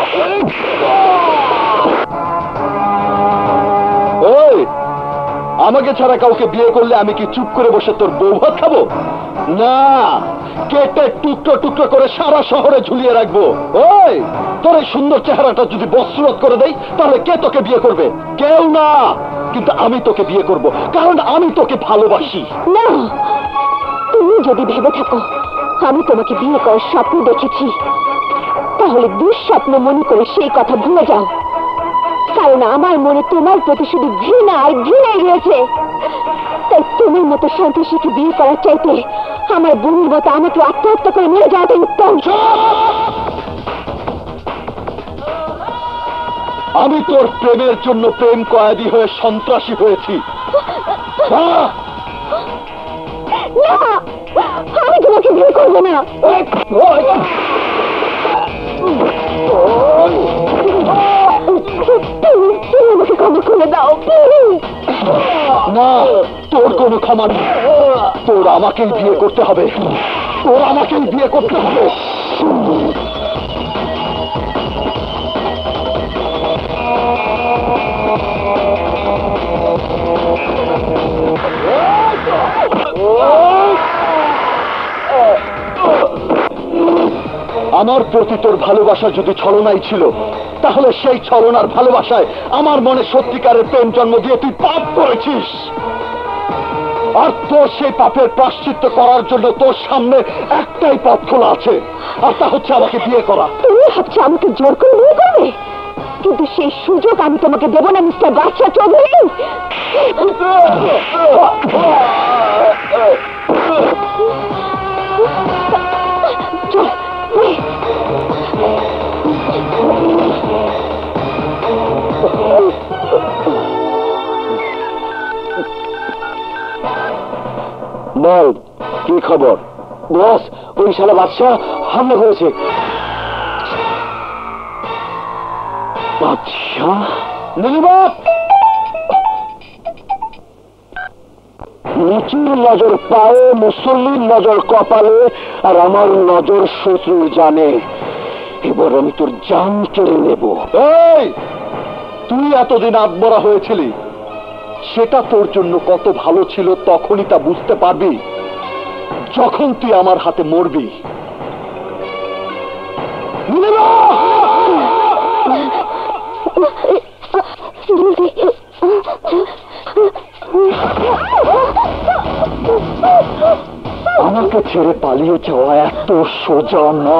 ওই, আমাকে ছাড়া কাউকে বিয়ে করলে আমি কি চুপ করে বসে তোর বউ ভাত খাবো? না, কেটে টুকরো টুকরো করে সারা শহরে ঝুলিয়ে রাখবো। ওই, তোর এই সুন্দর চেহারাটা যদি বস্ত্ররোধ করে দেই তাহলে কে তোকে বিয়ে করবে? কেউ না, কিন্তু আমি তোকে বিয়ে করব, কারণ আমি তোকে ভালোবাসি। না, তুমি যদি ভেবে থাকো আমি তোমাকে বিয়ে করার স্বপ্ন দেখেছি, তাহলে দুঃস্বপ্ন মনে করে সেই কথা ভুলে যাও। কারণ আমার মনে তোমার প্রতি শুধু ঘৃণা আর ঘৃণাই রয়েছে। তাই তোমার মতো সন্ত্রাসীকে বিয়ে করার চাইতে আমার বোনের মতো আমাকে আত্মহত্যা করে মেরে যাওয়াটাই উত্তম। আমি তোর প্রেমের জন্য প্রেম কয়েদি হয়ে সন্ত্রাসী হয়েছি। না, আমি তোমাকে বিয়ে করবো না। আমাকে ক্ষমা করে দাও। না, তোর কোনো ক্ষমা নেই। তোর আমাকেই বিয়ে করতে হবে, তোর আমাকেই বিয়ে করতে হবে। আমার প্রতি তোর ভালোবাসা যদি ছলনাই ছিল, তাহলে সেই ছলনার ভালোবাসায় আমার মনে সত্যিকারের প্রেম জন্ম দিয়ে তুই পাপ করেছিস। আর তোর সেই পাপের প্রায়শ্চিত্ত করার জন্য তোর সামনে একটাই পথ খোলা আছে, আর তা হচ্ছে আমাকে বিয়ে করা। তুমি ভাবছো আমাকে জোর করে বিয়ে করবে? কিন্তু সেই সুযোগ আমি তোমাকে দেব না মিস্টার বাদশা চৌধুরী। বল, কি খবর? বস, ওই শালা বাদশা হামলা করেছে। বাদশা? নীলিমা! নিচুর নজর পায়ে, মুসল্লির নজর কপালে, আর আমার নজর শত্রু জানে। এবার আমি তোর জান কেড়ে নেব। এই, তুই এতদিন আত্মরা হয়েছিলি, সেটা তোর জন্য কত ভালো ছিল তখনই তা বুঝতে পারবি যখন তুই আমার হাতে মরবি। আমাকে ছেড়ে পালিয়ে যাওয়া এত সোজা না।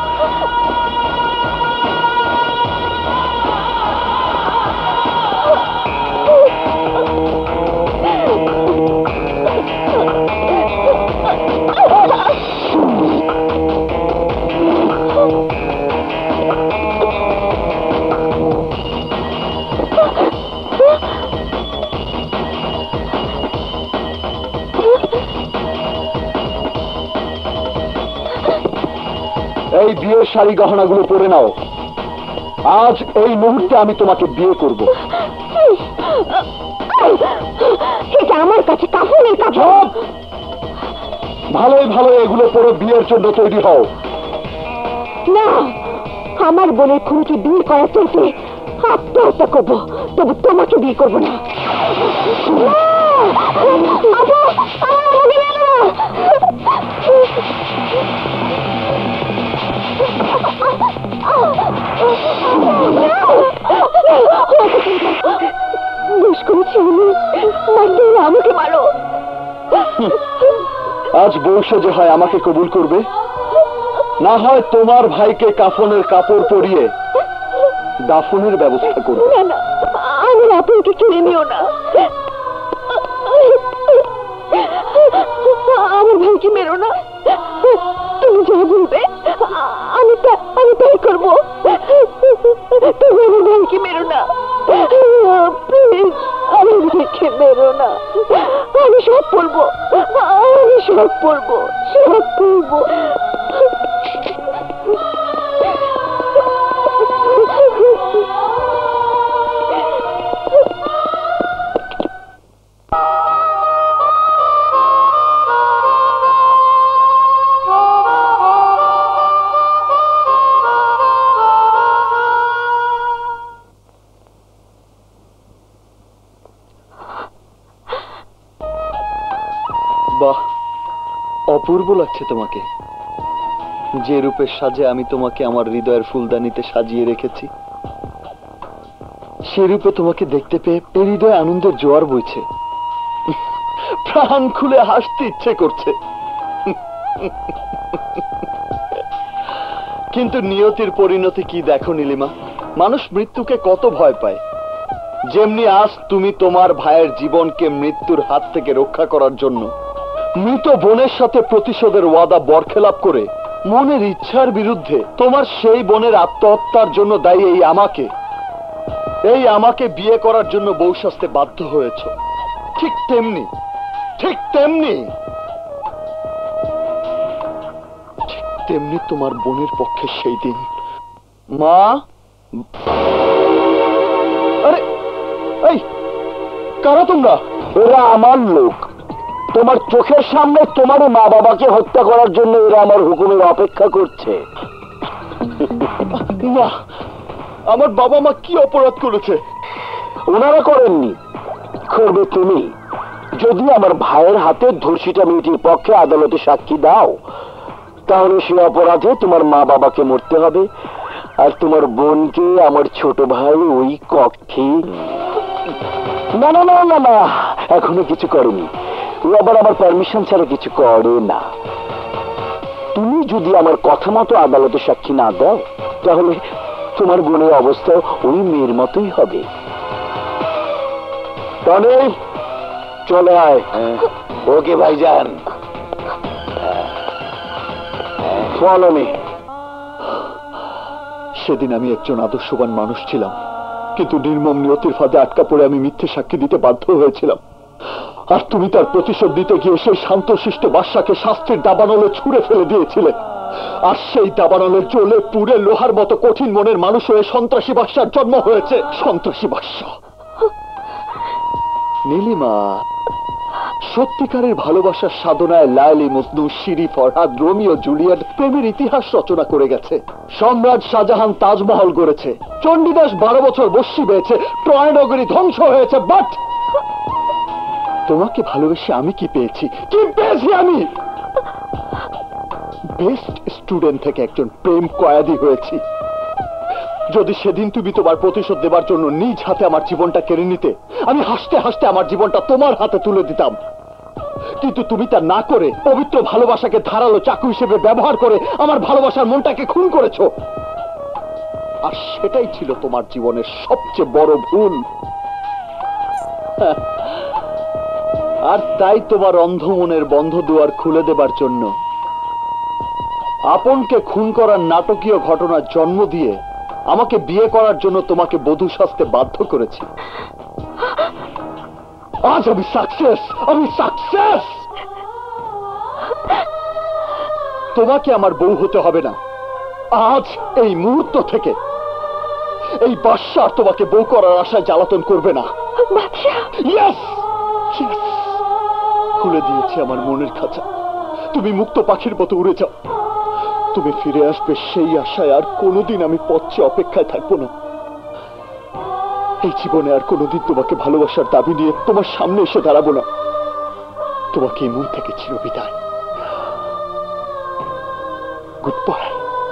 এই বিয়ের শাড়ি গহনাগুলো পরে নাও। আজ এই মুহূর্তে আমি তোমাকে বিয়ে করব। এটা আমার কাছে কাফনের কাপড়। ভালোই ভালো এগুলো পরে বিয়ের জন্য তৈরি হও। না, আমার বোনের খুনিকে বিয়ে করা চাইতে আত্মহত্যা করবো, তবু তোমাকে বিয়ে করবো না। দোষ করেছি আমি, মারতে হলে আমাকে মারো। আজ বৈশ যে হয় আমাকে কবুল করবে, না হয় তোমার ভাইকে কাফনের কাপড় পরিয়ে দাফনের ব্যবস্থা করবে। না না, আমার আপনাকে কিনে নিও না। আমার ভাইকে মেরো না। তুমি যা বলবে আমি আমি তাই করবো। তুমি আমার ভাইকে মেরো না, প্লিজ। আমার ভাইকে মেরো না। আমি সব বলবো, আমি সব বলবো, সব বলবো। বাহ, অপূর্ব লাগছে তোমাকে। যে রূপের সাজে আমি তোমাকে আমার হৃদয়ের ফুলদানিতে সাজিয়ে রেখেছি, সে রূপে তোমাকে দেখতে পেয়ে এই হৃদয়ে আনন্দের জোয়ার বইছে। প্রাণ খুলে হাসতে ইচ্ছে করছে। কিন্তু নিয়তির পরিণতি কি দেখো নীলিমা। মানুষ মৃত্যুকে কত ভয় পায়। যেমনি আজ তুমি তোমার ভাইয়ের জীবনকে মৃত্যুর হাত থেকে রক্ষা করার জন্য মৃত বোনের সাথে প্রতিশোধের ওয়াদা বরখেলাপ করে মনের ইচ্ছার বিরুদ্ধে তোমার সেই বোনের আত্মহত্যার জন্য দায়ী এই আমাকে এই আমাকে বিয়ে করার জন্য বউ সাজতে বাধ্য হয়েছ, ঠিক তেমনি ঠিক তেমনি ঠিক তেমনি তোমার বোনের পক্ষে সেই দিন। মা, আরে এই কারা তোমরা? এরা আমার লোক। তোমার চোখের সামনে তোমার মা বাবাকে হত্যা করার জন্য এরা আমার হুকুমের অপেক্ষা করছে। না, আমার বাবা মা কি অপরাধ করেছে? ওনারা করেননি, করবে তুমি। যদি আমার ভাইয়ের হাতে ধর্ষিতা মেয়েটির পক্ষে আদালতে সাক্ষী দাও, তাহলে সে অপরাধে তোমার মা বাবাকে মরতে হবে, আর তোমার বোনকে আমার ছোট ভাই ওই কক্ষে। না না না না না, এখনো কিছু করেনি। ও আবার আমার পারমিশন ছাড়া কিছু করে না। তুমি যদি আমার কথা মতো আদালতে সাক্ষী না দাও, তাহলে তোমার বোনের অবস্থা ওই মেয়ের মতোই হবে। টনি, চলে আয়। ওকে ভাইজান, ফলো মি। সেদিন আমি একজন আদর্শবান মানুষ ছিলাম, কিন্তু নির্মম নিয়তির ফাঁদে আটকা পড়ে আমি মিথ্যে সাক্ষী দিতে বাধ্য হয়েছিলাম। আর তুমি তার প্রতিশোধ দিতে গিয়ে সেই শান্তশিষ্ট বাদশাকে শাস্তির দাবানলে ছুঁড়ে ফেলে দিয়েছিলে। আর সেই দাবানলে জ্বলে পুড়ে লোহার মতো কঠিন মনের মানুষ হয়ে সন্ত্রাসী বাদশার জন্ম হয়েছে। সন্ত্রাসী বাদশা। নীলিমা, সত্যিকারের ভালোবাসার সাধনায় লায়লি, মজনু, শিরি, ফরহাদ, রোমিও, জুলিয়েট প্রেমের ইতিহাস রচনা করে গেছে। সম্রাট শাহজাহান তাজমহল গড়েছে, চণ্ডীদাস বারো বছর বস্যি পেয়েছে, ট্রয় নগরী ধ্বংস হয়েছে। বাট তোমাকে ভালোবেসে আমি কি পেয়েছি? কি পেয়েছি আমি? বেস্ট স্টুডেন্ট থেকে একজন প্রেম কয়েদি হয়েছি। যদি সেদিন তুমি তোমার প্রতিশোধ দেবার জন্য নিজ হাতে আমার জীবনটা কেড়ে নিতে, আমি হাসতে হাসতে আমার জীবনটা তোমার হাতে তুলে দিতাম। কিন্তু তুমি তা না করে পবিত্র ভালোবাসাকে ধারালো চাকু হিসেবে ব্যবহার করে আমার ভালোবাসার মনটাকে খুন করেছো। আর সেটাই ছিল তোমার জীবনের সবচেয়ে বড় ভুল। আর তাই তোমার অন্ধ মনের বন্ধ দুয়ার খুলে দেবার জন্য আপনকে খুন করার নাটকীয় ঘটনার জন্ম দিয়ে আমাকে বিয়ে করার জন্য তোমাকে বধূ সাজতে বাধ্য করেছি। আজ আমি সাকসেস, আমি সাকসেস। তোমাকে আমার বউ হতে হবে না। আজ এই মুহূর্ত থেকে এই বাদশা আর তোমাকে বউ করার আশায় জ্বালাতন করবে না। ইয়েস, খুলে দিয়েছি আমার মনের খাঁচা। তুমি মুক্ত পাখির মতো উড়ে যাও। তুমি ফিরে আসবে সেই আশায় আর কোনোদিন আমি পথে অপেক্ষায় থাকবো না। এই জীবনে আর কোনোদিন তোমাকে ভালোবাসার দাবি নিয়ে তোমার সামনে এসে দাঁড়াবো না। তোমাকে এই মন থেকে চিরবিদায়। Goodbye.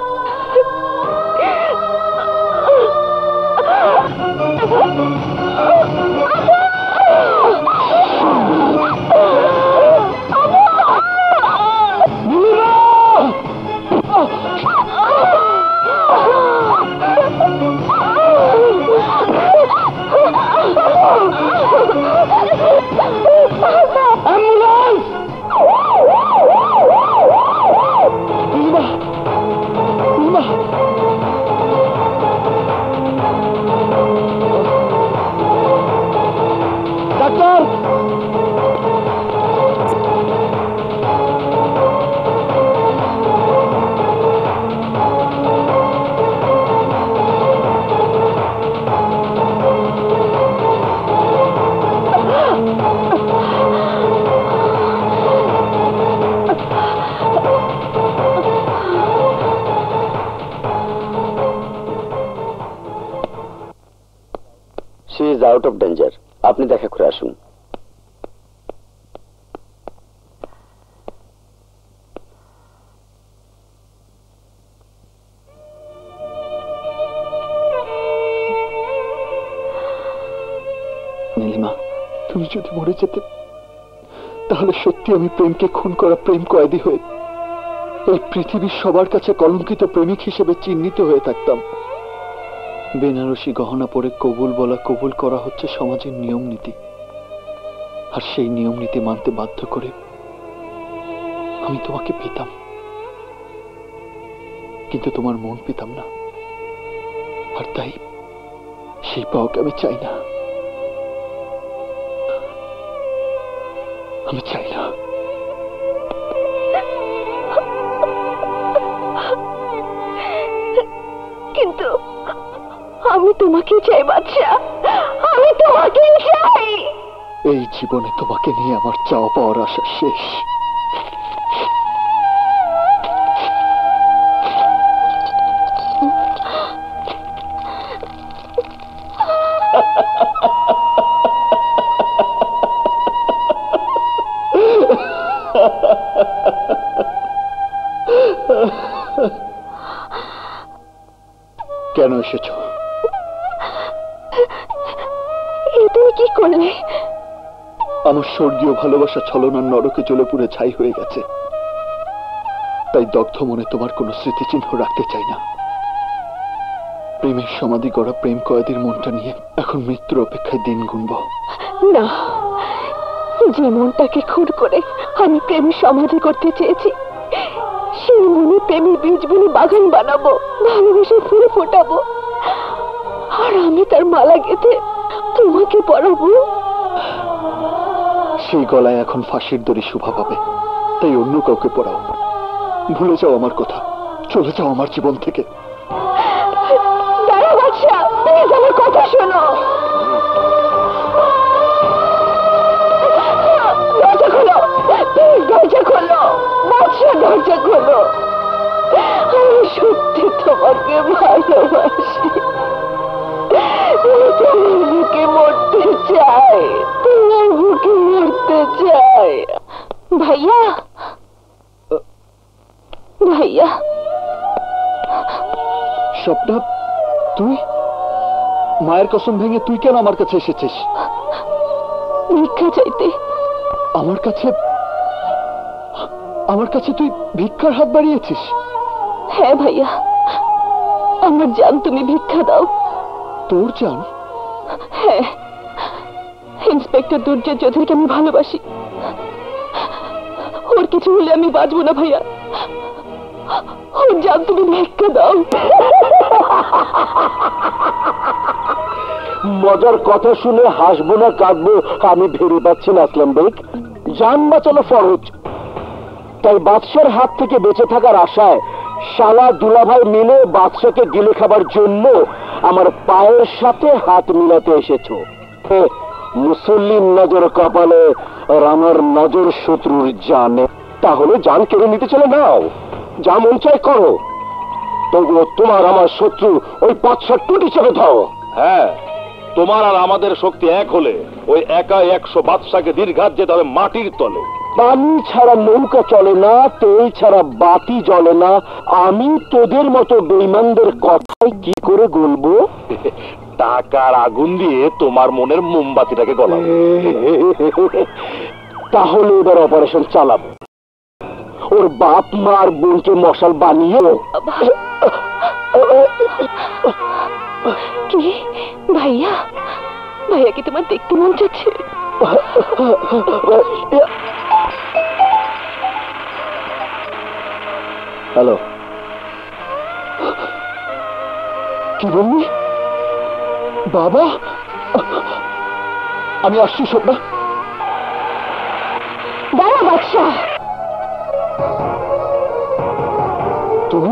She is out of danger. আপনি দেখা করে আসুন। নীলিমা, তুমি যদি মরে যেতে, তাহলে সত্যি আমি প্রেমকে খুন করা প্রেম কয়েদি হয়ে এই পৃথিবীর সবার কাছে কলঙ্কিত প্রেমিক হিসেবে চিহ্নিত হয়ে থাকতাম। বেনারসি গহনা পরে কবুল বলা কবুল করা হচ্ছে সমাজের নিয়ম নীতি, আর সেই নিয়ম নীতি মানতে বাধ্য করে আমি তোমাকে পেতাম, কিন্তু তোমার মন পেতাম না। আর তাই সেই পাওয়াকে আমি চাই না, আমি চাই না। কিন্তু আমি তোমাকে চাই বাদশা, আমি তোমাকে চাই। এই জীবনে তোমাকে নিয়ে আমার চাওয়া পাওয়ার আশা শেষ। কেন এসেছো? তুমি কি করলে? আমার স্বর্গীয় ভালোবাসা ছলনার নরকে জ্বলে পুড়ে ছাই হয়ে গেছে, তাই দগ্ধ মনে তোমার কোনো স্মৃতিচিহ্ন রাখতে চাই না। প্রেমের সমাধি গড়া প্রেম কয়েদির মনটা নিয়ে এখন মৃত্যুর অপেক্ষায় দিন গুনব না। যে মনটাকে খুন করে আমি প্রেমের সমাধি করতে চেয়েছি, সেই মনে প্রেমের বীজ বুনে বাগান বানাবো, ভালোবেসে ফুল ফোটাবো, আর আমি তার মালা গেঁথে তোমাকে পরাবো। সেই গলায় এখন ফাঁসির দড়ি শোভা পাবে, তাই অন্য কাউকে পড়াও। ভুলে যাও আমার কথা, চলে যাও আমার জীবন থেকে। দাঁড়াও বাদশা, প্লিজ আমার কথা শোনো। দরজা খোলো, প্লিজ দরজা খোলো বাদশা, দরজা খোলো। আমি সত্যি তোমাকে ভালোবাসি, তোমার বুকে মরতে চাই, তোমার বুকে মরতে চাই। ভাইয়া, ভাইয়া। স্বপ্না, তুই মায়ের কসম ভেঙে তুই কেন আমার কাছে এসেছিস? ভিক্ষা চাইতে। আমার কাছে? আমার কাছে তুই ভিক্ষার হাত বাড়িয়েছিস? হ্যাঁ ভাইয়া, আমার জান তুমি ভিক্ষা দাও। তোর জান? হ্যাঁ, ইন্সপেক্টর দুর্জয় চৌধুরীকে আমি ভালোবাসি, ওর কিছু হলে আমি বাঁচবো না ভাইয়া, ওর জান তুমি ভিক্ষা দাও। মজার কথা শুনে হাসবো না কাঁদবো আমি ভেবে পাচ্ছি না আসলাম বেগ। জান বাঁচানো ফরজ, তাই বাদশার হাত থেকে বেঁচে থাকার আশায় শালা দুলাভাই মিলে বাদশাকে গিলে খাবার জন্য আমার পায়ের সাথে হাত মিলাতে এসেছো। মুসল্লির নজর কপালে আর আমার নজর শত্রুর জানে। তাহলে জান কেড়ে নিতে চলে নাও, যা মন চাই করো, তবুও তোমার আমার শত্রু ওই পাঁচশো টুটি চেপে দাও। হ্যাঁ, তোমার আর আমাদের শক্তি এক হলে ওই একা একশো বাদশাকে দীর্ঘাত যেতে হবে মাটির তলে। পানি ছাড়া নৌকা চলে না, তেল ছাড়া বাতি জ্বলে না। আমি তোদের মতো বেঈমানদের কথাই কি করে গলবো? টাকার আগুন দিয়ে তোমার মনের মোমবাতিটাকে গলাবো। তাহলে এবার অপারেশন চালাবো, ওর বাপ মার বোনকে মশাল বানিয়ে। কি ভাইয়া, ভাইয়া কি তোমার দেখতে মন চাচ্ছে? হ্যালো, কি বললি? বাবা, আমি আসছি স্বপ্না। দাঁড়া বাদশা, তুমি?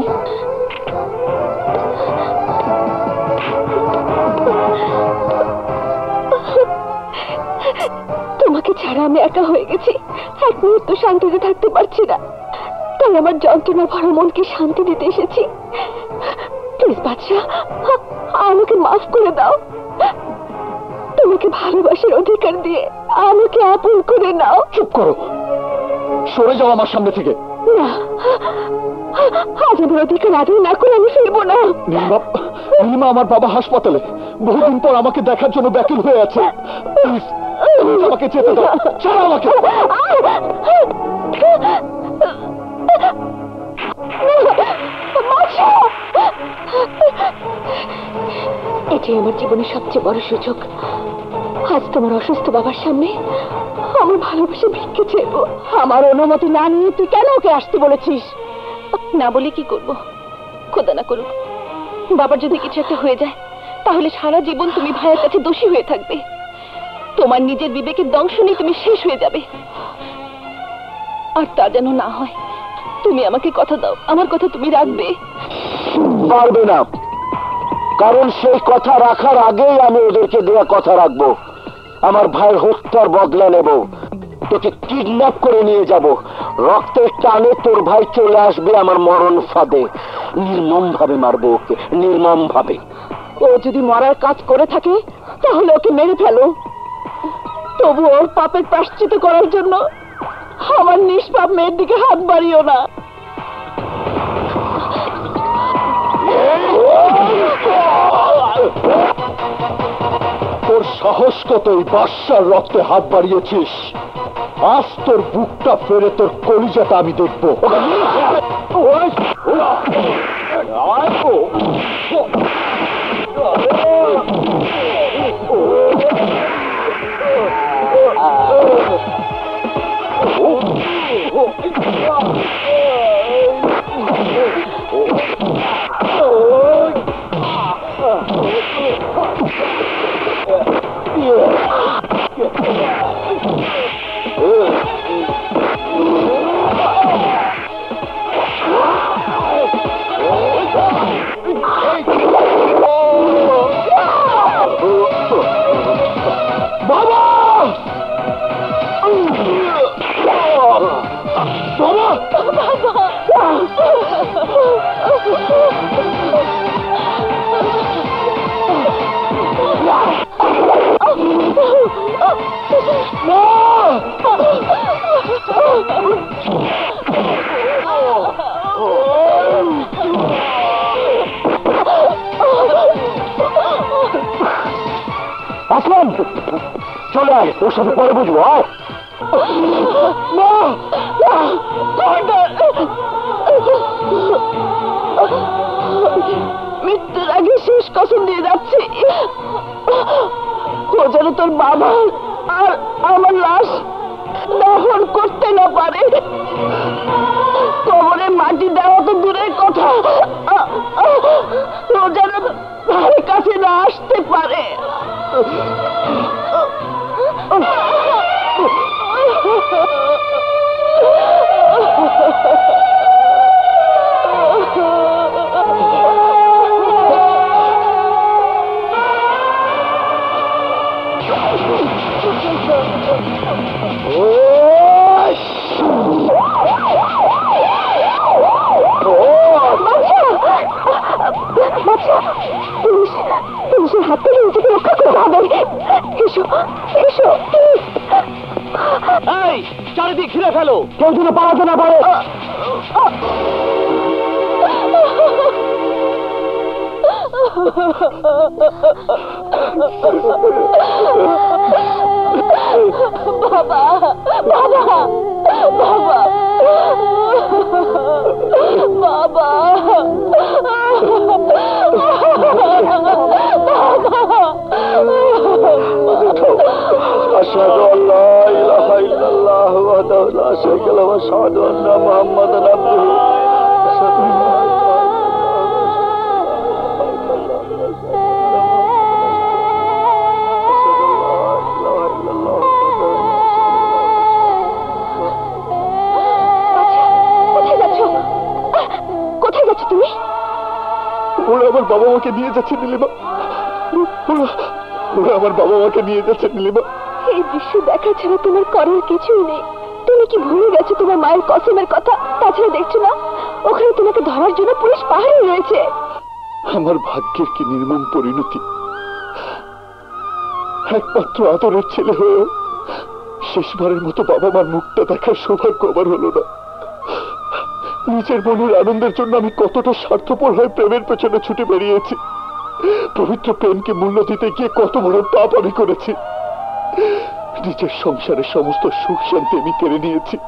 তোমাকে ছাড়া আমি একা হয়ে গেছি, এক মুহূর্ত শান্তিতে থাকতে পারছি না, তাই আমার যন্ত্রণা ভরা মনকে শান্তি দিতে এসেছি। প্লিজ বাদশা, আমাকে মাফ করে দাও। তোমাকে ভালোবাসার অধিকার দিয়ে আমাকে আপন করে নাও। চুপ করো, সরে যাও আমার সামনে থেকে। না, আজ আমার অধিকার আদায় না করে আমি ফিরবো না। নীলিমা, নীলিমা, আমার বাবা হাসপাতালে বহুদিন পর আমাকে দেখার জন্য ব্যাকুল হয়ে আছে। প্লিজ আমাকে যেতে দাও, ছাড়ো আমাকে। এটাই আমার জীবনের সবচেয়ে বড় সুযোগ। আজ তোমার অসুস্থ বাবার সামনে আমার ভালোবাসা ভিক্ষে চাইবো। আমার অনুমতি না নিয়ে তুই কেন ওকে আসতে বলেছিস? না বলে কি করব? খোদা না করুক বাবার যদি কিছু একটা হয়ে যায়, তাহলে সারা জীবন তুমি ভাইয়ের কাছে দোষী হয়ে থাকবে। তোমার নিজের বিবেকের দংশনে তুমি শেষ হয়ে যাবে। আর তা যেন না হয়, তুমি আমাকে কথা দাও, আমার কথা তুমি রাখবে। পারবে না, কারণ সেই কথা রাখার আগেই আমি ওদেরকে দেওয়া কথা রাখবো। আমার ভাইয়ের হত্যার বদলা নেব, তোকে কিডন্যাপ করে নিয়ে যাব, রক্তের টানে তোর ভাই চলে আসবে আমার মরণ ফাঁদে। নির্মম ভাবে মারবো ওকে, নির্মম ভাবে। ও যদি মরার কাজ করে থাকে তাহলে ওকে মেরে ফেলো, তবু ওর পাপের প্রায়শ্চিত্ত করার জন্য আমার নিষ্পাপ মেয়ের দিকে হাত বাড়িও না। তোর সাহস কত এই বাদশার রক্তে হাত বাড়িয়েছিস? আজ তোর বুকটা ফেরে তোর কলিজাটা আমি দেখবো। আসলাম, চলে আয়, তোর সাথে পরে বুঝবো। আয় মৃত্যুর আগে শেষ কসম দিয়ে যাচ্ছি, ও যেন তোর বাবা আর আমার লাশ দহন করতে না পারে। কবরে মাটি দেওয়া তো দূরের কথা, ও যেন ধারে কাছে না আসতে পারে। পুলিশের হাত থেকে নিজেকে রক্ষা করতে হবে। এসো এসো, এই চারিদিক ঘিরে ফেলো, কেউ যেন পালাতে না পারে। বাবা বাবা বাবা বাবা আশহাদু আল্লা ইলাহা ইল্লাল্লাহ ওয়াহদাহু লা শারীকা লাহু ওয়া আশহাদু আন্না মুহাম্মাদান আবদুহু। ওরা আমার বাবা মাকে নিয়ে যাচ্ছে নীলিমা, ওরা আমার বাবা মাকে নিয়ে যাচ্ছে নীলিমা। এই দৃশ্য দেখা ছাড়া তোমার করার কিছুই নেই। তুমি কি ভুলে গেছো তোমার মায়ের কসমের কথা? তাছাড়া দেখছো না ওখানে তোমাকে ধরার জন্য পুলিশ পাহাড়ে রয়েছে। আমার ভাগ্যের কি নির্মম পরিণতি! একমাত্র আদরের ছেলে হয়েও শেষবারের মতো বাবা মার মুখটা দেখার সৌভাগ্য আমার হলো না। নিজের মনের আনন্দের জন্য আমি কতটা স্বার্থপর হয়ে প্রেমের পেছনে ছুটে বেরিয়েছি। পবিত্র প্রেমকে মূল্য দিতে গিয়ে কত বড় পাপ আমি করেছি। নিজের সংসারের সমস্ত সুখ শান্তি আমি কেড়ে নিয়েছি।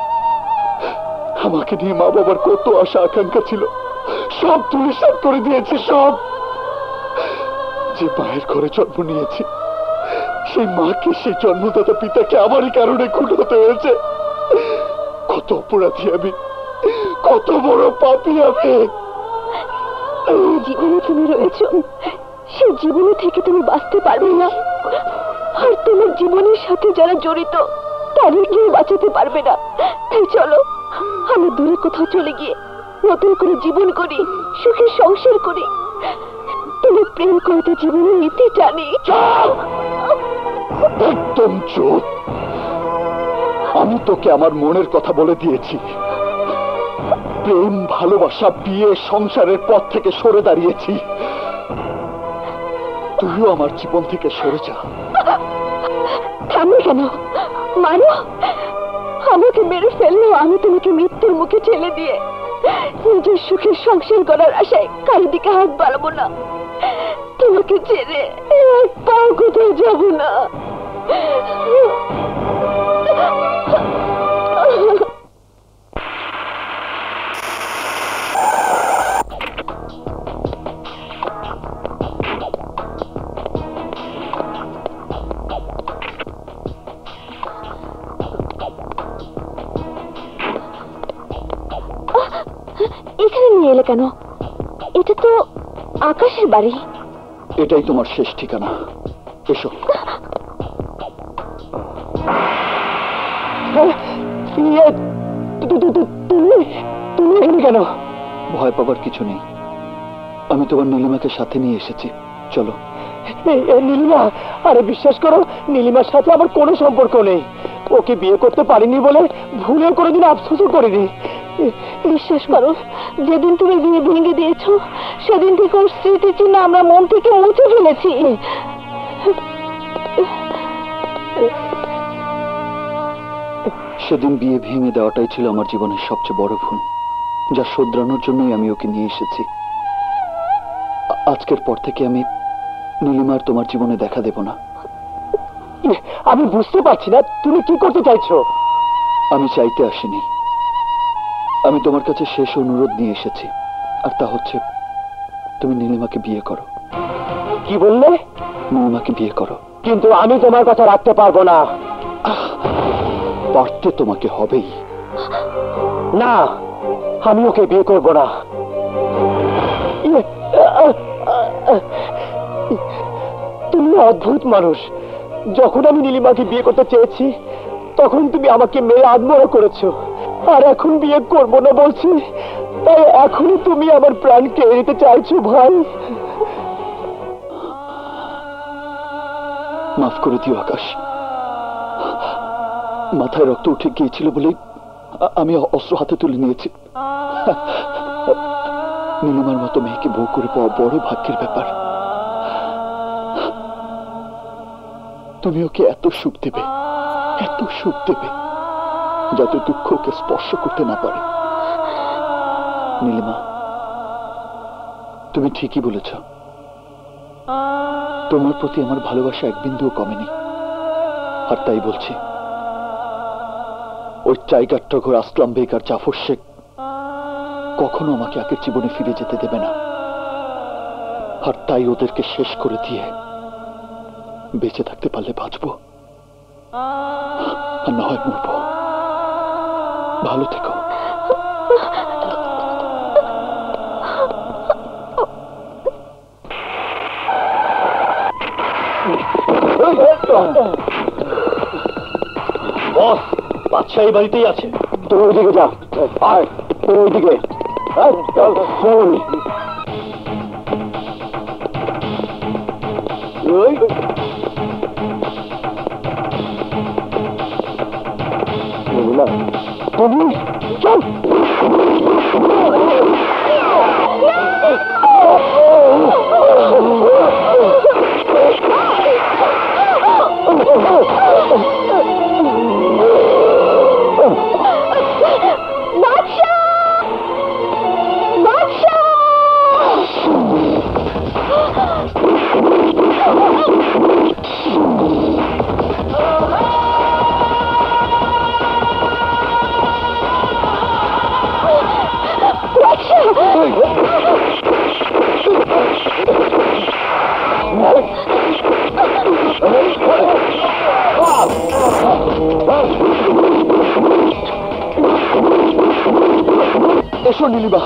আমাকে নিয়ে মা বাবার কত আশা আকাঙ্ক্ষা ছিল, সব ধূলিসাৎ করে দিয়েছি। সব যে মায়ের ঘরে জন্ম নিয়েছি, সেই মাকে, সেই জন্মদাতা পিতাকে আমারই কারণে খুন হতে হয়েছে। কত অপরাধী আমি, কত বড় পাপী আমি। জীবনে তুমি রয়েছো, সেই জীবনে থেকে তুমি বাঁচতে পারবে না। আর তোমার জীবনের সাথে যারা জড়িত তাদের কেউ বাঁচাতে পারবে না। তাই চলো আমরা দূরে কোথাও চলে গিয়ে নতুন করে জীবন করি, সুখের সংসার করি। তুমি প্রেম করতে জীবনের নীতি জানি। একদম চুপ। আমি তোকে আমার মনের কথা বলে দিয়েছি। প্রেম, ভালোবাসা, বিয়ে, সংসারের পথ থেকে সরে দাঁড়িয়েছি। তুইও আমার জীবন থেকে সরে যা। থামবে কেন? মানো, আমাকে মেরে ফেললেও আমি তোমাকে মৃত্যুর মুখে ঠেলে দিয়ে নিজের সুখের সংসার করার আশায় কারো দিকে হাত বাড়াবো না। তোমাকে ছেড়ে এক পাও কোথাও যাব না। এখানে নিয়ে এলে কেন? এটা তো আকাশের বাড়ি। এটাই তোমার শেষ ঠিকানা। এসো। তুমি এখানে কেন? ভয় পাবার কিছু নেই, আমি তোমার নীলিমাকে সাথে নিয়ে এসেছি। চলো। নীলিমা? আরে বিশ্বাস করো, নীলিমার সাথে আমার কোনো সম্পর্ক নেই। ওকে বিয়ে করতে পারিনি বলে ভুলেও কোনোদিন আফসোসও করিনি। বিশ্বাস করো, যেদিন তুমি বিয়ে ভেঙে দিয়েছো সেদিন থেকে ওর স্মৃতি চিহ্ন আমরা মন থেকে মুছে ফেলেছি। সেদিন বিয়ে ভেঙে দেওয়াটাই ছিল আমার জীবনের সবচেয়ে বড় ভুল, যা শোধরানোর জন্যই আমি ওকে নিয়ে এসেছি। আজকের পর থেকে আমি নীলিমার তোমার জীবনে দেখা দেব না। আমি বুঝতে পারছি না তুমি কি করতে চাইছো। আমি চাইতে আসিনি, আমি তোমার কাছে শেষ অনুরোধ নিয়ে এসেছি, আর তা হচ্ছে তুমি নীলিমাকে বিয়ে করো। কি বললে? নীলিমাকে বিয়ে করো। কিন্তু আমি তোমার কথা রাখতে পারবো না। পারতে তোমাকে হবেই। না, আমি ওকে বিয়ে করব না। তুমি অদ্ভুত মানুষ। যখন আমি নীলিমাকে বিয়ে করতে চেয়েছি তখন তুমি আমাকে মেরে আদমরা করেছো, আর এখন বিয়ে করবো না বলছি, তাই এখনই তুমি আমার প্রাণ কেড়ে নিতে চাইছো। ভাই, মাফ করে দিও আকাশ। মাথায় রক্ত উঠে গিয়েছিল বলেই আমি অস্ত্র হাতে তুলে নিয়েছি। নীলিমার মতো মেয়েকে বউ করে পাওয়া বড় ভাগ্যের ব্যাপার। তুমি ওকে এত সুখ দেবে, এত সুখ দেবে, যাতে দুঃখ ওকে স্পর্শ করতে না পারে। নীলিমা, তুমি ঠিকই বলেছ, তোমার প্রতি আমার ভালোবাসা এক বিন্দুও কমেনি। আর তাই বলছি, ওই টাইগার টগর, আসলাম বেগ আর জাফর শেখ কখনো আমাকে আগের জীবনে ফিরে যেতে দেবে না। আর তাই ওদেরকে শেষ করে দিয়ে বেঁচে থাকতে পারলে বাঁচবো, আর না হয় মরবো। ভালো থেকো। বস, বাদশাহ এই বাড়িতেই আছে। তুমি ওইদিকে যাও। আয়, তুমি ওইদিকে। তুমি চল। এসো নীলিমা।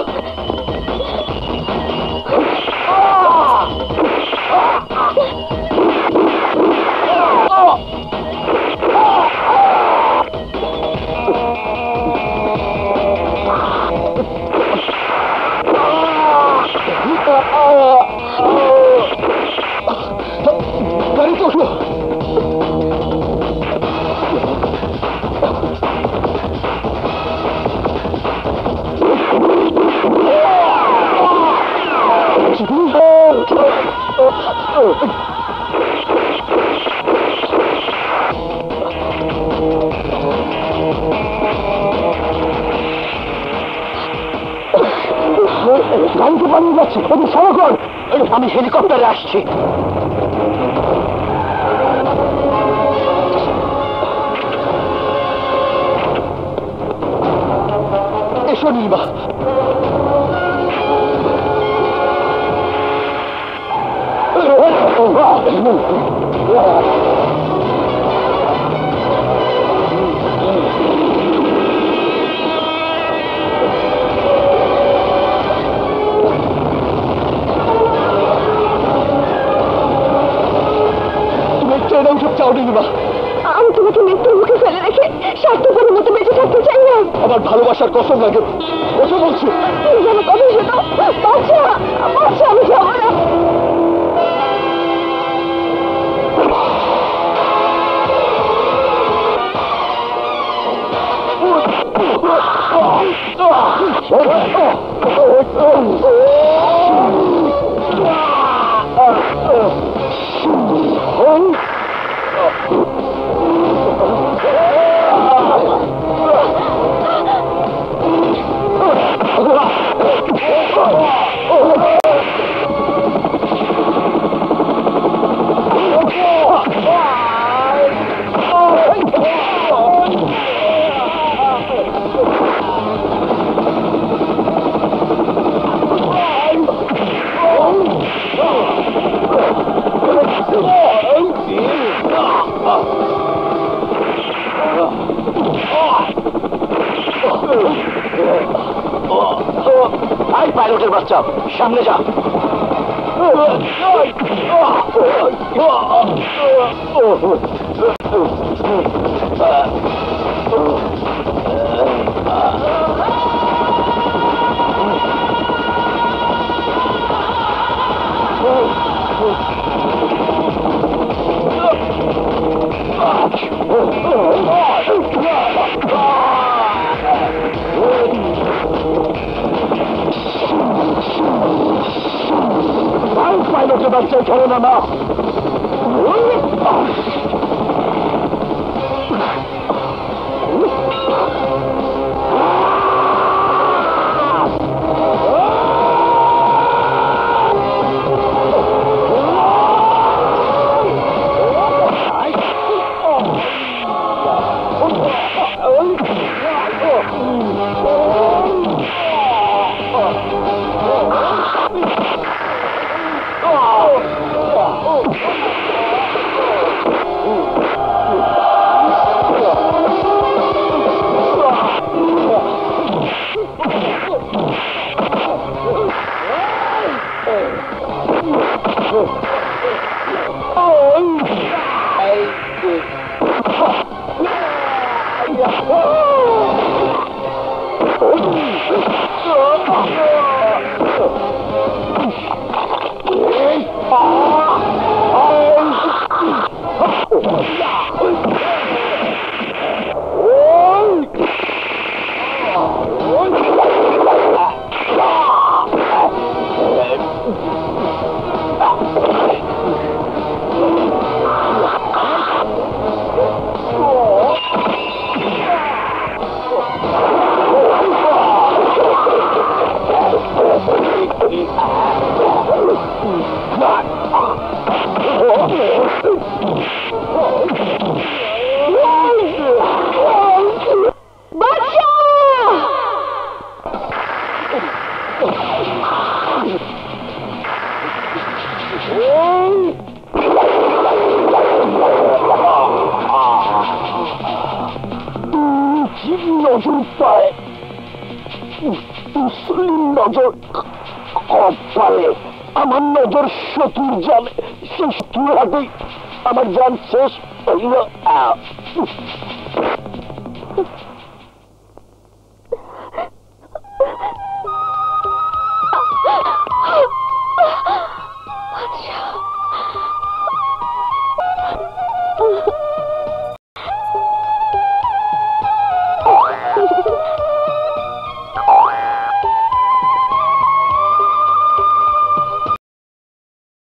গাড়ি চলো। গাড়িতে পালিয়ে যাচ্ছে, ওদের সরো কর। আমি হেলিকপ্টারে আসছি। এসো নীলিমা। আমি তোমাকে মৃত্যুর মুখে ফেলে রেখে স্বার্থপরের মতো বেঁচে থাকতে চাই না। আমার ভালোবাসার কসম লাগে, কসম বলছি। তুমি যেন কথা শোনো, বাচ্চা বাচ্চা, আমি যাবো না। আই পাইলটের বাচ্চা, সামনে যা। পাইলটের বাচ্চা চলে না না। নজর পায়, নজর কপালে, আমার নজর শত্রুর জালে, সে শত্রুর হাতেই আমার জান শেষ হইল।